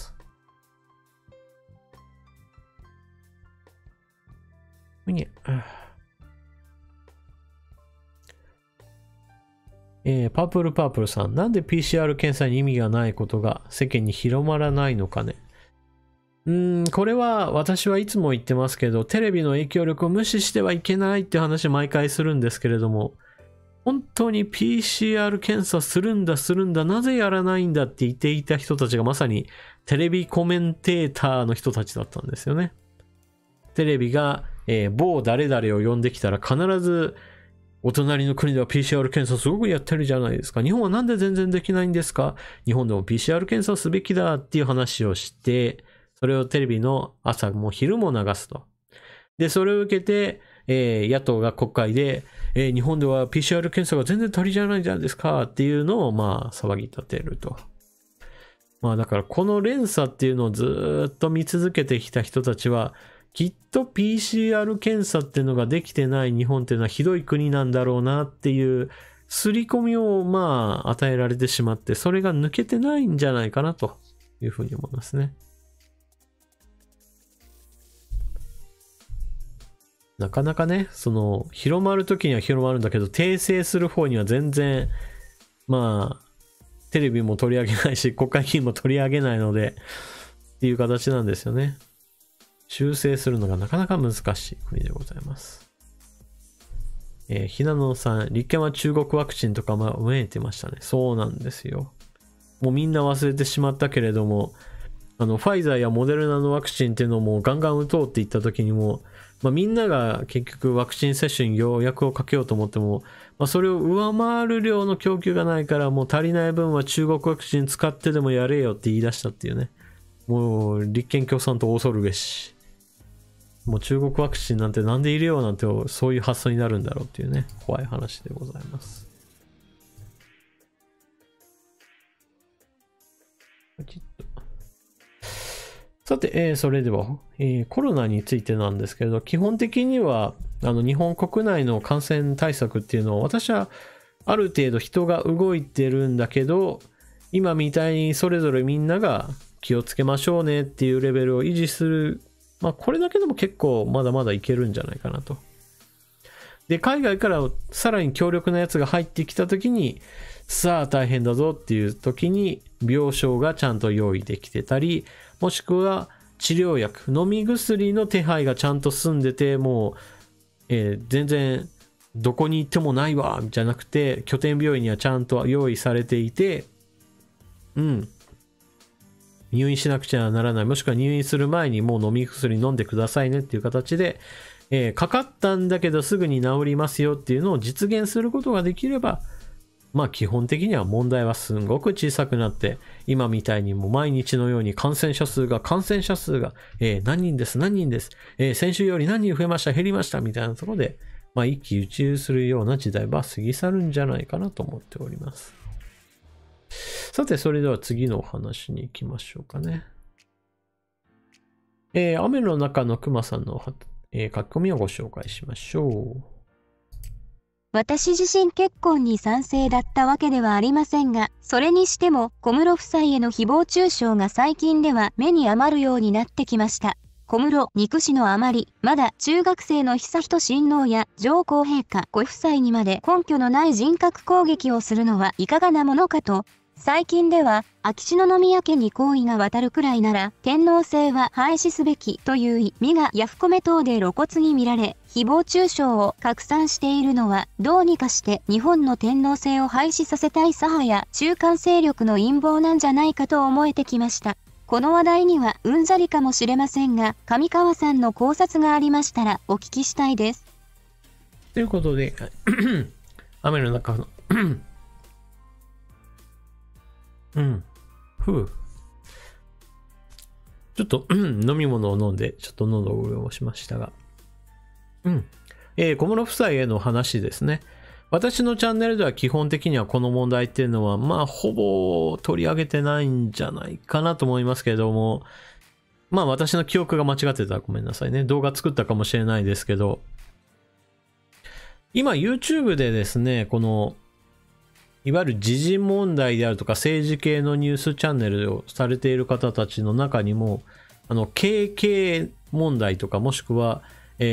Speaker 1: パープルさん、なんで PCR 検査に意味がないことが世間に広まらないのかね。これは私はいつも言ってますけど、テレビの影響力を無視してはいけないって話を毎回するんですけれども、本当に PCR 検査するんだ、なぜやらないんだって言っていた人たちがまさにテレビコメンテーターの人たちだったんですよね。テレビが、某誰々を呼んできたら必ずお隣の国では PCR 検査すごくやってるじゃないですか。日本はなんで全然できないんですか？日本でも PCR 検査すべきだっていう話をして、それをテレビの朝も昼も流すと。で、それを受けて、野党が国会で、日本では PCR 検査が全然足りじゃないじゃないですかっていうのをまあ騒ぎ立てると。まあだからこの連鎖っていうのをずっと見続けてきた人たちは、きっと PCR 検査っていうのができてない日本っていうのはひどい国なんだろうなっていう刷り込みをまあ与えられてしまって、それが抜けてないんじゃないかなというふうに思いますね。なかなかね、広まるときには広まるんだけど、訂正する方には全然、まあ、テレビも取り上げないし、国会議員も取り上げないので、っていう形なんですよね。修正するのがなかなか難しい国でございます。ひなのさん、立憲は中国ワクチンとか見えてましたね。そうなんですよ。もうみんな忘れてしまったけれども、ファイザーやモデルナのワクチンっていうのもガンガン打とうって言った時にも、まあ、みんなが結局ワクチン接種に予約をかけようと思っても、まあ、それを上回る量の供給がないから、もう足りない分は中国ワクチン使ってでもやれよって言い出したっていうね。もう立憲共産党恐るべし。もう中国ワクチンなんてなんで入れようなんてそういう発想になるんだろうっていうね、怖い話でございます。さて、それでは、コロナについてなんですけれど、基本的には日本国内の感染対策っていうのを私はある程度人が動いてるんだけど、今みたいにそれぞれみんなが気をつけましょうねっていうレベルを維持する。まあこれだけでも結構まだまだいけるんじゃないかなと。で、海外からさらに強力なやつが入ってきたときに、さあ大変だぞっていうときに病床がちゃんと用意できてたり、もしくは治療薬、飲み薬の手配がちゃんと済んでて、もう、全然どこに行ってもないわじゃなくて、拠点病院にはちゃんと用意されていて、入院しなくちゃならない、もしくは入院する前にもう飲み薬飲んでくださいねっていう形で、かかったんだけどすぐに治りますよっていうのを実現することができれば、まあ基本的には問題はすごく小さくなって、今みたいにもう毎日のように感染者数が、何人です、先週より何人増えました、減りましたみたいなところで、まあ一喜一憂するような時代は過ぎ去るんじゃないかなと思っております。さて、それでは次のお話に行きましょうかね。雨の中のくまさんの書き込みをご紹介しましょう。
Speaker 2: 私自身結婚に賛成だったわけではありませんが、それにしても小室夫妻への誹謗中傷が最近では目に余るようになってきました。小室憎しのあまり、まだ中学生の悠仁親王や上皇陛下ご夫妻にまで根拠のない人格攻撃をするのはいかがなものかと、最近では、秋篠宮家に好意が渡るくらいなら、天皇制は廃止すべきという意味がヤフコメ等で露骨に見られ、誹謗中傷を拡散しているのは、どうにかして日本の天皇制を廃止させたい左派や中間勢力の陰謀なんじゃないかと思えてきました。この話題にはうんざりかもしれませんが、上川さんの考察がありましたらお聞きしたいです。
Speaker 1: ということで、雨の中のちょっと飲み物を飲んで、ちょっと喉を潤しましたが。小室夫妻への話ですね。私のチャンネルでは基本的にはこの問題っていうのは、まあ、ほぼ取り上げてないんじゃないかなと思いますけれども、まあ、私の記憶が間違ってたらごめんなさいね。動画作ったかもしれないですけど、今 YouTube でですね、この、いわゆる時事問題であるとか政治系のニュースチャンネルをされている方たちの中にも、KK 問題とかもしくは、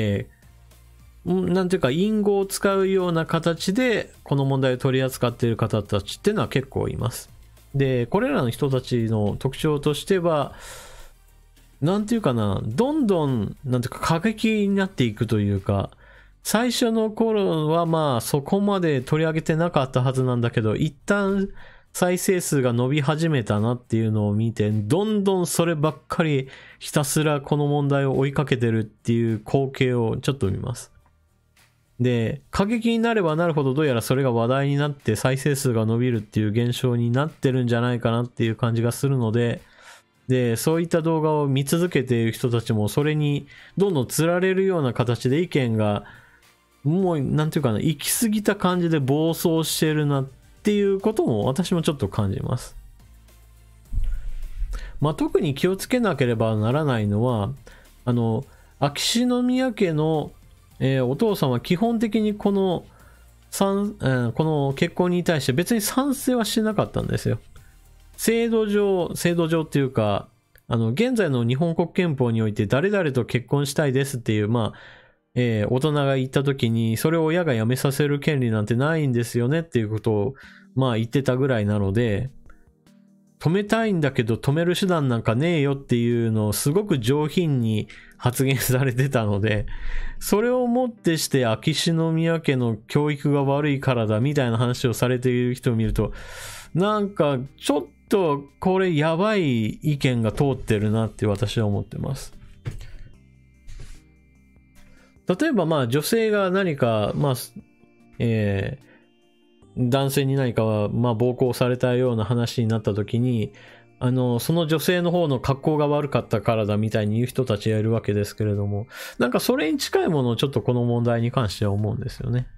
Speaker 1: なんていうか隠語を使うような形でこの問題を取り扱っている方たちっていうのは結構います。で、これらの人たちの特徴としては、なんていうかな、どんどん、なんていうか過激になっていくというか、最初の頃はまあそこまで取り上げてなかったはずなんだけど、一旦再生数が伸び始めたなっていうのを見て、どんどんそればっかりひたすらこの問題を追いかけてるっていう光景をちょっと見ます。で、過激になればなるほどどうやらそれが話題になって再生数が伸びるっていう現象になってるんじゃないかなっていう感じがするので、そういった動画を見続けている人たちもそれにどんどん釣られるような形で意見がもうなんていうかな、行き過ぎた感じで暴走してるなっていうことも私もちょっと感じます。まあ特に気をつけなければならないのは、秋篠宮家の、お父さんは基本的にこの結婚に対して別に賛成はしなかったんですよ。制度上っていうか、現在の日本国憲法において誰々と結婚したいですっていう、まあ、大人が言った時にそれを親が辞めさせる権利なんてないんですよねっていうことをまあ言ってたぐらいなので、止めたいんだけど止める手段なんかねえよっていうのをすごく上品に発言されてたので、それをもってして秋篠宮家の教育が悪いからだみたいな話をされている人を見ると、なんかちょっとこれやばい意見が通ってるなって私は思ってます。例えばまあ女性が何かまあ、男性に何かまあ暴行されたような話になった時に、その女性の方の格好が悪かったからだみたいに言う人たちがいるわけですけれども、なんかそれに近いものをちょっとこの問題に関しては思うんですよね。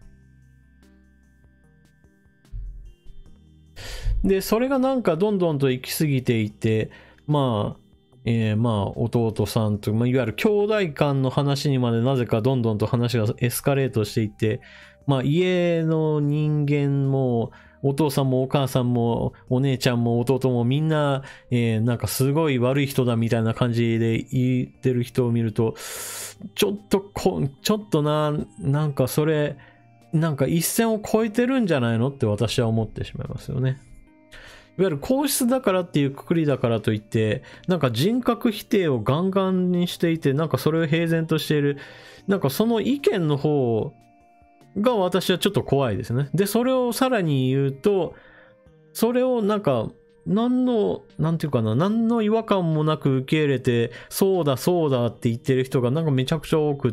Speaker 1: で、それがなんかどんどんと行き過ぎていって、まあ弟さんと、いわゆる兄弟間の話にまでなぜかどんどんと話がエスカレートしていって、 まあ家の人間も、お父さんもお母さんもお姉ちゃんも弟もみんな、なんかすごい悪い人だみたいな感じで言ってる人を見ると、ちょっとなんかそれ、なんか一線を越えてるんじゃないのって私は思ってしまいますよね。いわゆる皇室だからっていうくくりだからといって、なんか人格否定をガンガンにしていて、なんかそれを平然としている、なんかその意見の方が私はちょっと怖いですね。で、それをさらに言うと、それをなんか、なんていうかな、何の違和感もなく受け入れて、そうだそうだって言ってる人がなんかめちゃくちゃ多くって、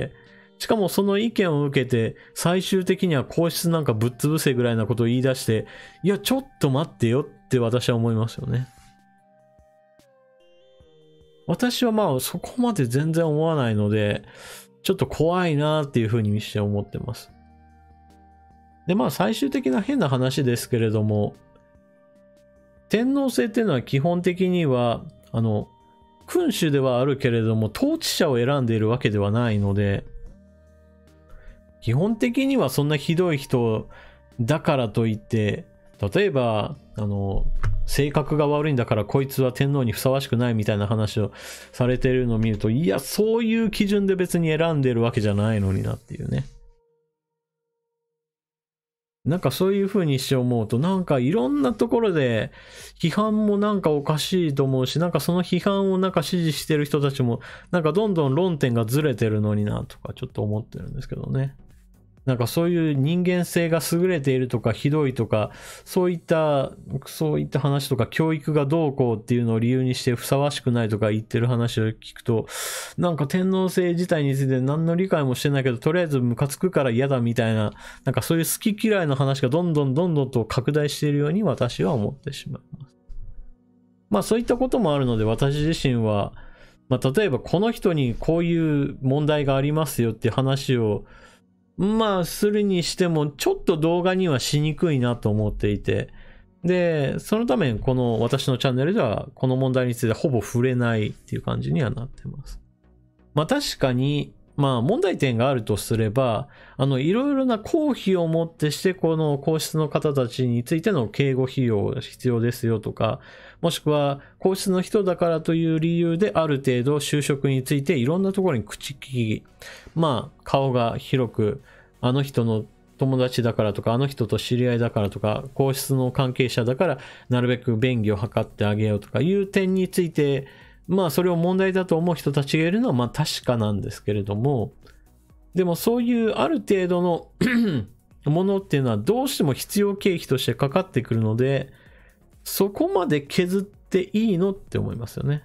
Speaker 1: しかもその意見を受けて、最終的には皇室なんかぶっ潰せぐらいなことを言い出して、いや、ちょっと待ってよって私は思いますよね。私はまあそこまで全然思わないので、ちょっと怖いなっていうふうにして思ってます。で、まあ最終的な変な話ですけれども、天皇制っていうのは基本的には、君主ではあるけれども、統治者を選んでいるわけではないので、基本的にはそんなひどい人だからといって、例えば、性格が悪いんだからこいつは天皇にふさわしくないみたいな話をされているのを見ると、いや、そういう基準で別に選んでるわけじゃないのになっていうね。なんかそういう風にして思うと、なんかいろんなところで批判もなんかおかしいと思うし、なんかその批判をなんか支持してる人たちも、なんかどんどん論点がずれてるのになとかちょっと思ってるんですけどね。なんかそういう人間性が優れているとかひどいとか、そういった話とか教育がどうこうっていうのを理由にしてふさわしくないとか言ってる話を聞くと、なんか天皇制自体について何の理解もしてないけど、とりあえずムカつくから嫌だみたいな、なんかそういう好き嫌いの話がどんどんと拡大しているように私は思ってしまいます。まあそういったこともあるので、私自身は、まあ例えばこの人にこういう問題がありますよっていう話をまあ、するにしても、ちょっと動画にはしにくいなと思っていて、で、そのため、この私のチャンネルでは、この問題についてほぼ触れないっていう感じにはなってます。まあ確かに、まあ問題点があるとすれば、いろいろな公費をもってして、この皇室の方たちについての警護費用が必要ですよとか、もしくは皇室の人だからという理由である程度就職についていろんなところに口利き、まあ顔が広く、あの人の友達だからとか、あの人と知り合いだからとか、皇室の関係者だからなるべく便宜を図ってあげようとかいう点について、まあそれを問題だと思う人たちがいるのはまあ確かなんですけれども、でもそういうある程度のものっていうのはどうしても必要経費としてかかってくるので、そこまで削っていいのって思いますよね。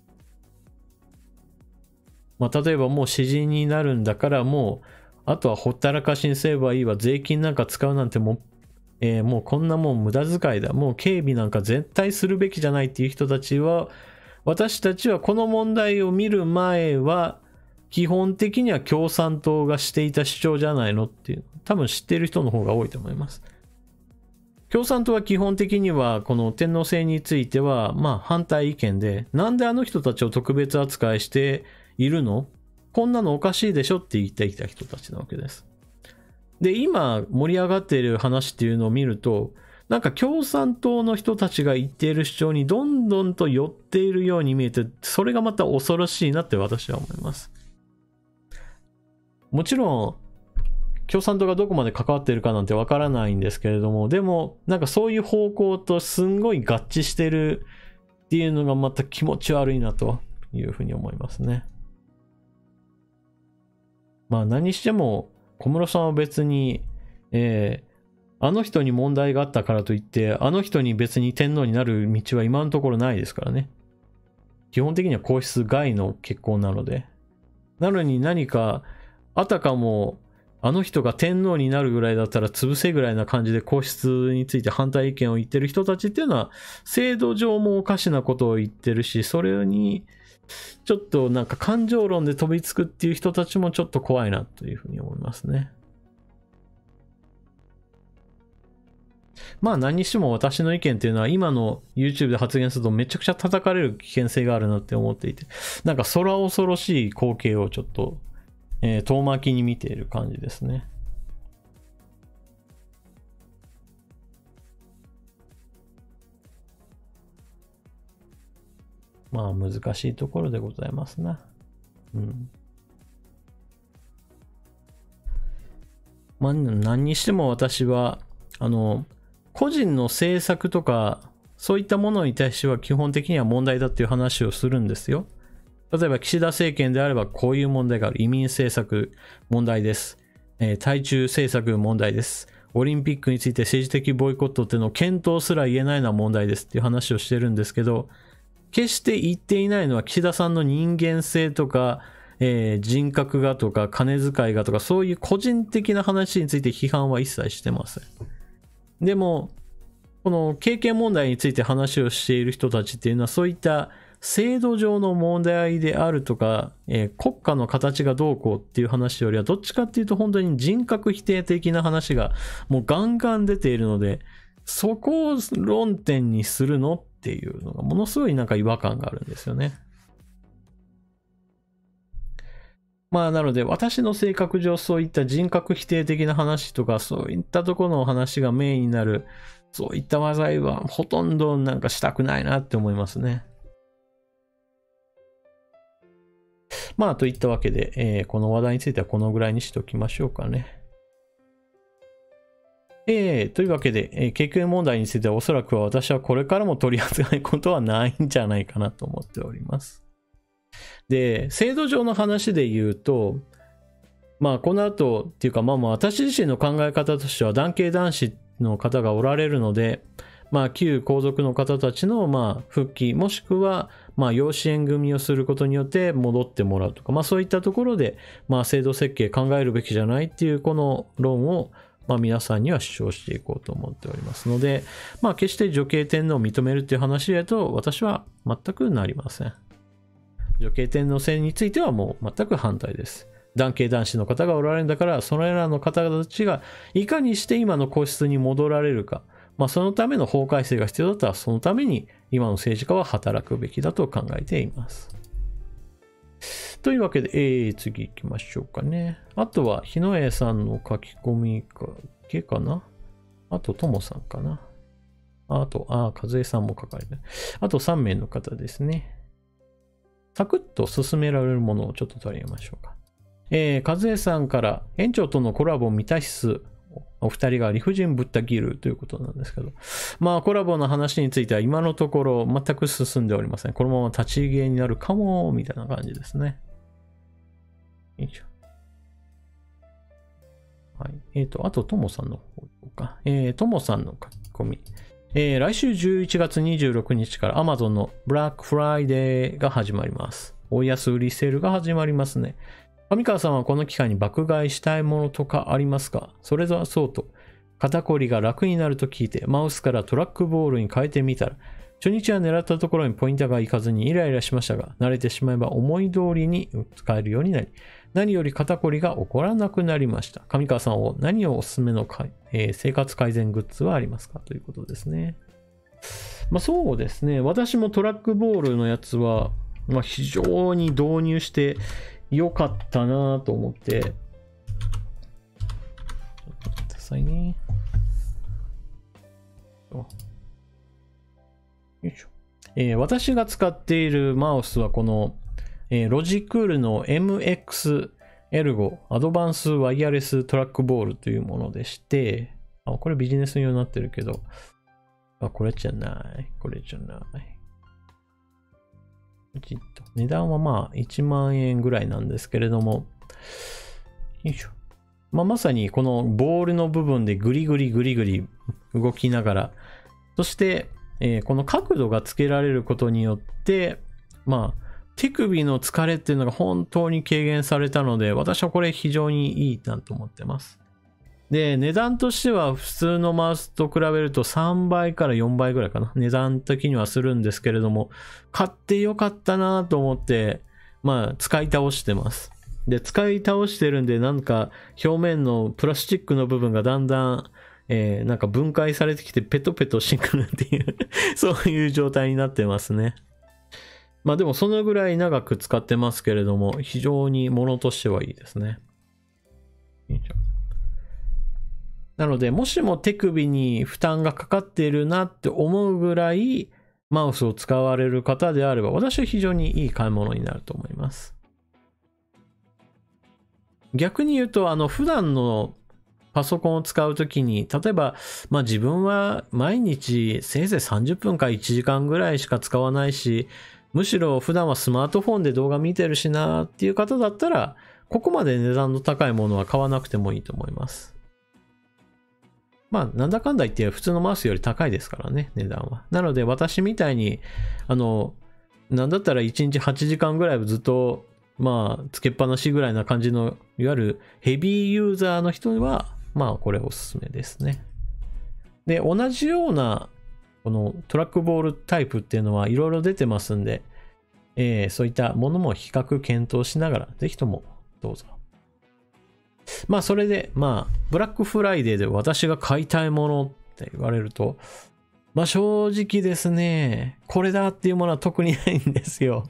Speaker 1: まあ例えばもう詩人になるんだからもう、あとはほったらかしにすればいいわ、税金なんか使うなんてもうこんなもん無駄遣いだ、もう警備なんか絶対するべきじゃないっていう人たちは、私たちはこの問題を見る前は、基本的には共産党がしていた主張じゃないのっていう、多分知っている人の方が多いと思います。共産党は基本的にはこの天皇制についてはまあ反対意見で、なんであの人たちを特別扱いしているの？こんなのおかしいでしょって言ってきた人たちなわけです。で、今盛り上がっている話っていうのを見ると、なんか共産党の人たちが言っている主張にどんどんと寄っているように見えて、それがまた恐ろしいなって私は思います。もちろん、共産党がどこまで関わっているかなんてわからないんですけれども、でも、なんかそういう方向とすんごい合致してるっていうのがまた気持ち悪いなというふうに思いますね。まあ何しても、小室さんは別に、あの人に問題があったからといって、あの人に別に天皇になる道は今のところないですからね。基本的には皇室外の結婚なので。なのに何か、あたかも、あの人が天皇になるぐらいだったら潰せぐらいな感じで皇室について反対意見を言ってる人たちっていうのは、制度上もおかしなことを言ってるし、それに、ちょっとなんか感情論で飛びつくっていう人たちもちょっと怖いなというふうに思いますね。まあ何にしても私の意見っていうのは今の YouTube で発言するとめちゃくちゃ叩かれる危険性があるなって思っていて、なんか空恐ろしい光景をちょっと、遠巻きに見ている感じですね。 まあ難しいところでございますな。うん。まあ何にしても私は、個人の政策とか、そういったものに対しては基本的には問題だっていう話をするんですよ。例えば岸田政権であればこういう問題がある。移民政策問題です。対中政策問題です。オリンピックについて政治的ボイコットっていうのを検討すら言えないのは問題ですっていう話をしてるんですけど、決して言っていないのは岸田さんの人間性とか、人格がとか金遣いがとかそういう個人的な話について批判は一切してません。でも、この経験問題について話をしている人たちっていうのはそういった制度上の問題であるとか、国家の形がどうこうっていう話よりはどっちかっていうと本当に人格否定的な話がもうガンガン出ているので、そこを論点にするのっていうのがものすごいなんか違和感があるんですよね。まあなので私の性格上そういった人格否定的な話とかそういったところの話がメインになるそういった話題はほとんどなんかしたくないなって思いますね。まあといったわけで、この話題についてはこのぐらいにしておきましょうかね。というわけで、経験問題についてはおそらくは私はこれからも取り扱うことはないんじゃないかなと思っております。で、制度上の話で言うと、まあこの後っていうかまあ私自身の考え方としては男系男子の方がおられるので、まあ旧皇族の方たちのまあ復帰もしくはまあ養子縁組をすることによって戻ってもらうとか、まあそういったところでまあ制度設計考えるべきじゃないっていうこの論をまあ皆さんには主張していこうと思っておりますので、まあ決して女系天皇を認めるっていう話だと私は全くなりません。女系天皇制についてはもう全く反対です。男系男子の方がおられるんだから、それらの方たちがいかにして今の皇室に戻られるか、まあそのための法改正が必要だったら、そのために今の政治家は働くべきだと考えています。というわけで、次行きましょうかね。あとは、日野江さんの書き込みかな。あと、ともさんかな。あと、和江さんも書かれてる。あと3名の方ですね。サクッと進められるものをちょっと取り上げましょうか。和江さんから園長とのコラボ見たいっす。お二人が理不尽ぶった切るということなんですけど。まあコラボの話については今のところ全く進んでおりません。このまま立ち消えになるかも、みたいな感じですね。よいしょ。はい。あと、ともさんの方か。ともさんの書き込み。来週11月26日から Amazon のブラックフライデーが始まります。お安売りセールが始まりますね。上川さんはこの機会に爆買いしたいものとかありますか？それはそうと、肩こりが楽になると聞いて、マウスからトラックボールに変えてみたら、初日は狙ったところにポインターがいかずにイライラしましたが、慣れてしまえば思い通りに使えるようになり、何より肩こりが起こらなくなりました。上川さん何をおすすめの生活改善グッズはありますかということですね。まあそうですね。私もトラックボールのやつは、まあ非常に導入して良かったなと思って。ちょっと待ってくださいね。よいしょ。私が使っているマウスはこの、ロジクールの MX エルゴアドバンスワイヤレストラックボールというものでして、これビジネス用になってるけど、これじゃない。これじゃない。値段はまあ1万円ぐらいなんですけれども、よいしょ。まさにこのボールの部分でグリグリ動きながら、そして、この角度がつけられることによって、まあ、手首の疲れっていうのが本当に軽減されたので、私はこれ非常にいいなと思ってます。で、値段としては普通のマウスと比べると3倍から4倍ぐらいかな。値段的にはするんですけれども、買ってよかったなと思って、まあ、使い倒してます。で、使い倒してるんで、なんか表面のプラスチックの部分がだんだん、なんか分解されてきてペトペトしてくるっていうそういう状態になってますね。まあでもそのぐらい長く使ってますけれども、非常に物としてはいいですね。なので、もしも手首に負担がかかっているなって思うぐらい、 マウスを使われる方であれば、私は非常にいい買い物になると思います。逆に言うと、普段のパソコンを使うときに、例えば、自分は毎日せいぜい30分か1時間ぐらいしか使わないし、むしろ普段はスマートフォンで動画見てるしなっていう方だったら、ここまで値段の高いものは買わなくてもいいと思います。なんだかんだ言って普通のマウスより高いですからね、値段は。なので私みたいに、なんだったら1日8時間ぐらいずっと、つけっぱなしぐらいな感じの、いわゆるヘビーユーザーの人には、これおすすめですね。で、同じような、このトラックボールタイプっていうのはいろいろ出てますんで、そういったものも比較検討しながら、ぜひともどうぞ。それで、ブラックフライデーで私が買いたいものって言われると、正直ですね、これだっていうものは特にないんですよ。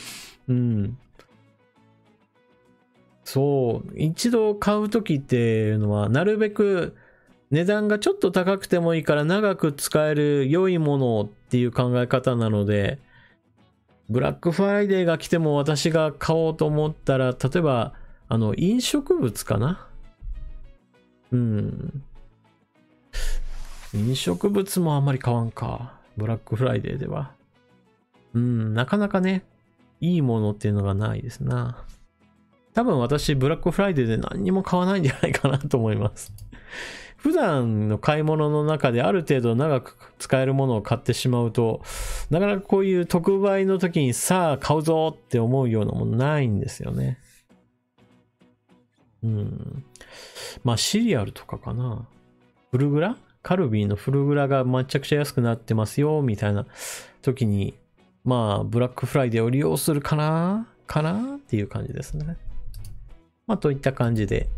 Speaker 1: そう、一度買うときっていうのは、なるべく値段がちょっと高くてもいいから長く使える良いものっていう考え方なので、ブラックフライデーが来ても私が買おうと思ったら、例えば、飲食物かな？飲食物もあんまり買わんか。ブラックフライデーでは。なかなかね、いいものっていうのがないですな。多分私、ブラックフライデーで何にも買わないんじゃないかなと思います。普段の買い物の中である程度長く使えるものを買ってしまうと、なかなかこういう特売の時にさあ買うぞって思うようなものないんですよね。シリアルとかかな。フルグラ？カルビーのフルグラがめちゃくちゃ安くなってますよ、みたいな時に、ブラックフライデーを利用するかなっていう感じですね。といった感じで。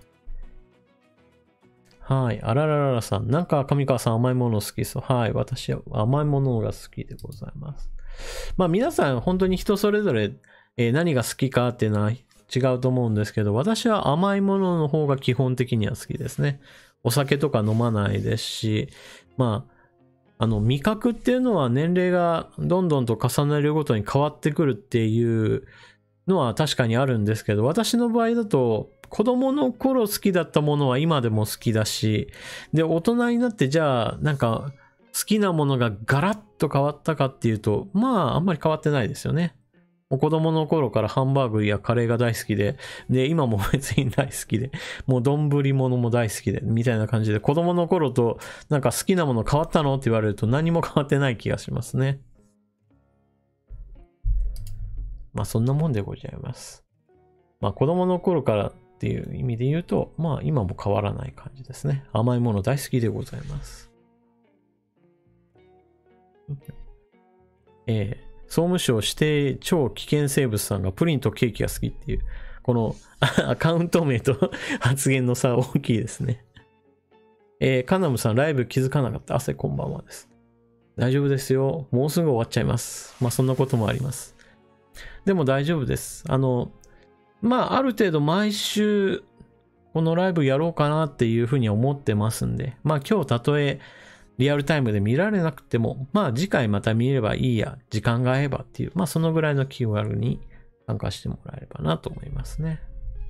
Speaker 1: はい。あらららさん。なんか上川さん甘いもの好きそう。はい。私は甘いものが好きでございます。皆さん本当に人それぞれ、何が好きかっていうのは違うと思うんですけど、私は甘いものの方が基本的には好きですね。お酒とか飲まないですし、味覚っていうのは年齢がどんどんと重ねるごとに変わってくるっていうのは確かにあるんですけど、私の場合だと子供の頃好きだったものは今でも好きだし、で、大人になってじゃあなんか好きなものがガラッと変わったかっていうと、あんまり変わってないですよね。子供の頃からハンバーグやカレーが大好きで、で、今も別に大好きで、もう丼物も大好きで、みたいな感じで、子供の頃となんか好きなもの変わったのって言われると何も変わってない気がしますね。そんなもんでございます。子供の頃からっていう意味で言うと、今も変わらない感じですね。甘いもの大好きでございます。総務省指定超危険生物さんがプリンとケーキが好きっていう、このアカウント名と発言の差大きいですね。カナムさん、ライブ気づかなかった。汗こんばんはです。大丈夫ですよ。もうすぐ終わっちゃいます。そんなこともあります。でも大丈夫です。ある程度毎週、このライブやろうかなっていうふうに思ってますんで、今日たとえリアルタイムで見られなくても、次回また見ればいいや、時間が合えばっていう、そのぐらいの気軽に参加してもらえればなと思いますね。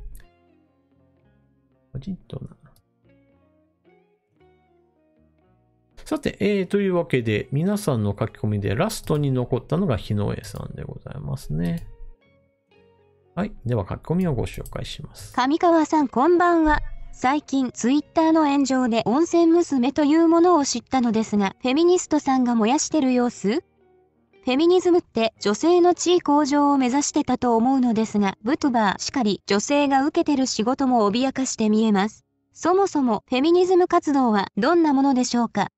Speaker 1: ポチッとな。さて、というわけで、皆さんの書き込みでラストに残ったのが日野江さんでございますね。はい。では書き込みをご紹介します。
Speaker 2: 上川さんこんばんは。最近ツイッターの炎上で温泉娘というものを知ったのですが、フェミニストさんが燃やしてる様子？フェミニズムって女性の地位向上を目指してたと思うのですが、ブトゥバーしかり女性が受けてる仕事も脅かして見えます。そもそもフェミニズム活動はどんなものでしょうか？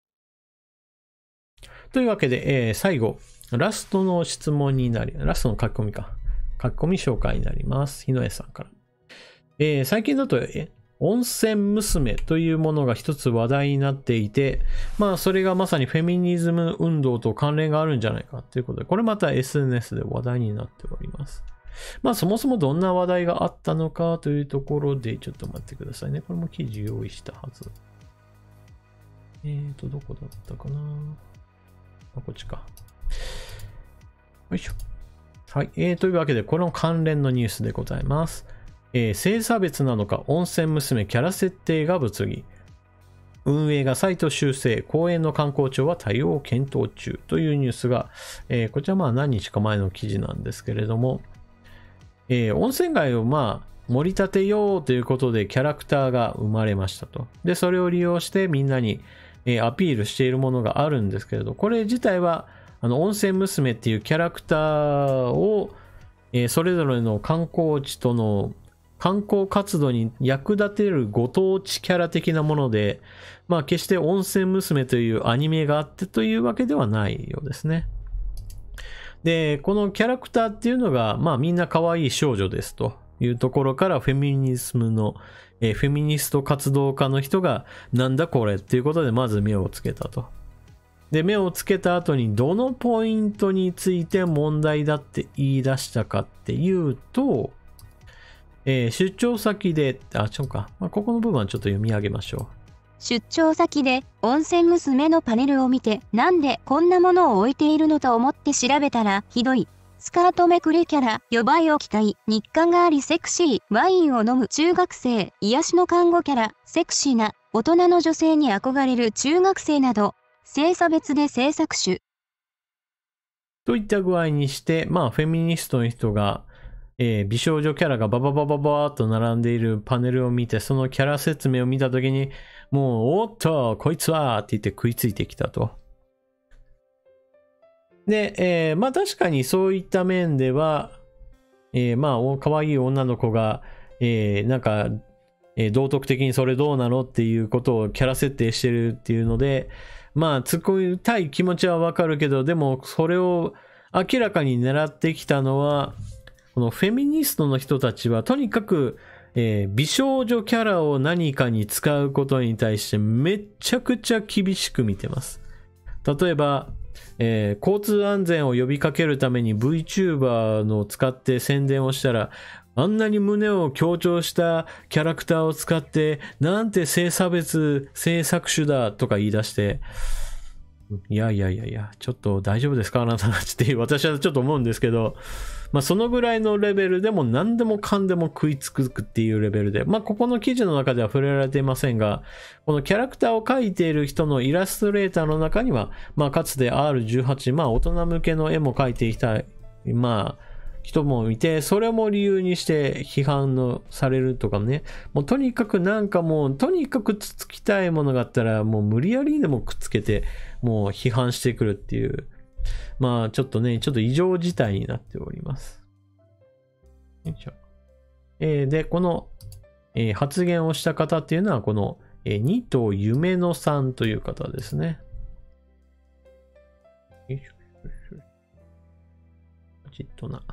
Speaker 1: というわけで、最後、ラストの質問になり、ラストの書き込みか。書き込み紹介になります。日野江さんから。最近だと、温泉娘というものが一つ話題になっていて、それがまさにフェミニズム運動と関連があるんじゃないかということで、これまた SNS で話題になっております。そもそもどんな話題があったのかというところで、ちょっと待ってくださいね。これも記事用意したはず。どこだったかな。 こっちか。よいしょ。はい。というわけで、この関連のニュースでございます。性差別なのか、温泉娘キャラ設定が物議。運営がサイト修正、公園の観光庁は対応を検討中というニュースが、こちら何日か前の記事なんですけれども、温泉街を盛り立てようということでキャラクターが生まれましたと。で、それを利用してみんなに、アピールしているものがあるんですけれど、これ自体は温泉娘っていうキャラクターを、それぞれの観光地との観光活動に役立てるご当地キャラ的なもので、決して温泉娘というアニメがあってというわけではないようですね。で、このキャラクターっていうのが、みんな可愛い少女ですというところからフェミニスト活動家の人がなんだこれっていうことでまず目をつけたと。で、目をつけた後にどのポイントについて問題だって言い出したかっていうと、出張先で、ここの部分はちょっと読み上げましょう。
Speaker 2: 出張先で温泉娘のパネルを見て、なんでこんなものを置いているのと思って調べたらひどい。スカートめくりキャラ、予売を期待、日課がありセクシー、ワインを飲む中学生、癒しの看護キャラ、セクシーな大人の女性に憧れる中学生など、性差別で制作種。
Speaker 1: といった具合にして、フェミニストの人が、美少女キャラがバババババーっと並んでいるパネルを見て、そのキャラ説明を見たときに、もう、おっと、こいつはって言って食いついてきたと。で、確かにそういった面では、可愛い女の子が、道徳的にそれどうなのっていうことをキャラ設定してるっていうので、突っ込みたい気持ちはわかるけど、でもそれを明らかに狙ってきたのは、このフェミニストの人たちはとにかく、美少女キャラを何かに使うことに対してめちゃくちゃ厳しく見てます。例えば、交通安全を呼びかけるために VTuber のを使って宣伝をしたら、あんなに胸を強調したキャラクターを使ってなんて性差別、性搾取だとか言い出して、いや、ちょっと大丈夫ですかあなたたちっていう私はちょっと思うんですけど、そのぐらいのレベルでも何でもかんでも食いつくっていうレベルで、ここの記事の中では触れられていませんが、このキャラクターを描いている人のイラストレーターの中には、かつて R18、大人向けの絵も描いていた、人もいて、それも理由にして批判のされるとかね、もうとにかくとにかくつつきたいものがあったら、もう無理やりでもくっつけて、もう批判してくるっていう、ちょっと異常事態になっております。よいしょ。で、この、発言をした方っていうのは、この、二藤夢乃さんという方ですね。よいしょ。ちっとな。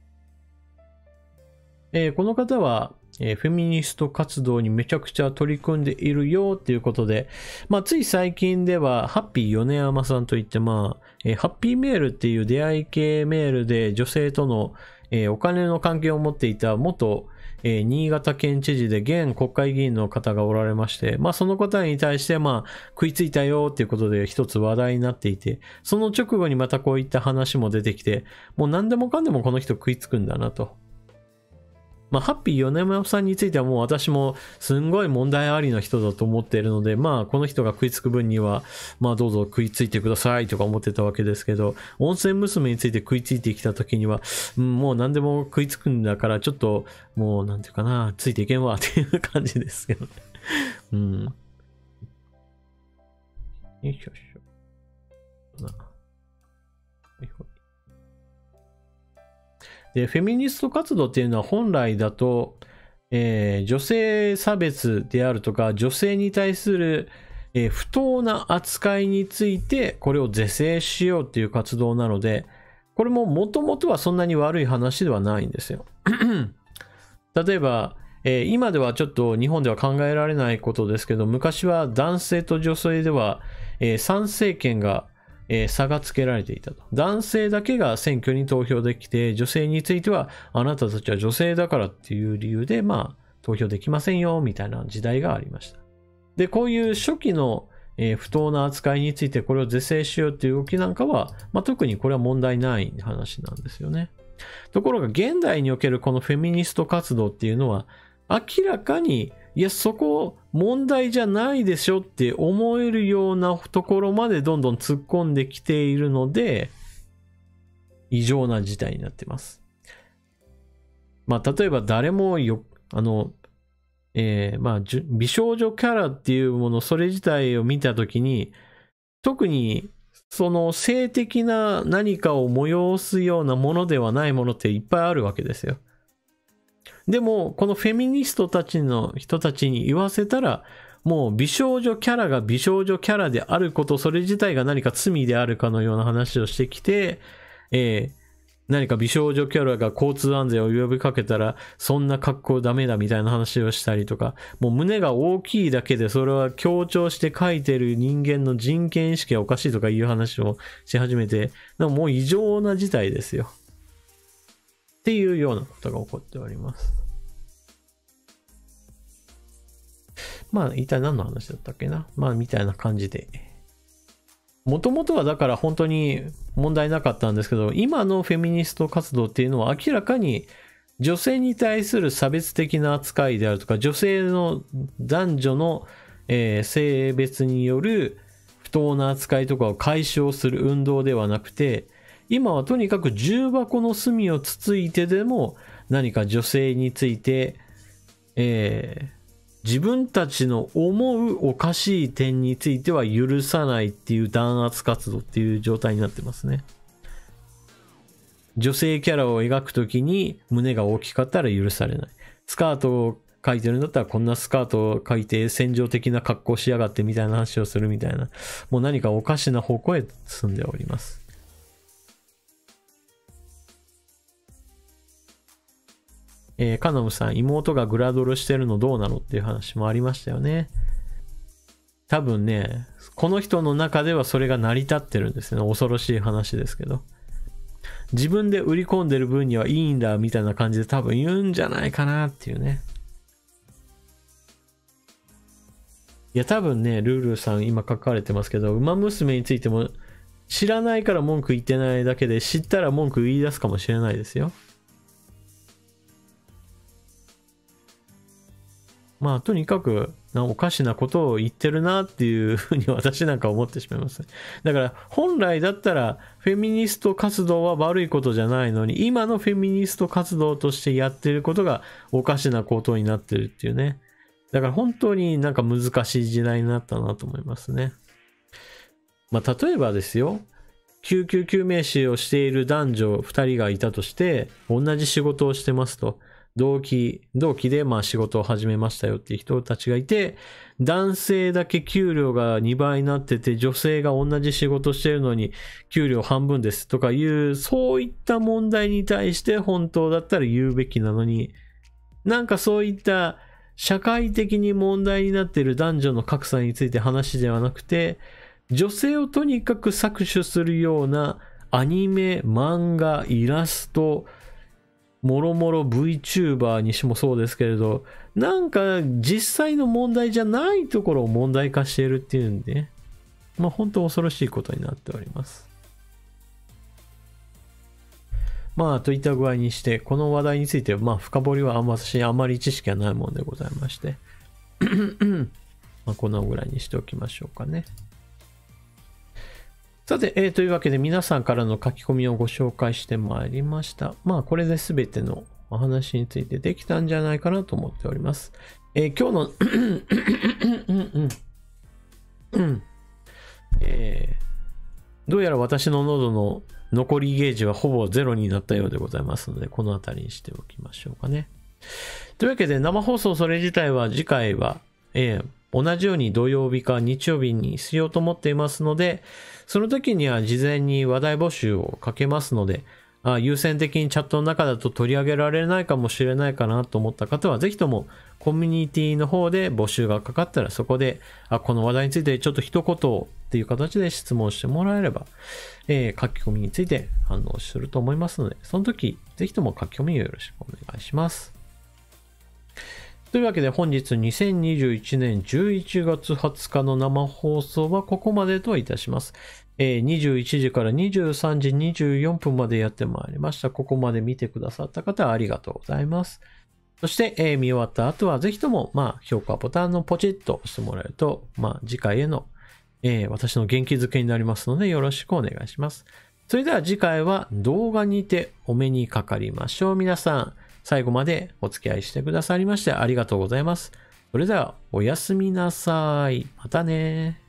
Speaker 1: この方は、フェミニスト活動にめちゃくちゃ取り組んでいるよっていうことで、つい最近では、ハッピー米山さんといって、ハッピーメールっていう出会い系メールで女性との、お金の関係を持っていた元、新潟県知事で現国会議員の方がおられまして、その方に対して、食いついたよっていうことで一つ話題になっていて、その直後にまたこういった話も出てきて、もう何でもかんでもこの人食いつくんだなと。ハッピー米山さんについてはもう私もすんごい問題ありの人だと思っているので、この人が食いつく分には、どうぞ食いついてくださいとか思ってたわけですけど、温泉娘について食いついてきた時には、もう何でも食いつくんだから、ちょっと、もうなんていうかな、ついていけんわっていう感じですけどね。よいしょしょ。で、フェミニスト活動っていうのは本来だと、女性差別であるとか、女性に対する、不当な扱いについて、これを是正しようっていう活動なので、これももともとはそんなに悪い話ではないんですよ。例えば、今ではちょっと日本では考えられないことですけど、昔は男性と女性では、参政権が差がつけられていたと。男性だけが選挙に投票できて、女性についてはあなたたちは女性だからっていう理由で投票できませんよみたいな時代がありました。で、こういう初期の不当な扱いについてこれを是正しようっていう動きなんかは、特にこれは問題ない話なんですよね。ところが現代におけるこのフェミニスト活動っていうのは明らかに、いやそこ問題じゃないでしょって思えるようなところまでどんどん突っ込んできているので、異常な事態になってます。例えば誰も美少女キャラっていうもの、それ自体を見たときに、特にその性的な何かを催すようなものではないものっていっぱいあるわけですよ。でも、このフェミニストたちの人たちに言わせたら、もう美少女キャラが美少女キャラであること、それ自体が何か罪であるかのような話をしてきて、何か美少女キャラが交通安全を呼びかけたら、そんな格好ダメだみたいな話をしたりとか、もう胸が大きいだけでそれは強調して書いてる人間の人権意識がおかしいとかいう話をし始めて、もう異常な事態ですよ。っていうようなことが起こっております。一体何の話だったっけな。みたいな感じで。もともとはだから本当に問題なかったんですけど、今のフェミニスト活動っていうのは明らかに女性に対する差別的な扱いであるとか、女性の男女の、性別による不当な扱いとかを解消する運動ではなくて、今はとにかく重箱の隅をつついてでも何か女性について、自分たちの思うおかしい点については許さないっていう弾圧活動っていう状態になってますね。女性キャラを描くときに胸が大きかったら許されない。スカートを描いてるんだったらこんなスカートを描いて戦場的な格好しやがってみたいな話をするみたいな、もう何かおかしな方向へ進んでおります。カノムさん、妹がグラドルしてるのどうなのっていう話もありましたよね。多分ね、この人の中ではそれが成り立ってるんですよね。恐ろしい話ですけど。自分で売り込んでる分にはいいんだみたいな感じで多分言うんじゃないかなっていうね。いや多分ね、ルールさん今書かれてますけど、馬娘についても知らないから文句言ってないだけで、知ったら文句言い出すかもしれないですよ。とにかくおかしなことを言ってるなっていうふうに私なんか思ってしまいます。だから本来だったらフェミニスト活動は悪いことじゃないのに、今のフェミニスト活動としてやってることがおかしなことになってるっていうね。だから本当になんか難しい時代になったなと思いますね。例えばですよ、救急救命士をしている男女2人がいたとして、同じ仕事をしてますと。同期で仕事を始めましたよっていう人たちがいて、男性だけ給料が2倍になってて、女性が同じ仕事してるのに給料半分ですとかいう、そういった問題に対して本当だったら言うべきなのに、なんかそういった社会的に問題になっている男女の格差について話ではなくて、女性をとにかく搾取するようなアニメ、漫画、イラスト、もろもろ VTuber にしてもそうですけれど、なんか実際の問題じゃないところを問題化しているっていうんで、本当恐ろしいことになっております。といった具合にして、この話題について深掘りは私あまり知識がないものでございましてこのぐらいにしておきましょうかね。さて、というわけで皆さんからの書き込みをご紹介してまいりました。これで全てのお話についてできたんじゃないかなと思っております。今日のどうやら私の喉の残りゲージはほぼゼロになったようでございますので、このあたりにしておきましょうかね。というわけで生放送それ自体は次回は、同じように土曜日か日曜日にしようと思っていますので、その時には事前に話題募集をかけますので、優先的にチャットの中だと取り上げられないかもしれないかなと思った方は、ぜひともコミュニティの方で募集がかかったらそこで、この話題についてちょっと一言っていう形で質問してもらえれば、書き込みについて反応すると思いますので、その時、ぜひとも書き込みをよろしくお願いします。 というわけで本日2021年11月20日の生放送はここまでといたします。21時から23時24分までやってまいりました。ここまで見てくださった方ありがとうございます。そして、見終わった後はぜひとも、評価ボタンのポチッと押してもらえると、次回への、私の元気づけになりますのでよろしくお願いします。それでは次回は動画にてお目にかかりましょう。皆さん、最後までお付き合いしてくださりましてありがとうございます。それではおやすみなさい。またね。